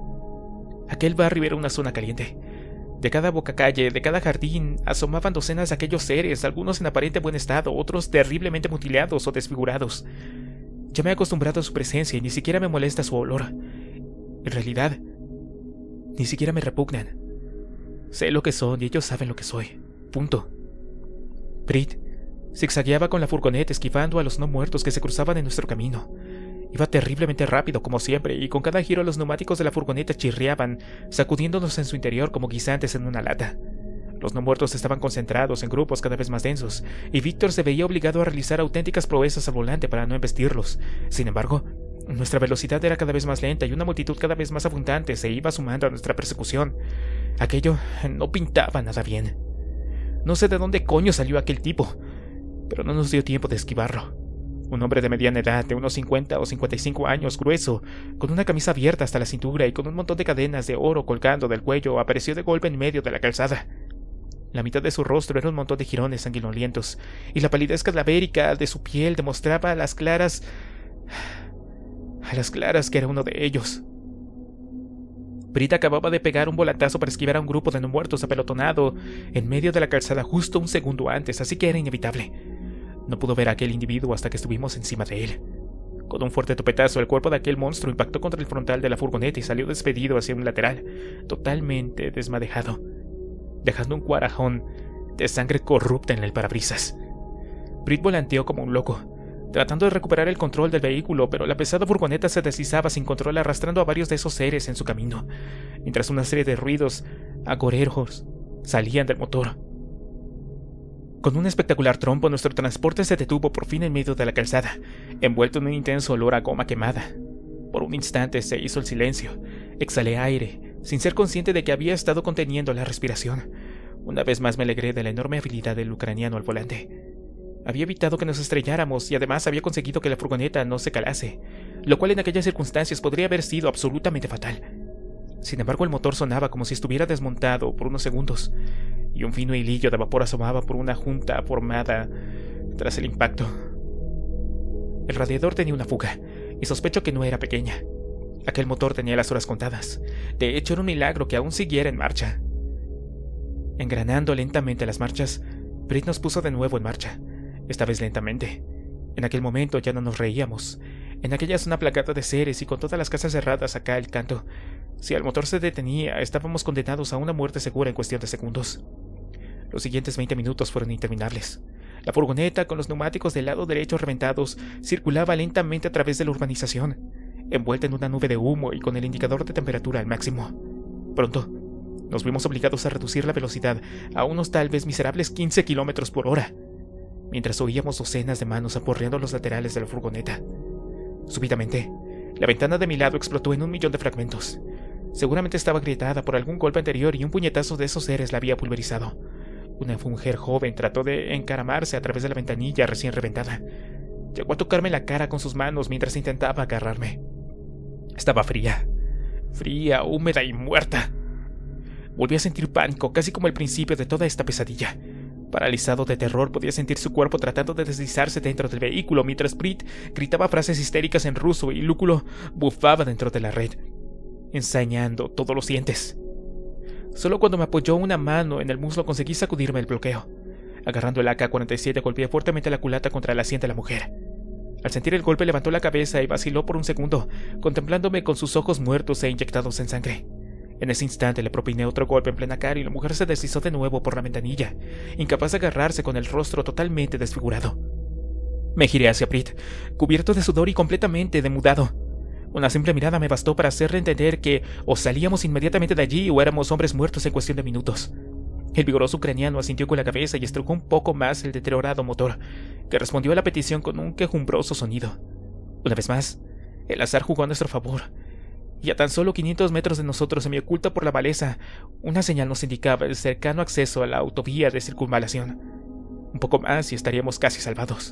Aquel barrio era una zona caliente. De cada bocacalle, de cada jardín, asomaban docenas de aquellos seres, algunos en aparente buen estado, otros terriblemente mutilados o desfigurados. Ya me he acostumbrado a su presencia y ni siquiera me molesta su olor. En realidad, ni siquiera me repugnan. Sé lo que son y ellos saben lo que soy. Punto. Britt zigzagueaba con la furgoneta esquivando a los no muertos que se cruzaban en nuestro camino. Iba terriblemente rápido, como siempre, y con cada giro los neumáticos de la furgoneta chirriaban, sacudiéndonos en su interior como guisantes en una lata. Los no muertos estaban concentrados en grupos cada vez más densos, y Víctor se veía obligado a realizar auténticas proezas al volante para no embestirlos. Sin embargo, nuestra velocidad era cada vez más lenta y una multitud cada vez más abundante se iba sumando a nuestra persecución. Aquello no pintaba nada bien. No sé de dónde coño salió aquel tipo, pero no nos dio tiempo de esquivarlo. Un hombre de mediana edad, de unos cincuenta o cincuenta y cinco años, grueso, con una camisa abierta hasta la cintura y con un montón de cadenas de oro colgando del cuello, apareció de golpe en medio de la calzada. La mitad de su rostro era un montón de jirones sanguinolientos, y la palidez cadavérica de su piel demostraba a las claras... a las claras que era uno de ellos. Britt acababa de pegar un volantazo para esquivar a un grupo de no muertos apelotonado en medio de la calzada justo un segundo antes, así que era inevitable. No pudo ver a aquel individuo hasta que estuvimos encima de él. Con un fuerte topetazo, el cuerpo de aquel monstruo impactó contra el frontal de la furgoneta y salió despedido hacia un lateral, totalmente desmadejado, dejando un cuarajón de sangre corrupta en el parabrisas. Britt volanteó como un loco, tratando de recuperar el control del vehículo, pero la pesada furgoneta se deslizaba sin control, arrastrando a varios de esos seres en su camino, mientras una serie de ruidos agoreros salían del motor. Con un espectacular trompo, nuestro transporte se detuvo por fin en medio de la calzada, envuelto en un intenso olor a goma quemada. Por un instante se hizo el silencio. Exhalé aire, sin ser consciente de que había estado conteniendo la respiración. Una vez más me alegré de la enorme habilidad del ucraniano al volante. Había evitado que nos estrelláramos y además había conseguido que la furgoneta no se calase, lo cual en aquellas circunstancias podría haber sido absolutamente fatal. Sin embargo, el motor sonaba como si estuviera desmontado por unos segundos, y un fino hilillo de vapor asomaba por una junta formada tras el impacto. El radiador tenía una fuga, y sospecho que no era pequeña. Aquel motor tenía las horas contadas. De hecho, era un milagro que aún siguiera en marcha. Engranando lentamente las marchas, Brit nos puso de nuevo en marcha, esta vez lentamente. En aquel momento ya no nos reíamos. En aquella zona plagada de seres y con todas las casas cerradas acá al canto, si el motor se detenía, estábamos condenados a una muerte segura en cuestión de segundos. Los siguientes veinte minutos fueron interminables. La furgoneta, con los neumáticos del lado derecho reventados, circulaba lentamente a través de la urbanización, envuelta en una nube de humo y con el indicador de temperatura al máximo. Pronto, nos vimos obligados a reducir la velocidad a unos tal vez miserables quince kilómetros por hora, mientras oíamos docenas de manos aporreando los laterales de la furgoneta. Súbitamente, la ventana de mi lado explotó en un millón de fragmentos. Seguramente estaba agrietada por algún golpe anterior y un puñetazo de esos seres la había pulverizado. Una mujer joven trató de encaramarse a través de la ventanilla recién reventada. Llegó a tocarme la cara con sus manos mientras intentaba agarrarme. Estaba fría, fría, húmeda y muerta. Volví a sentir pánico, casi como el principio de toda esta pesadilla. Paralizado de terror, podía sentir su cuerpo tratando de deslizarse dentro del vehículo, mientras Brit gritaba frases histéricas en ruso y Lúculo bufaba dentro de la red, ensañando todos los dientes. Solo cuando me apoyó una mano en el muslo conseguí sacudirme el bloqueo. Agarrando el A K cuarenta y siete, golpeé fuertemente la culata contra el asiento de la mujer. Al sentir el golpe, levantó la cabeza y vaciló por un segundo, contemplándome con sus ojos muertos e inyectados en sangre. En ese instante le propiné otro golpe en plena cara y la mujer se deslizó de nuevo por la ventanilla, incapaz de agarrarse, con el rostro totalmente desfigurado. Me giré hacia Brit, cubierto de sudor y completamente demudado. Una simple mirada me bastó para hacerle entender que o salíamos inmediatamente de allí o éramos hombres muertos en cuestión de minutos. El vigoroso ucraniano asintió con la cabeza y estrujó un poco más el deteriorado motor, que respondió a la petición con un quejumbroso sonido. Una vez más, el azar jugó a nuestro favor, y a tan solo quinientos metros de nosotros, semi-oculta por la maleza, una señal nos indicaba el cercano acceso a la autovía de circunvalación. Un poco más y estaríamos casi salvados.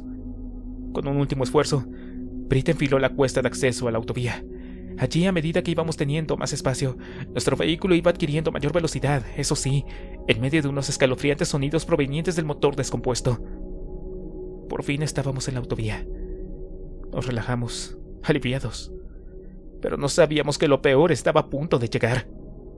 Con un último esfuerzo, Brit enfiló la cuesta de acceso a la autovía. Allí, a medida que íbamos teniendo más espacio, nuestro vehículo iba adquiriendo mayor velocidad, eso sí, en medio de unos escalofriantes sonidos provenientes del motor descompuesto. Por fin estábamos en la autovía. Nos relajamos, aliviados, pero no sabíamos que lo peor estaba a punto de llegar.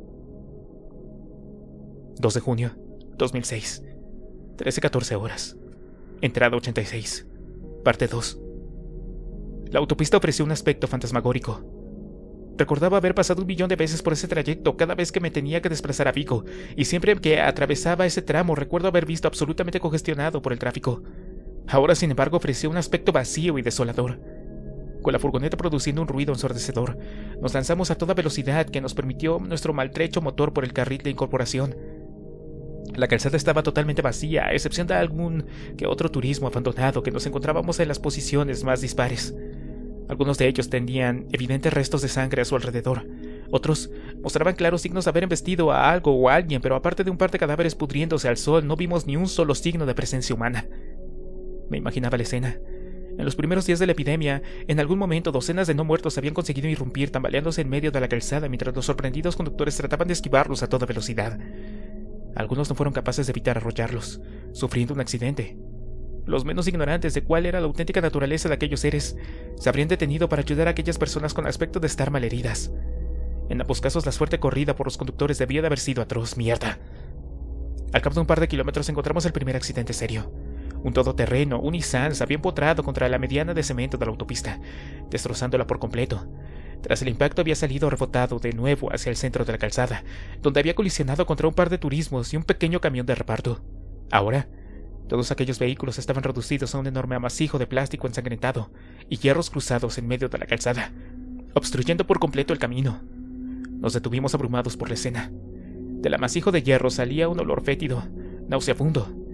dos de junio, dos mil seis, trece catorce horas. Entrada ochenta y seis. Parte dos. La autopista ofreció un aspecto fantasmagórico. Recordaba haber pasado un millón de veces por ese trayecto cada vez que me tenía que desplazar a Vigo, y siempre que atravesaba ese tramo recuerdo haber visto absolutamente congestionado por el tráfico. Ahora, sin embargo, ofrecía un aspecto vacío y desolador. Con la furgoneta produciendo un ruido ensordecedor, nos lanzamos a toda velocidad que nos permitió nuestro maltrecho motor por el carril de incorporación. La calzada estaba totalmente vacía, a excepción de algún que otro turismo abandonado que nos encontrábamos en las posiciones más dispares. Algunos de ellos tenían evidentes restos de sangre a su alrededor. Otros mostraban claros signos de haber embestido a algo o a alguien, pero aparte de un par de cadáveres pudriéndose al sol, no vimos ni un solo signo de presencia humana. Me imaginaba la escena. En los primeros días de la epidemia, en algún momento docenas de no muertos habían conseguido irrumpir tambaleándose en medio de la calzada mientras los sorprendidos conductores trataban de esquivarlos a toda velocidad. Algunos no fueron capaces de evitar arrollarlos, sufriendo un accidente. Los menos ignorantes de cuál era la auténtica naturaleza de aquellos seres se habrían detenido para ayudar a aquellas personas con aspecto de estar malheridas. En ambos casos, la suerte corrida por los conductores debía de haber sido atroz. Mierda. Al cabo de un par de kilómetros encontramos el primer accidente serio. Un todoterreno, un Nissan, se había empotrado contra la mediana de cemento de la autopista, destrozándola por completo. Tras el impacto había salido rebotado de nuevo hacia el centro de la calzada, donde había colisionado contra un par de turismos y un pequeño camión de reparto. Ahora, todos aquellos vehículos estaban reducidos a un enorme amasijo de plástico ensangrentado y hierros cruzados en medio de la calzada, obstruyendo por completo el camino. Nos detuvimos abrumados por la escena. Del amasijo de hierro salía un olor fétido, nauseabundo,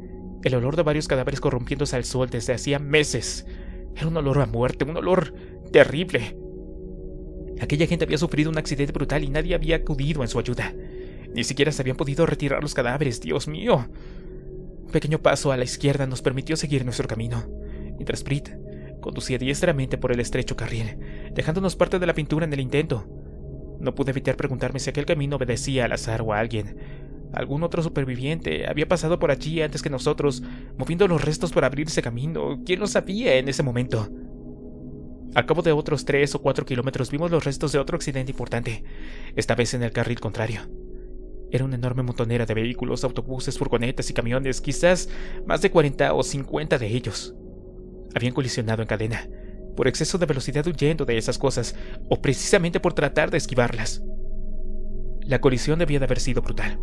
El olor de varios cadáveres corrompiéndose al sol desde hacía meses. Era un olor a muerte, un olor terrible. Aquella gente había sufrido un accidente brutal y nadie había acudido en su ayuda. Ni siquiera se habían podido retirar los cadáveres, Dios mío. Un pequeño paso a la izquierda nos permitió seguir nuestro camino, mientras Brit conducía diestramente por el estrecho carril, dejándonos parte de la pintura en el intento. No pude evitar preguntarme si aquel camino obedecía al azar o a alguien. Algún otro superviviente había pasado por allí antes que nosotros, moviendo los restos para abrirse camino. ¿Quién lo sabía en ese momento? Al cabo de otros tres o cuatro kilómetros vimos los restos de otro accidente importante, esta vez en el carril contrario. Era una enorme montonera de vehículos, autobuses, furgonetas y camiones, quizás más de cuarenta o cincuenta de ellos. Habían colisionado en cadena, por exceso de velocidad huyendo de esas cosas, o precisamente por tratar de esquivarlas. La colisión debía de haber sido brutal.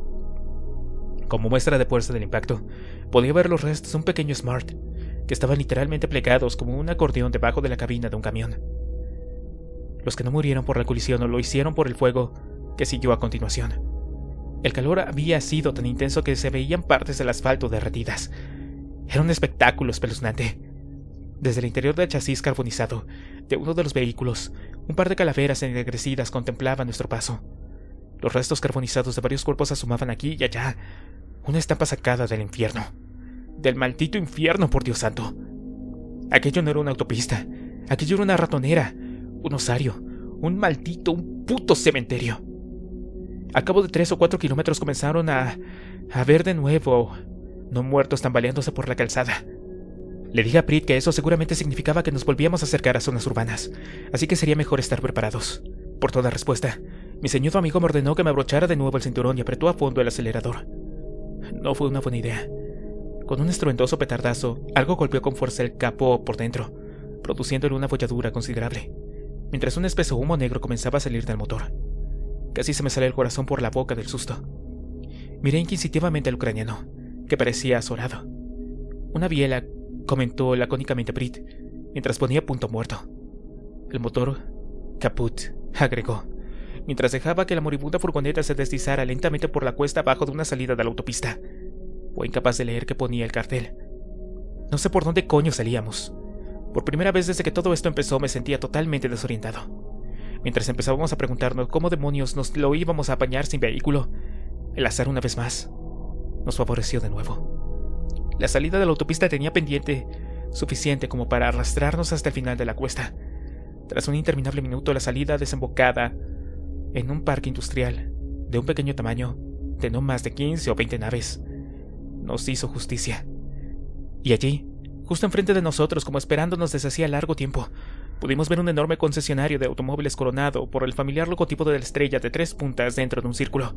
Como muestra de fuerza del impacto, podía ver los restos de un pequeño Smart, que estaban literalmente plegados como un acordeón debajo de la cabina de un camión. Los que no murieron por la colisión o lo hicieron por el fuego que siguió a continuación. El calor había sido tan intenso que se veían partes del asfalto derretidas. Era un espectáculo espeluznante. Desde el interior del chasis carbonizado de uno de los vehículos, un par de calaveras ennegrecidas contemplaban nuestro paso. Los restos carbonizados de varios cuerpos asomaban aquí y allá, una estampa sacada del infierno. Del maldito infierno, por Dios santo. Aquello no era una autopista, aquello era una ratonera, un osario, un maldito, un puto cementerio. Al cabo de tres o cuatro kilómetros comenzaron a, a ver de nuevo no muertos tambaleándose por la calzada. Le dije a Brit que eso seguramente significaba que nos volvíamos a acercar a zonas urbanas, así que sería mejor estar preparados. Por toda respuesta, mi ceñudo amigo me ordenó que me abrochara de nuevo el cinturón y apretó a fondo el acelerador. No fue una buena idea. Con un estruendoso petardazo, algo golpeó con fuerza el capó por dentro, produciéndole una folladura considerable, mientras un espeso humo negro comenzaba a salir del motor. Casi se me sale el corazón por la boca del susto. Miré inquisitivamente al ucraniano, que parecía azorado. Una biela, comentó lacónicamente Brit, mientras ponía punto muerto. El motor, caput, agregó, mientras dejaba que la moribunda furgoneta se deslizara lentamente por la cuesta abajo de una salida de la autopista. Fue incapaz de leer qué ponía el cartel. No sé por dónde coño salíamos. Por primera vez desde que todo esto empezó me sentía totalmente desorientado. Mientras empezábamos a preguntarnos cómo demonios nos lo íbamos a apañar sin vehículo, el azar una vez más nos favoreció de nuevo. La salida de la autopista tenía pendiente suficiente como para arrastrarnos hasta el final de la cuesta. Tras un interminable minuto, la salida desembocada en un parque industrial de un pequeño tamaño, de no más de quince o veinte naves, nos hizo justicia. Y allí, justo enfrente de nosotros, como esperándonos desde hacía largo tiempo, pudimos ver un enorme concesionario de automóviles coronado por el familiar logotipo de la estrella de tres puntas dentro de un círculo.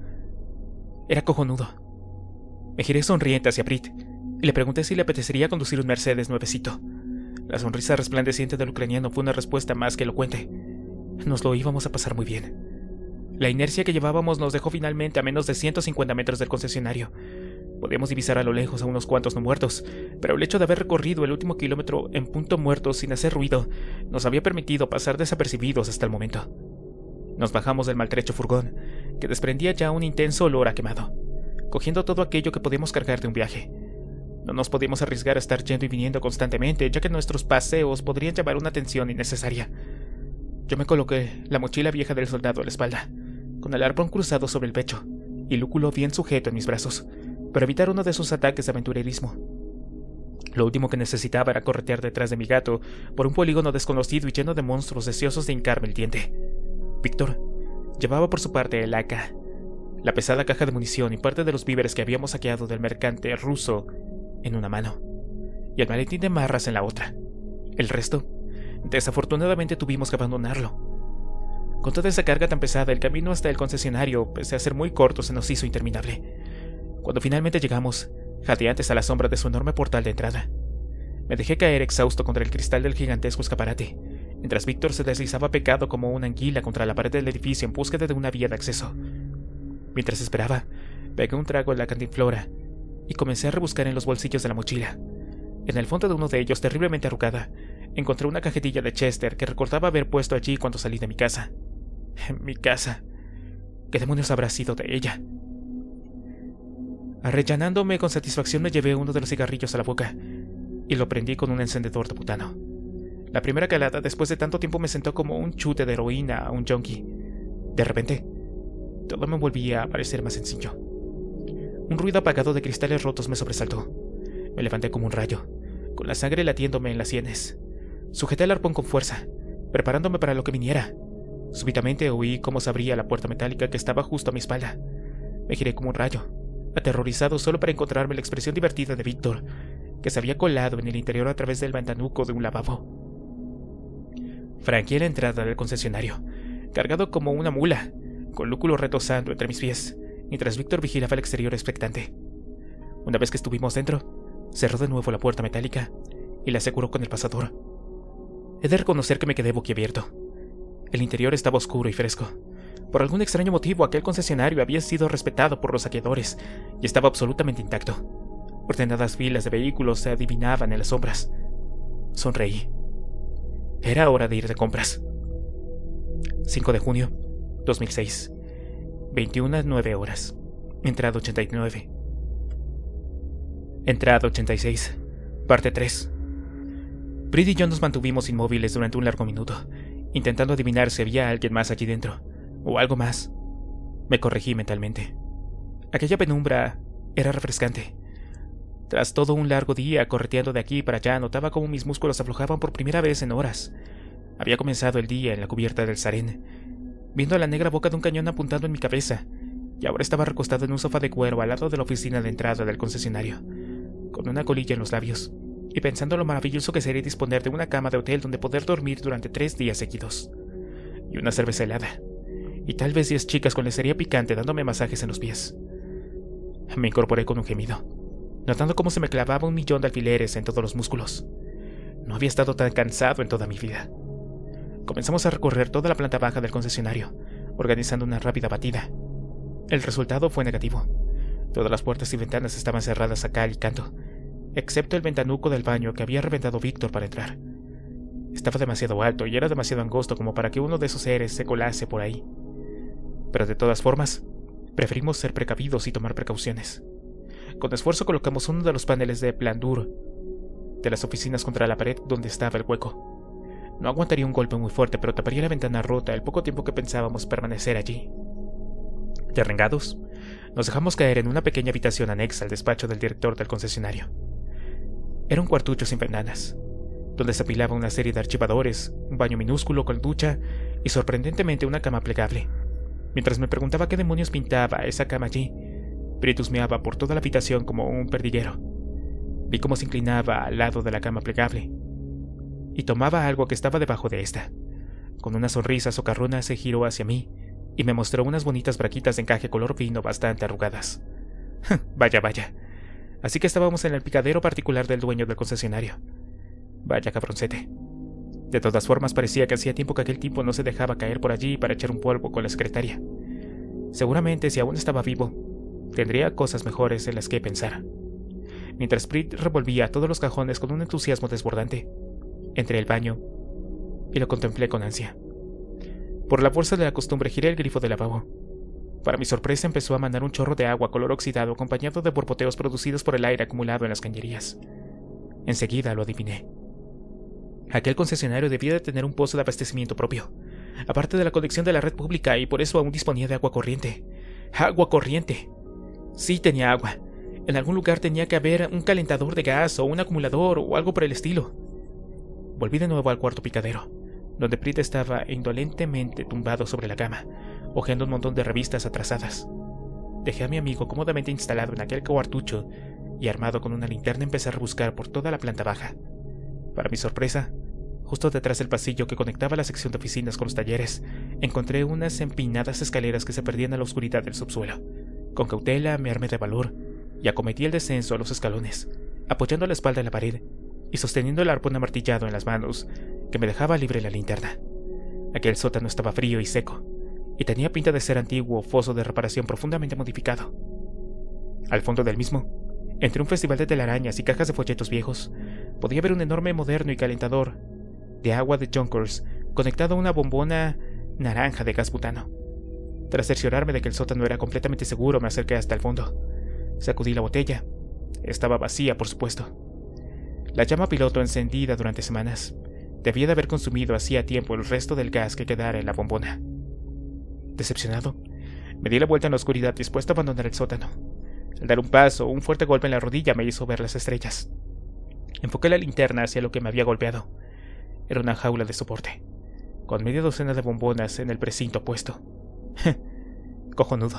Era cojonudo. Me giré sonriente hacia Brit y le pregunté si le apetecería conducir un Mercedes nuevecito. La sonrisa resplandeciente del ucraniano fue una respuesta más que elocuente. Nos lo íbamos a pasar muy bien. La inercia que llevábamos nos dejó finalmente a menos de ciento cincuenta metros del concesionario. Podíamos divisar a lo lejos a unos cuantos no muertos, pero el hecho de haber recorrido el último kilómetro en punto muerto sin hacer ruido nos había permitido pasar desapercibidos hasta el momento. Nos bajamos del maltrecho furgón, que desprendía ya un intenso olor a quemado, cogiendo todo aquello que podíamos cargar de un viaje. No nos podíamos arriesgar a estar yendo y viniendo constantemente, ya que nuestros paseos podrían llamar una atención innecesaria. Yo me coloqué la mochila vieja del soldado a la espalda, con el arpón cruzado sobre el pecho y Lúculo bien sujeto en mis brazos, para evitar uno de sus ataques de aventurerismo. Lo último que necesitaba era corretear detrás de mi gato por un polígono desconocido y lleno de monstruos deseosos de hincarme el diente. Víctor llevaba por su parte el A K, la pesada caja de munición y parte de los víveres que habíamos saqueado del mercante ruso en una mano, y el maletín de marras en la otra. El resto, desafortunadamente, tuvimos que abandonarlo. Con toda esa carga tan pesada, el camino hasta el concesionario, pese a ser muy corto, se nos hizo interminable. Cuando finalmente llegamos, jadeantes a la sombra de su enorme portal de entrada, me dejé caer exhausto contra el cristal del gigantesco escaparate, mientras Víctor se deslizaba pecado como una anguila contra la pared del edificio en búsqueda de una vía de acceso. Mientras esperaba, pegué un trago en la cantinflora y comencé a rebuscar en los bolsillos de la mochila. En el fondo de uno de ellos, terriblemente arrugada, encontré una cajetilla de Chester que recordaba haber puesto allí cuando salí de mi casa. Mi casa. ¿Qué demonios habrá sido de ella? Arrellanándome con satisfacción me llevé uno de los cigarrillos a la boca y lo prendí con un encendedor de butano. La primera calada después de tanto tiempo me sentó como un chute de heroína a un junkie. De repente, todo me volvía a parecer más sencillo. Un ruido apagado de cristales rotos me sobresaltó. Me levanté como un rayo, con la sangre latiéndome en las sienes. Sujeté el arpón con fuerza, preparándome para lo que viniera. Súbitamente oí cómo se abría la puerta metálica que estaba justo a mi espalda. Me giré como un rayo, aterrorizado solo para encontrarme la expresión divertida de Víctor, que se había colado en el interior a través del ventanuco de un lavabo. Franqueé la entrada del concesionario, cargado como una mula, con lúculo retosando entre mis pies, mientras Víctor vigilaba el exterior expectante. Una vez que estuvimos dentro, cerró de nuevo la puerta metálica y la aseguró con el pasador. He de reconocer que me quedé boquiabierto. El interior estaba oscuro y fresco. Por algún extraño motivo, aquel concesionario había sido respetado por los saqueadores y estaba absolutamente intacto. Ordenadas filas de vehículos se adivinaban en las sombras. Sonreí. Era hora de ir de compras. cinco de junio, dos mil seis. veintiuna nueve horas. Entrada ochenta y nueve. Entrada ochenta y seis. Parte tres. Brit y yo nos mantuvimos inmóviles durante un largo minuto, intentando adivinar si había alguien más allí dentro, o algo más. Me corregí mentalmente. Aquella penumbra era refrescante. Tras todo un largo día correteando de aquí para allá, notaba cómo mis músculos aflojaban por primera vez en horas. Había comenzado el día en la cubierta del Sarén, viendo la negra boca de un cañón apuntando en mi cabeza, y ahora estaba recostado en un sofá de cuero al lado de la oficina de entrada del concesionario, con una colilla en los labios, y pensando lo maravilloso que sería disponer de una cama de hotel donde poder dormir durante tres días seguidos, y una cerveza helada, y tal vez diez chicas con lencería picante dándome masajes en los pies. Me incorporé con un gemido, notando cómo se me clavaba un millón de alfileres en todos los músculos. No había estado tan cansado en toda mi vida. Comenzamos a recorrer toda la planta baja del concesionario, organizando una rápida batida. El resultado fue negativo. Todas las puertas y ventanas estaban cerradas a cal y canto, excepto el ventanuco del baño que había reventado Víctor para entrar. Estaba demasiado alto y era demasiado angosto como para que uno de esos seres se colase por ahí. Pero de todas formas, preferimos ser precavidos y tomar precauciones. Con esfuerzo colocamos uno de los paneles de Plandur de las oficinas contra la pared donde estaba el hueco. No aguantaría un golpe muy fuerte, pero taparía la ventana rota el poco tiempo que pensábamos permanecer allí. Derrengados, nos dejamos caer en una pequeña habitación anexa al despacho del director del concesionario. Era un cuartucho sin ventanas, donde se apilaba una serie de archivadores, un baño minúsculo con ducha y sorprendentemente una cama plegable. Mientras me preguntaba qué demonios pintaba esa cama allí, Brit husmeaba por toda la habitación como un perdiguero. Vi cómo se inclinaba al lado de la cama plegable y tomaba algo que estaba debajo de esta. Con una sonrisa socarrona se giró hacia mí y me mostró unas bonitas braquitas de encaje color vino bastante arrugadas. Vaya, vaya. Así que estábamos en el picadero particular del dueño del concesionario. Vaya cabroncete. De todas formas, parecía que hacía tiempo que aquel tipo no se dejaba caer por allí para echar un polvo con la secretaria. Seguramente, si aún estaba vivo, tendría cosas mejores en las que pensar. Mientras Brit revolvía todos los cajones con un entusiasmo desbordante, entré al baño y lo contemplé con ansia. Por la fuerza de la costumbre giré el grifo del lavabo. Para mi sorpresa empezó a manar un chorro de agua color oxidado acompañado de borboteos producidos por el aire acumulado en las cañerías. Enseguida lo adiviné. Aquel concesionario debía de tener un pozo de abastecimiento propio, aparte de la conexión de la red pública, y por eso aún disponía de agua corriente. ¡Agua corriente! Sí tenía agua. En algún lugar tenía que haber un calentador de gas o un acumulador o algo por el estilo. Volví de nuevo al cuarto picadero, donde Brit estaba indolentemente tumbado sobre la cama, hojeando un montón de revistas atrasadas. Dejé a mi amigo cómodamente instalado en aquel cuartucho y, armado con una linterna, empecé a rebuscar por toda la planta baja. Para mi sorpresa, justo detrás del pasillo que conectaba la sección de oficinas con los talleres, encontré unas empinadas escaleras que se perdían en la oscuridad del subsuelo. Con cautela me armé de valor y acometí el descenso a los escalones, apoyando la espalda en la pared y sosteniendo el arpón amartillado en las manos, que me dejaba libre la linterna. Aquel sótano estaba frío y seco, y tenía pinta de ser antiguo foso de reparación profundamente modificado. Al fondo del mismo, entre un festival de telarañas y cajas de folletos viejos, podía ver un enorme moderno y calentador de agua de Junkers conectado a una bombona naranja de gas butano. Tras cerciorarme de que el sótano era completamente seguro, me acerqué hasta el fondo. Sacudí la botella. Estaba vacía, por supuesto. La llama piloto encendida durante semanas debía de haber consumido hacía tiempo el resto del gas que quedara en la bombona. Decepcionado, me di la vuelta en la oscuridad dispuesto a abandonar el sótano. Al dar un paso, un fuerte golpe en la rodilla me hizo ver las estrellas. Enfoqué la linterna hacia lo que me había golpeado. Era una jaula de soporte, con media docena de bombonas en el precinto opuesto. Cojonudo.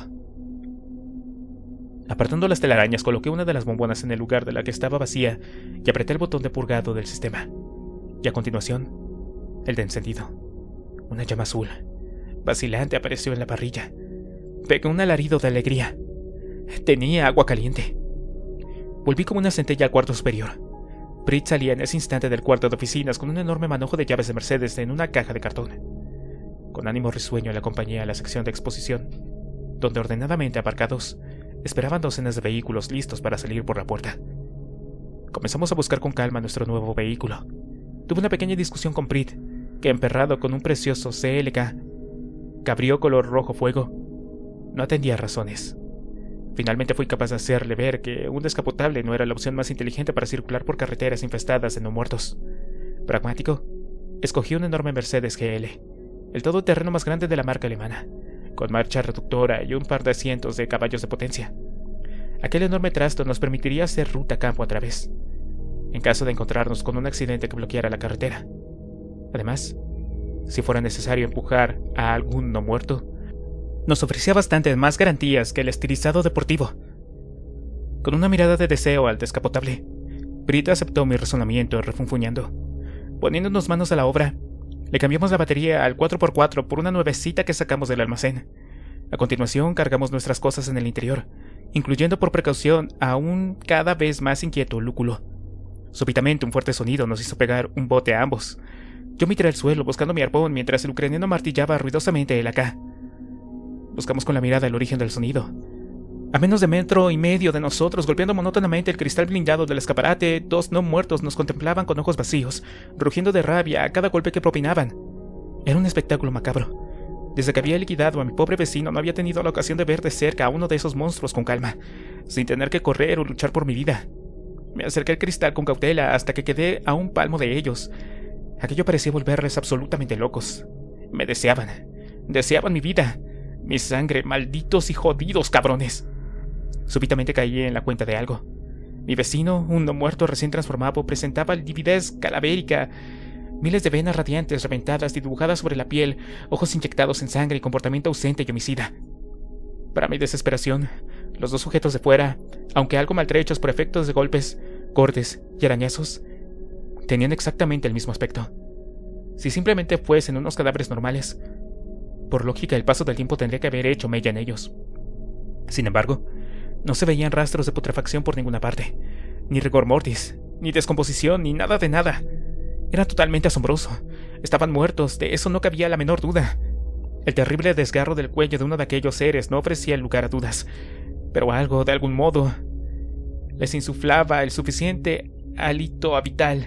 Apartando las telarañas, coloqué una de las bombonas en el lugar de la que estaba vacía y apreté el botón de purgado del sistema. Y a continuación, el de encendido. Una llama azul, vacilante, apareció en la parrilla. Pegué un alarido de alegría. Tenía agua caliente. Volví como una centella al cuarto superior. Brit salía en ese instante del cuarto de oficinas con un enorme manojo de llaves de Mercedes en una caja de cartón. Con ánimo risueño la acompañé a la sección de exposición, donde ordenadamente aparcados esperaban docenas de vehículos listos para salir por la puerta. Comenzamos a buscar con calma nuestro nuevo vehículo. Tuve una pequeña discusión con Brit, que emperrado con un precioso C L K cabrio color rojo fuego, no atendía razones. Finalmente fui capaz de hacerle ver que un descapotable no era la opción más inteligente para circular por carreteras infestadas de no muertos. Pragmático, escogí un enorme Mercedes G L, el todoterreno más grande de la marca alemana, con marcha reductora y un par de cientos de caballos de potencia. Aquel enorme trasto nos permitiría hacer ruta campo a través, en caso de encontrarnos con un accidente que bloqueara la carretera. Además, si fuera necesario empujar a algún no muerto, nos ofrecía bastante más garantías que el estilizado deportivo. Con una mirada de deseo al descapotable, Brit aceptó mi razonamiento refunfuñando. Poniéndonos manos a la obra, le cambiamos la batería al cuatro por cuatro por una nuevecita que sacamos del almacén. A continuación cargamos nuestras cosas en el interior, incluyendo por precaución a un cada vez más inquieto lúculo. Súbitamente un fuerte sonido nos hizo pegar un bote a ambos. Yo me tiré al suelo buscando mi arpón mientras el ucraniano martillaba ruidosamente el A K. Buscamos con la mirada el origen del sonido. A menos de metro y medio de nosotros, golpeando monótonamente el cristal blindado del escaparate, dos no muertos nos contemplaban con ojos vacíos, rugiendo de rabia a cada golpe que propinaban. Era un espectáculo macabro. Desde que había liquidado a mi pobre vecino, no había tenido la ocasión de ver de cerca a uno de esos monstruos con calma, sin tener que correr o luchar por mi vida. Me acerqué al cristal con cautela hasta que quedé a un palmo de ellos. Aquello parecía volverles absolutamente locos. Me deseaban. Deseaban mi vida. Mi sangre, malditos y jodidos cabrones. Súbitamente caí en la cuenta de algo. Mi vecino, un no muerto recién transformado, presentaba lividez cadavérica, miles de venas radiantes reventadas y dibujadas sobre la piel, ojos inyectados en sangre y comportamiento ausente y homicida. Para mi desesperación, los dos sujetos de fuera, aunque algo maltrechos por efectos de golpes, cortes y arañazos, tenían exactamente el mismo aspecto. Si simplemente fuesen unos cadáveres normales, por lógica el paso del tiempo tendría que haber hecho mella en ellos. Sin embargo, no se veían rastros de putrefacción por ninguna parte, ni rigor mortis, ni descomposición, ni nada de nada. Era totalmente asombroso. Estaban muertos, de eso no cabía la menor duda. El terrible desgarro del cuello de uno de aquellos seres no ofrecía lugar a dudas, pero algo, de algún modo, les insuflaba el suficiente hálito vital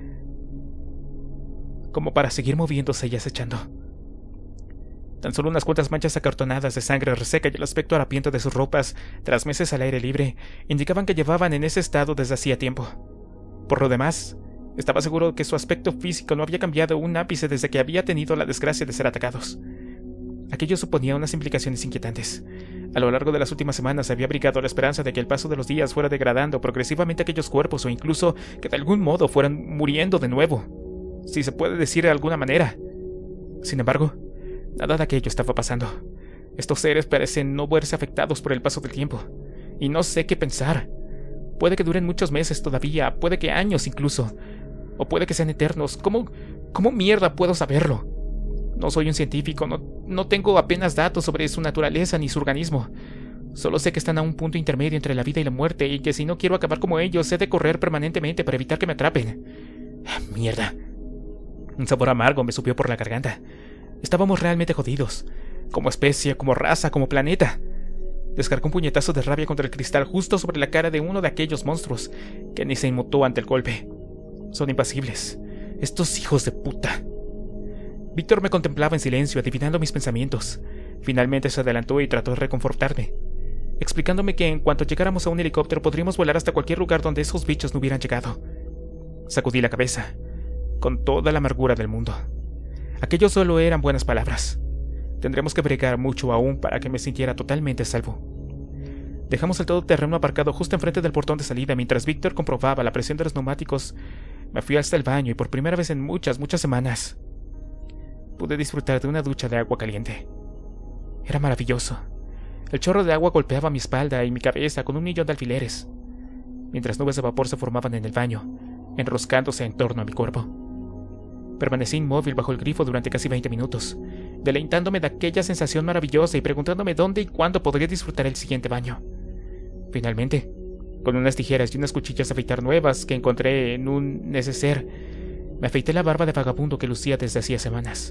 como para seguir moviéndose y acechando. Tan solo unas cuantas manchas acartonadas de sangre reseca y el aspecto harapiento de sus ropas, tras meses al aire libre, indicaban que llevaban en ese estado desde hacía tiempo. Por lo demás, estaba seguro que su aspecto físico no había cambiado un ápice desde que había tenido la desgracia de ser atacados. Aquello suponía unas implicaciones inquietantes. A lo largo de las últimas semanas había abrigado la esperanza de que el paso de los días fuera degradando progresivamente aquellos cuerpos o incluso que de algún modo fueran muriendo de nuevo, si se puede decir de alguna manera. Sin embargo, nada de aquello estaba pasando. Estos seres parecen no verse afectados por el paso del tiempo, y no sé qué pensar. Puede que duren muchos meses todavía, puede que años incluso, o puede que sean eternos. ¿Cómo, cómo mierda puedo saberlo? No soy un científico, no, no tengo apenas datos sobre su naturaleza ni su organismo. Solo sé que están a un punto intermedio entre la vida y la muerte, y que si no quiero acabar como ellos, he de correr permanentemente para evitar que me atrapen. ¡Mierda! Un sabor amargo me subió por la garganta. Estábamos realmente jodidos, como especie, como raza, como planeta. Descargó un puñetazo de rabia contra el cristal justo sobre la cara de uno de aquellos monstruos, que ni se inmutó ante el golpe. Son impasibles, estos hijos de puta. Víctor me contemplaba en silencio, adivinando mis pensamientos. Finalmente se adelantó y trató de reconfortarme. explicándome que en cuanto llegáramos a un helicóptero podríamos volar hasta cualquier lugar donde esos bichos no hubieran llegado. Sacudí la cabeza, con toda la amargura del mundo. Aquello solo eran buenas palabras. Tendremos que bregar mucho aún para que me sintiera totalmente a salvo. Dejamos el todoterreno aparcado justo enfrente del portón de salida mientras Víctor comprobaba la presión de los neumáticos. Me fui hasta el baño y por primera vez en muchas, muchas semanas pude disfrutar de una ducha de agua caliente. Era maravilloso. El chorro de agua golpeaba mi espalda y mi cabeza con un millón de alfileres, mientras nubes de vapor se formaban en el baño, enroscándose en torno a mi cuerpo. Permanecí inmóvil bajo el grifo durante casi veinte minutos, deleitándome de aquella sensación maravillosa y preguntándome dónde y cuándo podría disfrutar el siguiente baño. Finalmente, con unas tijeras y unas cuchillas de afeitar nuevas que encontré en un neceser, me afeité la barba de vagabundo que lucía desde hacía semanas.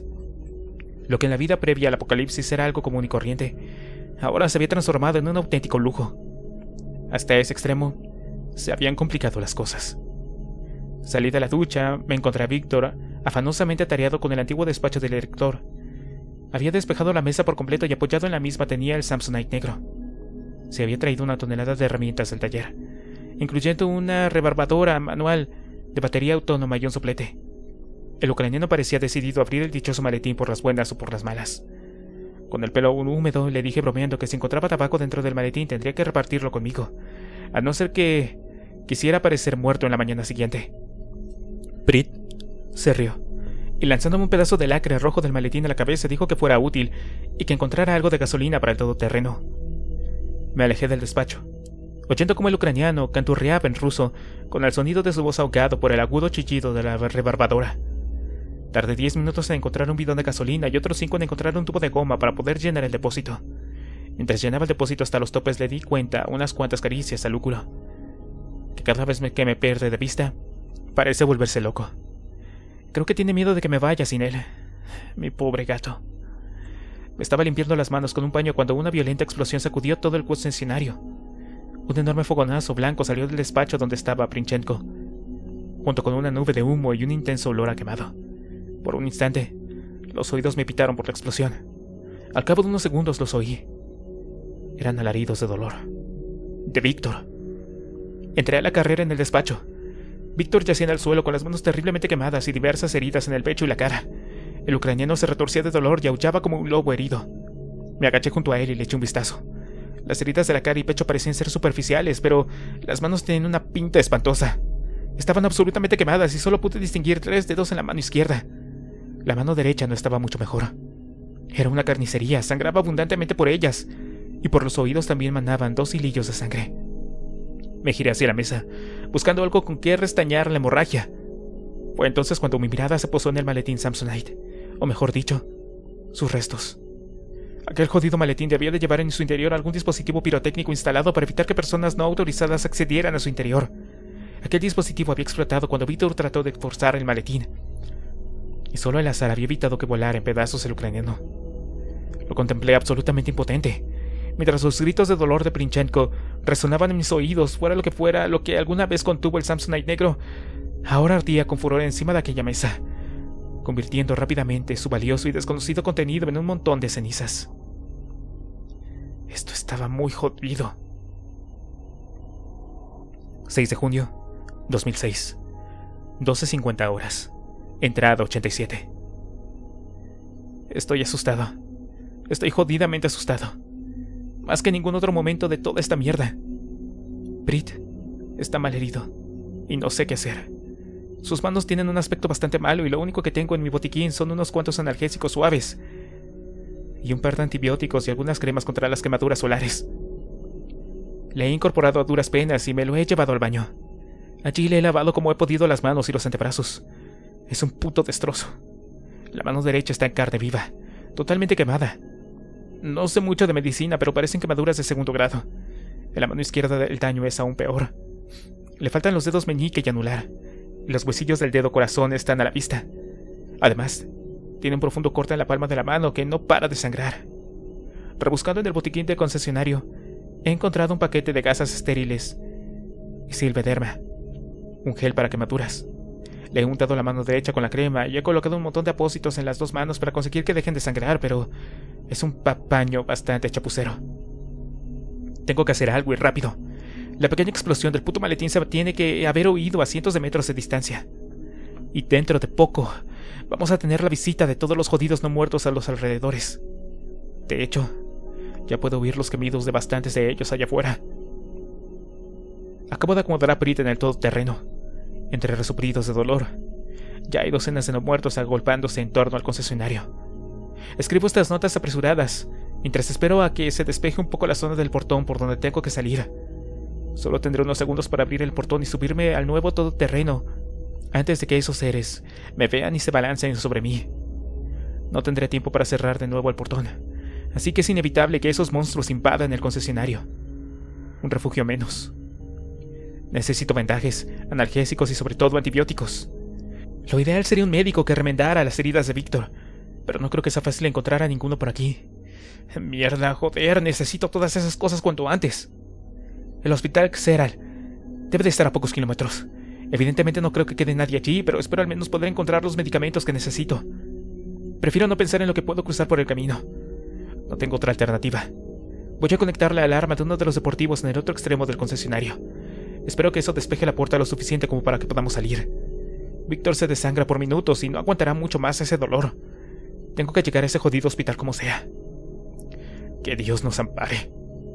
Lo que en la vida previa al apocalipsis era algo común y corriente, ahora se había transformado en un auténtico lujo. Hasta ese extremo, se habían complicado las cosas. Salí de la ducha, me encontré a Víctor, afanosamente atareado con el antiguo despacho del director. Había despejado la mesa por completo y apoyado en la misma tenía el Samsonite negro. Se había traído una tonelada de herramientas del taller, incluyendo una rebarbadora manual de batería autónoma y un soplete. El ucraniano parecía decidido a abrir el dichoso maletín por las buenas o por las malas. Con el pelo aún húmedo, le dije bromeando que si encontraba tabaco dentro del maletín tendría que repartirlo conmigo, a no ser que quisiera parecer muerto en la mañana siguiente. Brit se rió, y lanzándome un pedazo de lacre rojo del maletín a la cabeza dijo que fuera útil y que encontrara algo de gasolina para el todoterreno. Me alejé del despacho, oyendo cómo el ucraniano canturreaba en ruso, con el sonido de su voz ahogado por el agudo chillido de la rebarbadora. Tardé diez minutos en encontrar un bidón de gasolina y otros cinco en encontrar un tubo de goma para poder llenar el depósito. Mientras llenaba el depósito hasta los topes le di cuenta unas cuantas caricias al lúculo, que cada vez que me pierde de vista, parece volverse loco. Creo que tiene miedo de que me vaya sin él. Mi pobre gato. Me estaba limpiando las manos con un paño cuando una violenta explosión sacudió todo el concesionario. Un enorme fogonazo blanco salió del despacho donde estaba Princhenko, junto con una nube de humo y un intenso olor a quemado. Por un instante, los oídos me pitaron por la explosión. Al cabo de unos segundos los oí. Eran alaridos de dolor. De Víctor. Entré a la carrera en el despacho. Víctor yacía en el suelo con las manos terriblemente quemadas y diversas heridas en el pecho y la cara. El ucraniano se retorcía de dolor y aullaba como un lobo herido. Me agaché junto a él y le eché un vistazo. Las heridas de la cara y pecho parecían ser superficiales, pero las manos tenían una pinta espantosa. Estaban absolutamente quemadas y solo pude distinguir tres dedos en la mano izquierda. La mano derecha no estaba mucho mejor. Era una carnicería, sangraba abundantemente por ellas, y por los oídos también manaban dos hilillos de sangre. Me giré hacia la mesa, buscando algo con que restañar la hemorragia. Fue entonces cuando mi mirada se posó en el maletín Samsonite, o mejor dicho, sus restos. Aquel jodido maletín debía de llevar en su interior algún dispositivo pirotécnico instalado para evitar que personas no autorizadas accedieran a su interior. Aquel dispositivo había explotado cuando Víctor trató de forzar el maletín, y solo el azar había evitado que volara en pedazos el ucraniano. Lo contemplé absolutamente impotente, mientras los gritos de dolor de Princhenko resonaban en mis oídos, fuera lo que fuera lo que alguna vez contuvo el Samsonite negro. Ahora ardía con furor encima de aquella mesa, convirtiendo rápidamente su valioso y desconocido contenido en un montón de cenizas. Esto estaba muy jodido. seis de junio, dos mil seis. doce cincuenta horas. Entrada ochenta y siete. Estoy asustado. Estoy jodidamente asustado. Más que en ningún otro momento de toda esta mierda. Brit está mal herido, y no sé qué hacer. Sus manos tienen un aspecto bastante malo y lo único que tengo en mi botiquín son unos cuantos analgésicos suaves y un par de antibióticos y algunas cremas contra las quemaduras solares. Le he incorporado a duras penas y me lo he llevado al baño. Allí le he lavado como he podido las manos y los antebrazos. Es un puto destrozo. La mano derecha está en carne viva, totalmente quemada. No sé mucho de medicina, pero parecen quemaduras de segundo grado. En la mano izquierda el daño es aún peor. Le faltan los dedos meñique y anular, y los huesillos del dedo corazón están a la vista. Además, tiene un profundo corte en la palma de la mano que no para de sangrar. Rebuscando en el botiquín del concesionario, he encontrado un paquete de gasas estériles y Silvederma, un gel para quemaduras. Le he untado la mano derecha con la crema y he colocado un montón de apósitos en las dos manos para conseguir que dejen de sangrar, pero es un papaño bastante chapucero. Tengo que hacer algo y rápido. La pequeña explosión del puto maletín se tiene que haber oído a cientos de metros de distancia. Y dentro de poco vamos a tener la visita de todos los jodidos no muertos a los alrededores. De hecho, ya puedo oír los gemidos de bastantes de ellos allá afuera. Acabo de acomodar a Prit en el todoterreno. Entre resoplidos de dolor, ya hay docenas de no muertos agolpándose en torno al concesionario. Escribo estas notas apresuradas, mientras espero a que se despeje un poco la zona del portón por donde tengo que salir. Solo tendré unos segundos para abrir el portón y subirme al nuevo todoterreno, antes de que esos seres me vean y se balancen sobre mí. No tendré tiempo para cerrar de nuevo el portón, así que es inevitable que esos monstruos invadan el concesionario. Un refugio menos. Necesito vendajes, analgésicos y sobre todo antibióticos. Lo ideal sería un médico que remendara las heridas de Víctor, pero no creo que sea fácil encontrar a ninguno por aquí. Mierda, joder, necesito todas esas cosas cuanto antes. El hospital Xeral debe de estar a pocos kilómetros. Evidentemente no creo que quede nadie allí, pero espero al menos poder encontrar los medicamentos que necesito. Prefiero no pensar en lo que puedo cruzar por el camino. No tengo otra alternativa. Voy a conectar la alarma de uno de los deportivos en el otro extremo del concesionario. Espero que eso despeje la puerta lo suficiente como para que podamos salir. Víctor se desangra por minutos y no aguantará mucho más ese dolor. Tengo que llegar a ese jodido hospital como sea. Que Dios nos ampare.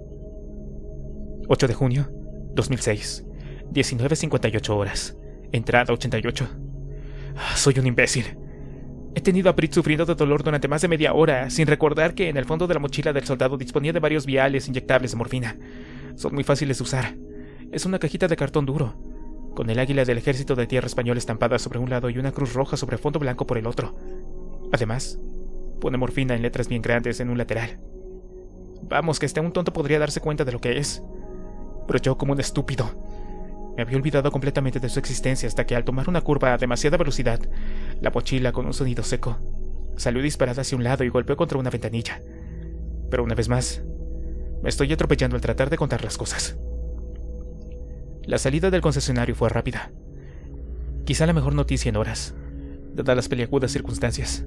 ocho de junio, dos mil seis. diecinueve cincuenta y ocho horas. Entrada ochenta y ocho. Soy un imbécil. He tenido a Prit sufriendo de dolor durante más de media hora, sin recordar que en el fondo de la mochila del soldado disponía de varios viales inyectables de morfina. Son muy fáciles de usar. Es una cajita de cartón duro, con el águila del ejército de tierra español estampada sobre un lado y una cruz roja sobre fondo blanco por el otro. Además, pone morfina en letras bien grandes en un lateral. Vamos, que hasta un tonto podría darse cuenta de lo que es. Pero yo, como un estúpido, me había olvidado completamente de su existencia hasta que, al tomar una curva a demasiada velocidad, la mochila, con un sonido seco, salió disparada hacia un lado y golpeó contra una ventanilla. Pero una vez más, me estoy atropellando al tratar de contar las cosas. La salida del concesionario fue rápida. Quizá la mejor noticia en horas, dadas las peliagudas circunstancias.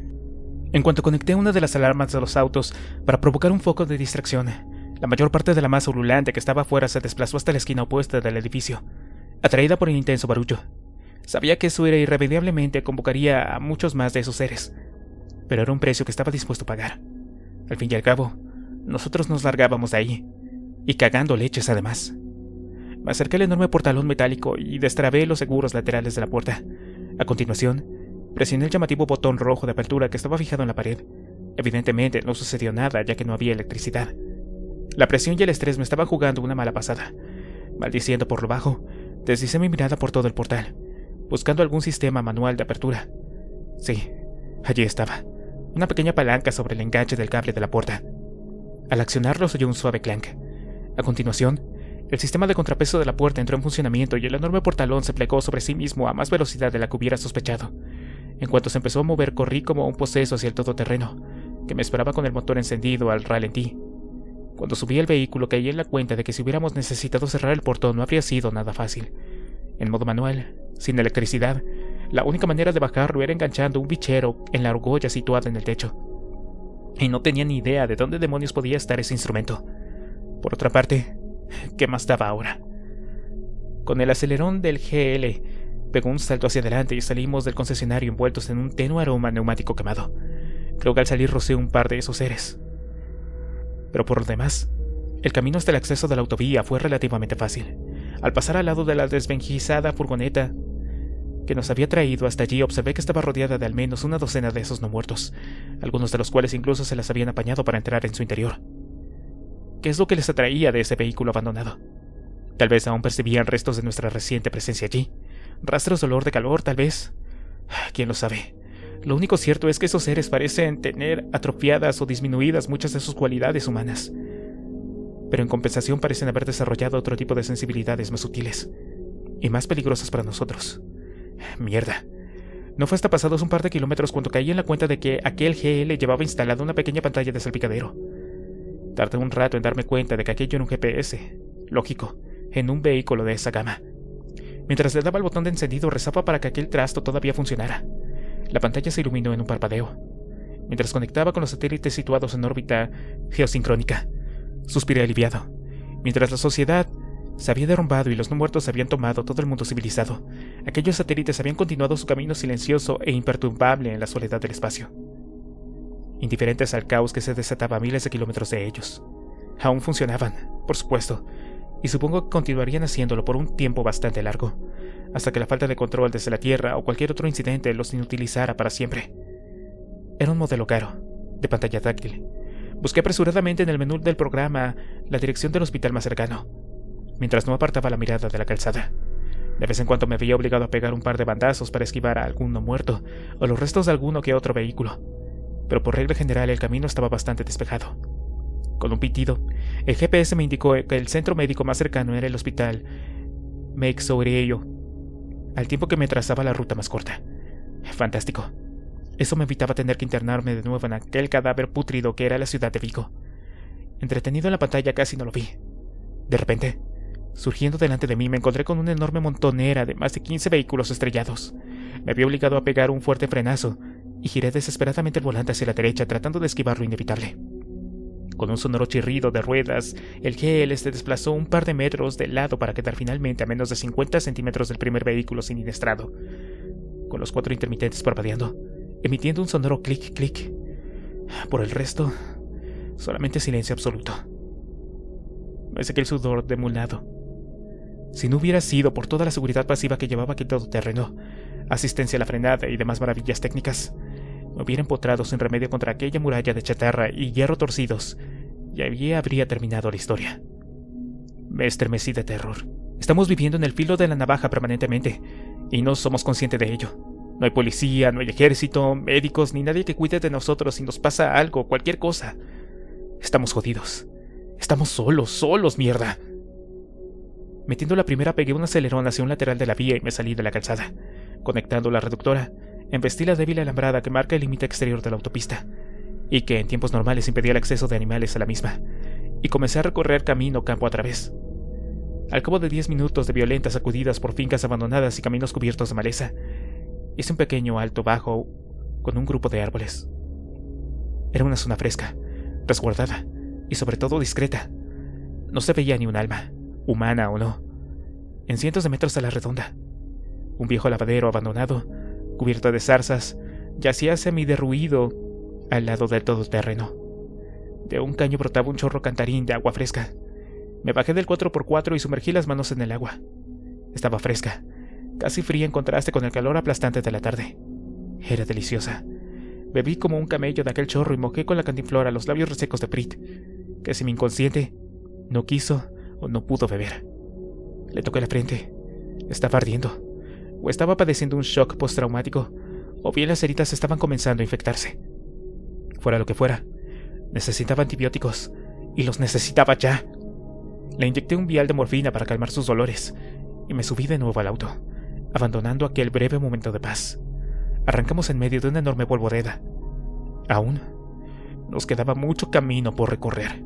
En cuanto conecté una de las alarmas de los autos para provocar un foco de distracción, la mayor parte de la masa ululante que estaba afuera se desplazó hasta la esquina opuesta del edificio, atraída por el intenso barullo. Sabía que eso irremediablemente convocaría a muchos más de esos seres, pero era un precio que estaba dispuesto a pagar. Al fin y al cabo, nosotros nos largábamos de ahí, y cagando leches además. Me acerqué al enorme portalón metálico y destrabé los seguros laterales de la puerta. A continuación, presioné el llamativo botón rojo de apertura que estaba fijado en la pared. Evidentemente no sucedió nada, ya que no había electricidad. La presión y el estrés me estaban jugando una mala pasada. Maldiciendo por lo bajo, deslicé mi mirada por todo el portal, buscando algún sistema manual de apertura. Sí, allí estaba, una pequeña palanca sobre el enganche del cable de la puerta. Al accionarlo se oyó un suave clank. A continuación, el sistema de contrapeso de la puerta entró en funcionamiento y el enorme portalón se plegó sobre sí mismo a más velocidad de la que hubiera sospechado. En cuanto se empezó a mover, corrí como un poseso hacia el todoterreno, que me esperaba con el motor encendido al ralentí. Cuando subí el vehículo caí en la cuenta de que si hubiéramos necesitado cerrar el portón no habría sido nada fácil. En modo manual, sin electricidad, la única manera de bajarlo era enganchando un bichero en la argolla situada en el techo. Y no tenía ni idea de dónde demonios podía estar ese instrumento. Por otra parte, ¿qué más daba ahora? Con el acelerón del G L, pegó un salto hacia adelante y salimos del concesionario envueltos en un tenue aroma neumático quemado. Creo que al salir rocé un par de esos seres. Pero por lo demás, el camino hasta el acceso de la autovía fue relativamente fácil. Al pasar al lado de la desvencijada furgoneta que nos había traído hasta allí, observé que estaba rodeada de al menos una docena de esos no muertos, algunos de los cuales incluso se las habían apañado para entrar en su interior. ¿Qué es lo que les atraía de ese vehículo abandonado? Tal vez aún percibían restos de nuestra reciente presencia allí. Rastros de olor de calor, tal vez. ¿Quién lo sabe? Lo único cierto es que esos seres parecen tener atrofiadas o disminuidas muchas de sus cualidades humanas. Pero en compensación parecen haber desarrollado otro tipo de sensibilidades más sutiles y más peligrosas para nosotros. Mierda. No fue hasta pasados un par de kilómetros cuando caí en la cuenta de que aquel G L llevaba instalada una pequeña pantalla de salpicadero. Tardé un rato en darme cuenta de que aquello era un G P S. Lógico, en un vehículo de esa gama. Mientras le daba el botón de encendido, rezaba para que aquel trasto todavía funcionara. La pantalla se iluminó en un parpadeo. Mientras conectaba con los satélites situados en órbita geosincrónica, suspiré aliviado. Mientras la sociedad se había derrumbado y los no muertos habían tomado todo el mundo civilizado, aquellos satélites habían continuado su camino silencioso e imperturbable en la soledad del espacio, indiferentes al caos que se desataba a miles de kilómetros de ellos. Aún funcionaban, por supuesto, y supongo que continuarían haciéndolo por un tiempo bastante largo, hasta que la falta de control desde la Tierra o cualquier otro incidente los inutilizara para siempre. Era un modelo caro, de pantalla táctil. Busqué apresuradamente en el menú del programa la dirección del hospital más cercano, mientras no apartaba la mirada de la calzada. De vez en cuando me veía obligado a pegar un par de bandazos para esquivar a alguno muerto o los restos de alguno que otro vehículo, pero por regla general el camino estaba bastante despejado. Con un pitido, el G P S me indicó que el centro médico más cercano era el hospital Meixoreio, al tiempo que me trazaba la ruta más corta. Fantástico. Eso me evitaba tener que internarme de nuevo en aquel cadáver pútrido que era la ciudad de Vigo. Entretenido en la pantalla casi no lo vi. De repente, surgiendo delante de mí, me encontré con una enorme montonera de más de quince vehículos estrellados. Me había obligado a pegar un fuerte frenazo y giré desesperadamente el volante hacia la derecha tratando de esquivar lo inevitable. Con un sonoro chirrido de ruedas, el G L se desplazó un par de metros de lado para quedar finalmente a menos de cincuenta centímetros del primer vehículo siniestrado, con los cuatro intermitentes parpadeando, emitiendo un sonoro clic-clic. Por el resto, solamente silencio absoluto. Me sequé el sudor de un lado. Si no hubiera sido por toda la seguridad pasiva que llevaba aquel todoterreno, asistencia a la frenada y demás maravillas técnicas, me hubiera empotrado sin remedio contra aquella muralla de chatarra y hierro torcidos, y allí habría terminado la historia. Me estremecí de terror. Estamos viviendo en el filo de la navaja permanentemente, y no somos conscientes de ello. No hay policía, no hay ejército, médicos, ni nadie que cuide de nosotros si nos pasa algo, cualquier cosa. Estamos jodidos. Estamos solos, solos, mierda. Metiendo la primera, pegué un acelerón hacia un lateral de la vía y me salí de la calzada. Conectando la reductora, embestí la débil alambrada que marca el límite exterior de la autopista, y que en tiempos normales impedía el acceso de animales a la misma, y comencé a recorrer camino campo a través. Al cabo de diez minutos de violentas sacudidas por fincas abandonadas y caminos cubiertos de maleza, hice un pequeño alto bajo con un grupo de árboles. Era una zona fresca, resguardada y sobre todo discreta. No se veía ni un alma, humana o no, en cientos de metros a la redonda. Un viejo lavadero abandonado, cubierto de zarzas, yacía semiderruido al lado del todoterreno. De un caño brotaba un chorro cantarín de agua fresca. Me bajé del cuatro por cuatro y sumergí las manos en el agua. Estaba fresca, casi fría en contraste con el calor aplastante de la tarde. Era deliciosa. Bebí como un camello de aquel chorro y mojé con la cantinflora los labios resecos de Prit, que si mi inconsciente no quiso o no pudo beber. Le toqué la frente. Estaba ardiendo, o estaba padeciendo un shock postraumático, o bien las heridas estaban comenzando a infectarse. Fuera lo que fuera, necesitaba antibióticos, y los necesitaba ya. Le inyecté un vial de morfina para calmar sus dolores, y me subí de nuevo al auto, abandonando aquel breve momento de paz. Arrancamos en medio de una enorme polvoreda. Aún nos quedaba mucho camino por recorrer.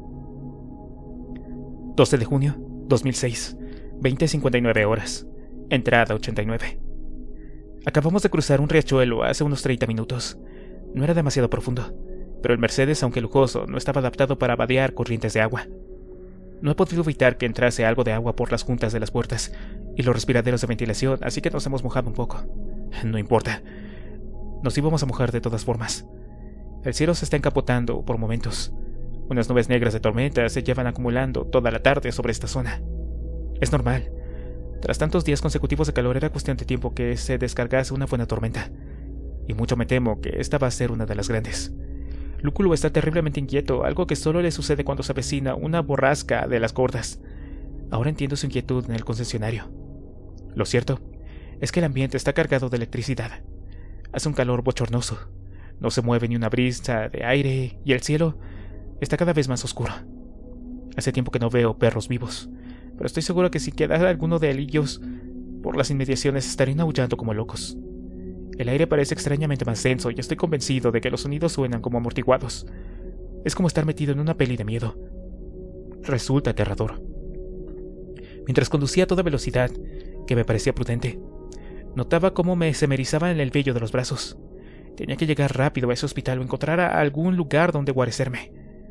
doce de junio, dos mil seis, veinte cincuenta y nueve horas. Entrada ochenta y nueve. Acabamos de cruzar un riachuelo hace unos treinta minutos. No era demasiado profundo, pero el Mercedes, aunque lujoso, no estaba adaptado para vadear corrientes de agua. No he podido evitar que entrase algo de agua por las juntas de las puertas y los respiraderos de ventilación, así que nos hemos mojado un poco. No importa. Nos íbamos a mojar de todas formas. El cielo se está encapotando por momentos. Unas nubes negras de tormenta se llevan acumulando toda la tarde sobre esta zona. Es normal. Tras tantos días consecutivos de calor era cuestión de tiempo que se descargase una buena tormenta. Y mucho me temo que esta va a ser una de las grandes. Lúculo está terriblemente inquieto, algo que solo le sucede cuando se avecina una borrasca de las gordas. Ahora entiendo su inquietud en el concesionario. Lo cierto es que el ambiente está cargado de electricidad. Hace un calor bochornoso. No se mueve ni una brisa de aire y el cielo está cada vez más oscuro. Hace tiempo que no veo perros vivos, pero estoy seguro que si quedara alguno de ellos por las inmediaciones estarían aullando como locos. El aire parece extrañamente más denso y estoy convencido de que los sonidos suenan como amortiguados. Es como estar metido en una peli de miedo. Resulta aterrador. Mientras conducía a toda velocidad, que me parecía prudente, notaba cómo me se me erizaba en el vello de los brazos. Tenía que llegar rápido a ese hospital o encontrar algún lugar donde guarecerme.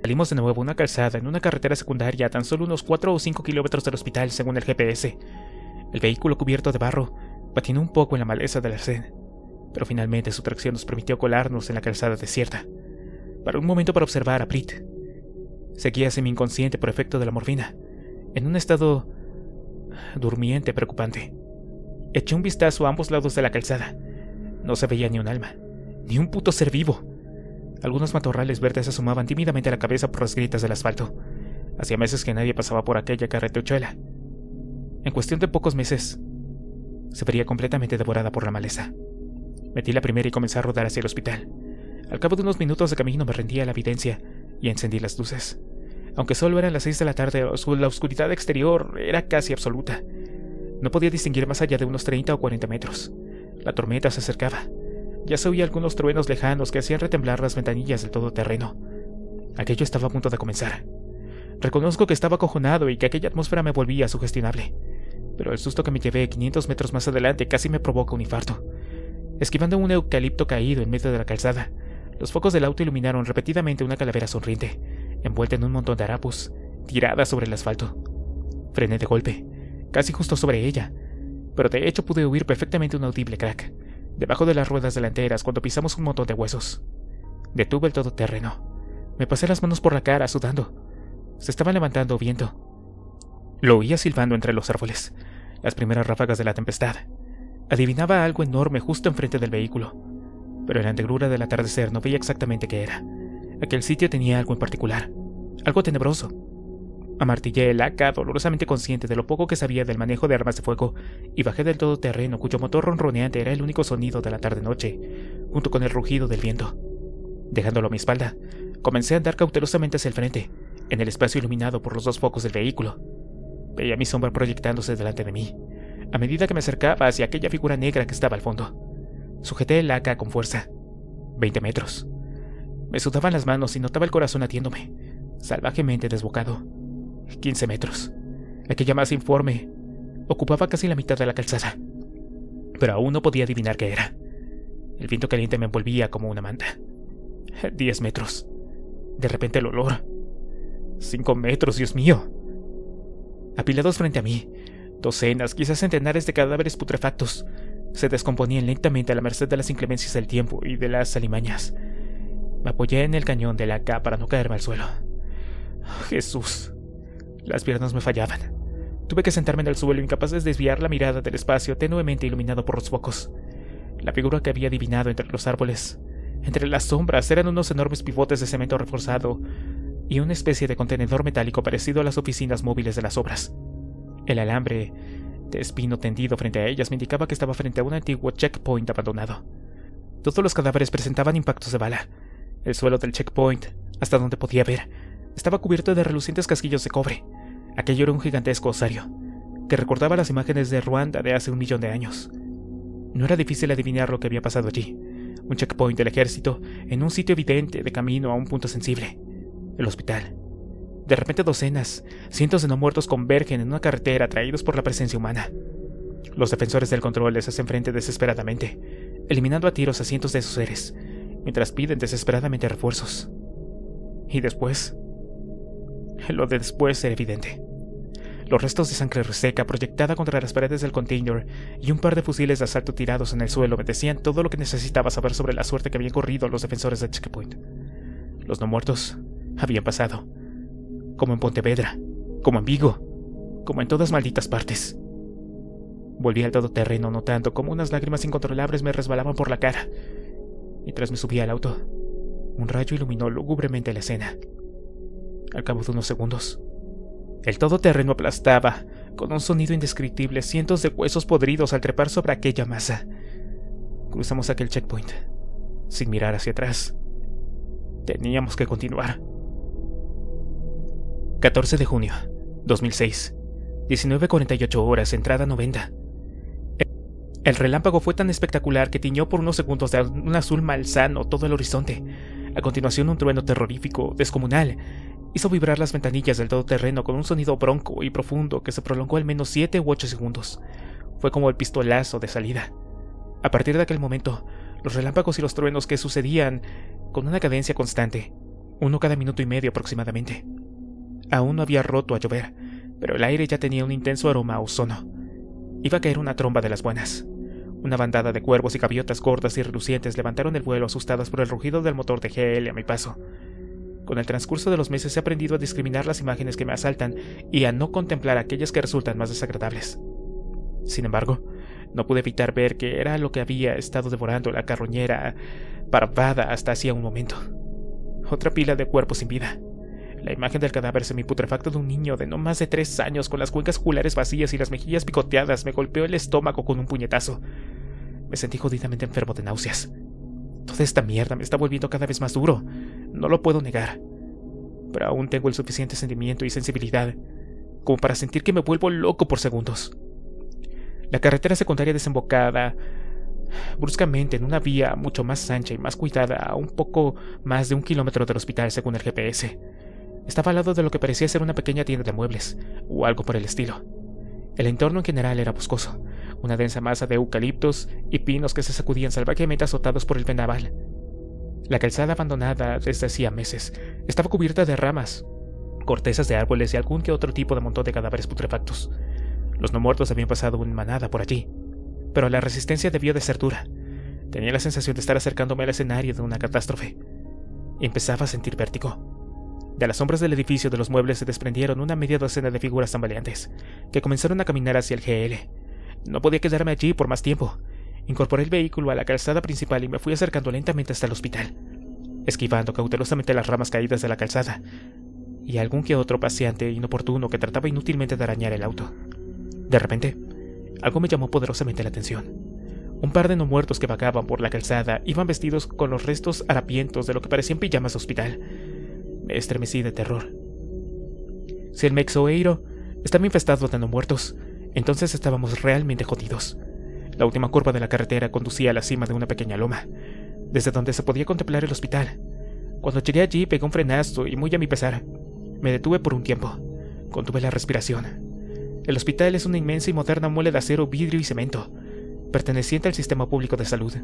Salimos de nuevo a una calzada en una carretera secundaria a tan solo unos cuatro o cinco kilómetros del hospital según el G P S. El vehículo cubierto de barro patinó un poco en la maleza del arcén, pero finalmente su tracción nos permitió colarnos en la calzada desierta. Paré un momento para observar a Prit. Seguía semi-inconsciente por efecto de la morfina, en un estado durmiente preocupante. Eché un vistazo a ambos lados de la calzada. No se veía ni un alma, ni un puto ser vivo. Algunos matorrales verdes asomaban tímidamente la cabeza por las grietas del asfalto. Hacía meses que nadie pasaba por aquella carretechuela. En cuestión de pocos meses, se vería completamente devorada por la maleza. Metí la primera y comencé a rodar hacia el hospital. Al cabo de unos minutos de camino me rendí a la evidencia y encendí las luces. Aunque solo eran las seis de la tarde, la oscuridad exterior era casi absoluta. No podía distinguir más allá de unos treinta o cuarenta metros. La tormenta se acercaba. Ya se oía algunos truenos lejanos que hacían retemblar las ventanillas del todoterreno. Aquello estaba a punto de comenzar. Reconozco que estaba acojonado y que aquella atmósfera me volvía sugestionable. Pero el susto que me llevé quinientos metros más adelante casi me provoca un infarto. Esquivando un eucalipto caído en medio de la calzada, los focos del auto iluminaron repetidamente una calavera sonriente, envuelta en un montón de harapos, tirada sobre el asfalto. Frené de golpe, casi justo sobre ella, pero de hecho pude oír perfectamente un audible crack, debajo de las ruedas delanteras cuando pisamos un montón de huesos. Detuve el todoterreno. Me pasé las manos por la cara, sudando. Se estaba levantando viento. Lo oía silbando entre los árboles, las primeras ráfagas de la tempestad. Adivinaba algo enorme justo enfrente del vehículo, pero en la negrura del atardecer no veía exactamente qué era. Aquel sitio tenía algo en particular, algo tenebroso. Amartillé el A K, dolorosamente consciente de lo poco que sabía del manejo de armas de fuego, y bajé del todoterreno cuyo motor ronroneante era el único sonido de la tarde-noche, junto con el rugido del viento. Dejándolo a mi espalda, comencé a andar cautelosamente hacia el frente, en el espacio iluminado por los dos focos del vehículo. Veía mi sombra proyectándose delante de mí, a medida que me acercaba hacia aquella figura negra que estaba al fondo. Sujeté el A K con fuerza. Veinte metros. Me sudaban las manos y notaba el corazón latiéndome, salvajemente desbocado. Quince metros. Aquella masa informe ocupaba casi la mitad de la calzada, pero aún no podía adivinar qué era. El viento caliente me envolvía como una manta. Diez metros. De repente el olor. Cinco metros, Dios mío. Apilados frente a mí, docenas, quizás centenares de cadáveres putrefactos se descomponían lentamente a la merced de las inclemencias del tiempo y de las alimañas. Me apoyé en el cañón del A K para no caerme al suelo. Jesús. Las piernas me fallaban. Tuve que sentarme en el suelo, incapaz de desviar la mirada del espacio tenuemente iluminado por los focos. La figura que había adivinado entre los árboles, entre las sombras, eran unos enormes pivotes de cemento reforzado y una especie de contenedor metálico parecido a las oficinas móviles de las obras. El alambre de espino tendido frente a ellas me indicaba que estaba frente a un antiguo checkpoint abandonado. Todos los cadáveres presentaban impactos de bala. El suelo del checkpoint, hasta donde podía ver, estaba cubierto de relucientes casquillos de cobre. Aquello era un gigantesco osario, que recordaba las imágenes de Ruanda de hace un millón de años. No era difícil adivinar lo que había pasado allí. Un checkpoint del ejército, en un sitio evidente de camino a un punto sensible. El hospital. De repente docenas, cientos de no muertos convergen en una carretera atraídos por la presencia humana. Los defensores del control les hacen frente desesperadamente, eliminando a tiros a cientos de sus seres, mientras piden desesperadamente refuerzos. Y después... Lo de después era evidente. Los restos de sangre reseca proyectada contra las paredes del container y un par de fusiles de asalto tirados en el suelo me decían todo lo que necesitaba saber sobre la suerte que habían corrido los defensores del checkpoint. Los no muertos habían pasado. Como en Pontevedra, como en Vigo, como en todas malditas partes. Volví al todoterreno notando cómo unas lágrimas incontrolables me resbalaban por la cara. Mientras me subía al auto, un rayo iluminó lúgubremente la escena. Al cabo de unos segundos, el todoterreno aplastaba, con un sonido indescriptible, cientos de huesos podridos al trepar sobre aquella masa. Cruzamos aquel checkpoint, sin mirar hacia atrás. Teníamos que continuar. catorce de junio, dos mil seis, diecinueve cuarenta y ocho horas, entrada noventa. El relámpago fue tan espectacular que tiñó por unos segundos de un azul malsano todo el horizonte. A continuación, un trueno terrorífico, descomunal, hizo vibrar las ventanillas del todoterreno con un sonido bronco y profundo que se prolongó al menos siete u ocho segundos. Fue como el pistolazo de salida. A partir de aquel momento, los relámpagos y los truenos que sucedían con una cadencia constante uno cada minuto y medio aproximadamente. Aún no había roto a llover, pero el aire ya tenía un intenso aroma a ozono. Iba a caer una tromba de las buenas. Una bandada de cuervos y gaviotas gordas y relucientes levantaron el vuelo asustadas por el rugido del motor de G L a mi paso. Con el transcurso de los meses he aprendido a discriminar las imágenes que me asaltan y a no contemplar aquellas que resultan más desagradables. Sin embargo, no pude evitar ver que era lo que había estado devorando la carroñera parvada hasta hacía un momento. Otra pila de cuerpos sin vida. La imagen del cadáver semiputrefacto de un niño de no más de tres años con las cuencas oculares vacías y las mejillas picoteadas me golpeó el estómago con un puñetazo. Me sentí jodidamente enfermo de náuseas. Toda esta mierda me está volviendo cada vez más duro. No lo puedo negar. Pero aún tengo el suficiente sentimiento y sensibilidad como para sentir que me vuelvo loco por segundos. La carretera secundaria desembocada bruscamente en una vía mucho más ancha y más cuidada a un poco más de un kilómetro del hospital según el G P S. Estaba al lado de lo que parecía ser una pequeña tienda de muebles, o algo por el estilo. El entorno en general era boscoso, una densa masa de eucaliptos y pinos que se sacudían salvajemente azotados por el vendaval. La calzada abandonada desde hacía meses estaba cubierta de ramas, cortezas de árboles y algún que otro tipo de montón de cadáveres putrefactos. Los no muertos habían pasado en manada por allí, pero la resistencia debió de ser dura. Tenía la sensación de estar acercándome al escenario de una catástrofe. Empezaba a sentir vértigo. De las sombras del edificio de los muebles se desprendieron una media docena de figuras tambaleantes, que comenzaron a caminar hacia el G L. No podía quedarme allí por más tiempo. Incorporé el vehículo a la calzada principal y me fui acercando lentamente hasta el hospital, esquivando cautelosamente las ramas caídas de la calzada, y algún que otro paseante inoportuno que trataba inútilmente de arañar el auto. De repente, algo me llamó poderosamente la atención. Un par de no muertos que vagaban por la calzada iban vestidos con los restos harapientos de lo que parecían pijamas de hospital. Me estremecí de terror. Si el Mexoeiro estaba infestado de no muertos, entonces estábamos realmente jodidos. La última curva de la carretera conducía a la cima de una pequeña loma, desde donde se podía contemplar el hospital. Cuando llegué allí pegué un frenazo y, muy a mi pesar, me detuve por un tiempo. Contuve la respiración. El hospital es una inmensa y moderna mole de acero, vidrio y cemento, perteneciente al sistema público de salud.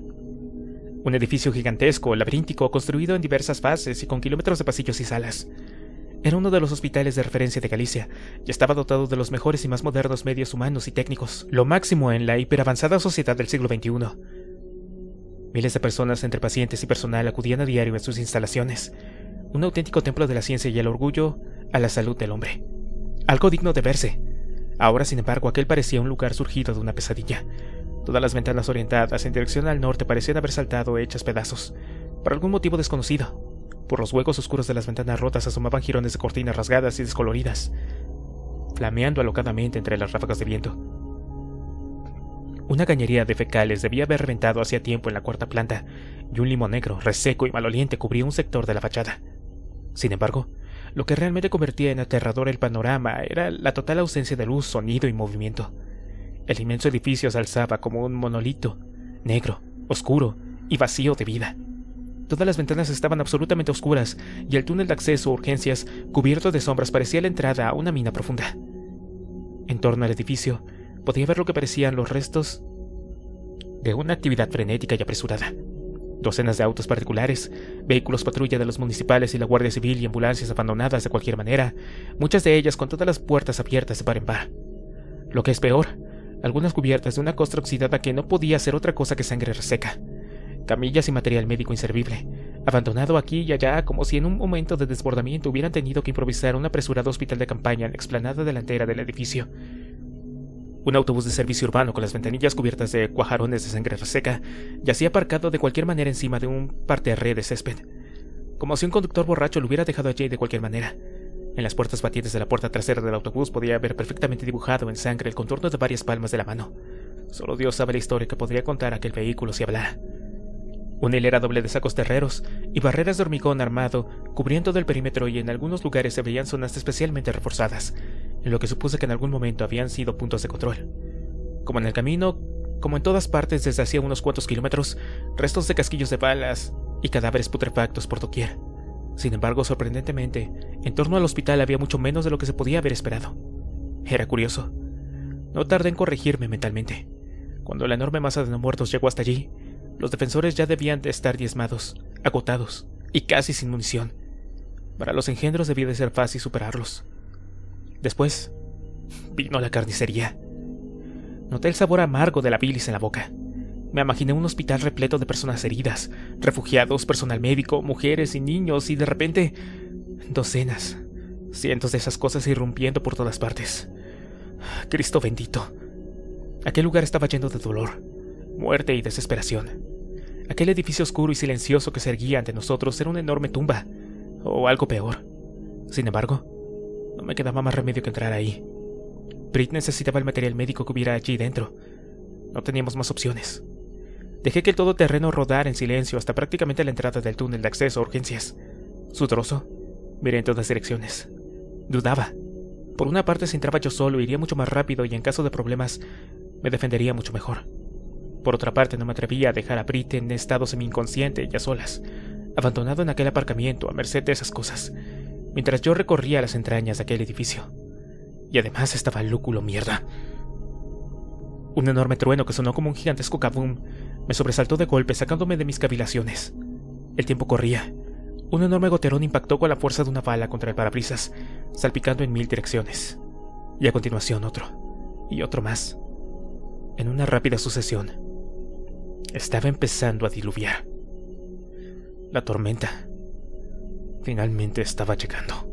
Un edificio gigantesco, laberíntico, construido en diversas fases y con kilómetros de pasillos y salas. Era uno de los hospitales de referencia de Galicia y estaba dotado de los mejores y más modernos medios humanos y técnicos, lo máximo en la hiperavanzada sociedad del siglo veintiuno. Miles de personas entre pacientes y personal acudían a diario en sus instalaciones, un auténtico templo de la ciencia y el orgullo a la salud del hombre. Algo digno de verse. Ahora, sin embargo, aquel parecía un lugar surgido de una pesadilla. Todas las ventanas orientadas en dirección al norte parecían haber saltado hechas pedazos, por algún motivo desconocido. Por los huecos oscuros de las ventanas rotas asomaban jirones de cortinas rasgadas y descoloridas, flameando alocadamente entre las ráfagas de viento. Una cañería de fecales debía haber reventado hacía tiempo en la cuarta planta, y un limo negro, reseco y maloliente cubría un sector de la fachada. Sin embargo, lo que realmente convertía en aterrador el panorama era la total ausencia de luz, sonido y movimiento. El inmenso edificio se alzaba como un monolito, negro, oscuro y vacío de vida. Todas las ventanas estaban absolutamente oscuras y el túnel de acceso a urgencias, cubierto de sombras, parecía la entrada a una mina profunda. En torno al edificio, podía ver lo que parecían los restos de una actividad frenética y apresurada. Docenas de autos particulares, vehículos patrulla de los municipales y la Guardia Civil y ambulancias abandonadas de cualquier manera, muchas de ellas con todas las puertas abiertas de par en par. Lo que es peor, algunas cubiertas de una costra oxidada que no podía ser otra cosa que sangre reseca. Camillas y material médico inservible, abandonado aquí y allá como si en un momento de desbordamiento hubieran tenido que improvisar un apresurado hospital de campaña en la explanada delantera del edificio. Un autobús de servicio urbano con las ventanillas cubiertas de cuajarones de sangre reseca yacía aparcado de cualquier manera encima de un parterre de césped, como si un conductor borracho lo hubiera dejado allí de cualquier manera. En las puertas batientes de la puerta trasera del autobús podía haber perfectamente dibujado en sangre el contorno de varias palmas de la mano. Solo Dios sabe la historia que podría contar aquel vehículo si hablara. Una hilera doble de sacos terreros y barreras de hormigón armado cubrían todo el perímetro y en algunos lugares se veían zonas especialmente reforzadas, en lo que supuse que en algún momento habían sido puntos de control. Como en el camino, como en todas partes desde hacía unos cuantos kilómetros, restos de casquillos de balas y cadáveres putrefactos por doquier. Sin embargo, sorprendentemente, en torno al hospital había mucho menos de lo que se podía haber esperado. Era curioso. No tardé en corregirme mentalmente. Cuando la enorme masa de no muertos llegó hasta allí, los defensores ya debían de estar diezmados, agotados y casi sin munición. Para los engendros debía de ser fácil superarlos. Después vino la carnicería. Noté el sabor amargo de la bilis en la boca. Me imaginé un hospital repleto de personas heridas, refugiados, personal médico, mujeres y niños, y de repente docenas, cientos de esas cosas irrumpiendo por todas partes. Cristo bendito. Aquel lugar estaba lleno de dolor, muerte y desesperación. Aquel edificio oscuro y silencioso que se erguía ante nosotros era una enorme tumba, o algo peor. Sin embargo, no me quedaba más remedio que entrar ahí. Britt necesitaba el material médico que hubiera allí dentro. No teníamos más opciones. Dejé que el todoterreno rodara en silencio hasta prácticamente la entrada del túnel de acceso a urgencias. Sudoroso, miré en todas direcciones. Dudaba. Por una parte, si entraba yo solo, iría mucho más rápido y en caso de problemas, me defendería mucho mejor. Por otra parte, no me atrevía a dejar a Britt en estado semi-inconsciente y a solas, abandonado en aquel aparcamiento a merced de esas cosas, mientras yo recorría las entrañas de aquel edificio. Y además estaba lúculo mierda. Un enorme trueno que sonó como un gigantesco kaboom me sobresaltó de golpe, sacándome de mis cavilaciones. El tiempo corría. Un enorme goterón impactó con la fuerza de una bala contra el parabrisas, salpicando en mil direcciones. Y a continuación otro, y otro más. En una rápida sucesión. Estaba empezando a diluviar. La tormenta finalmente estaba llegando.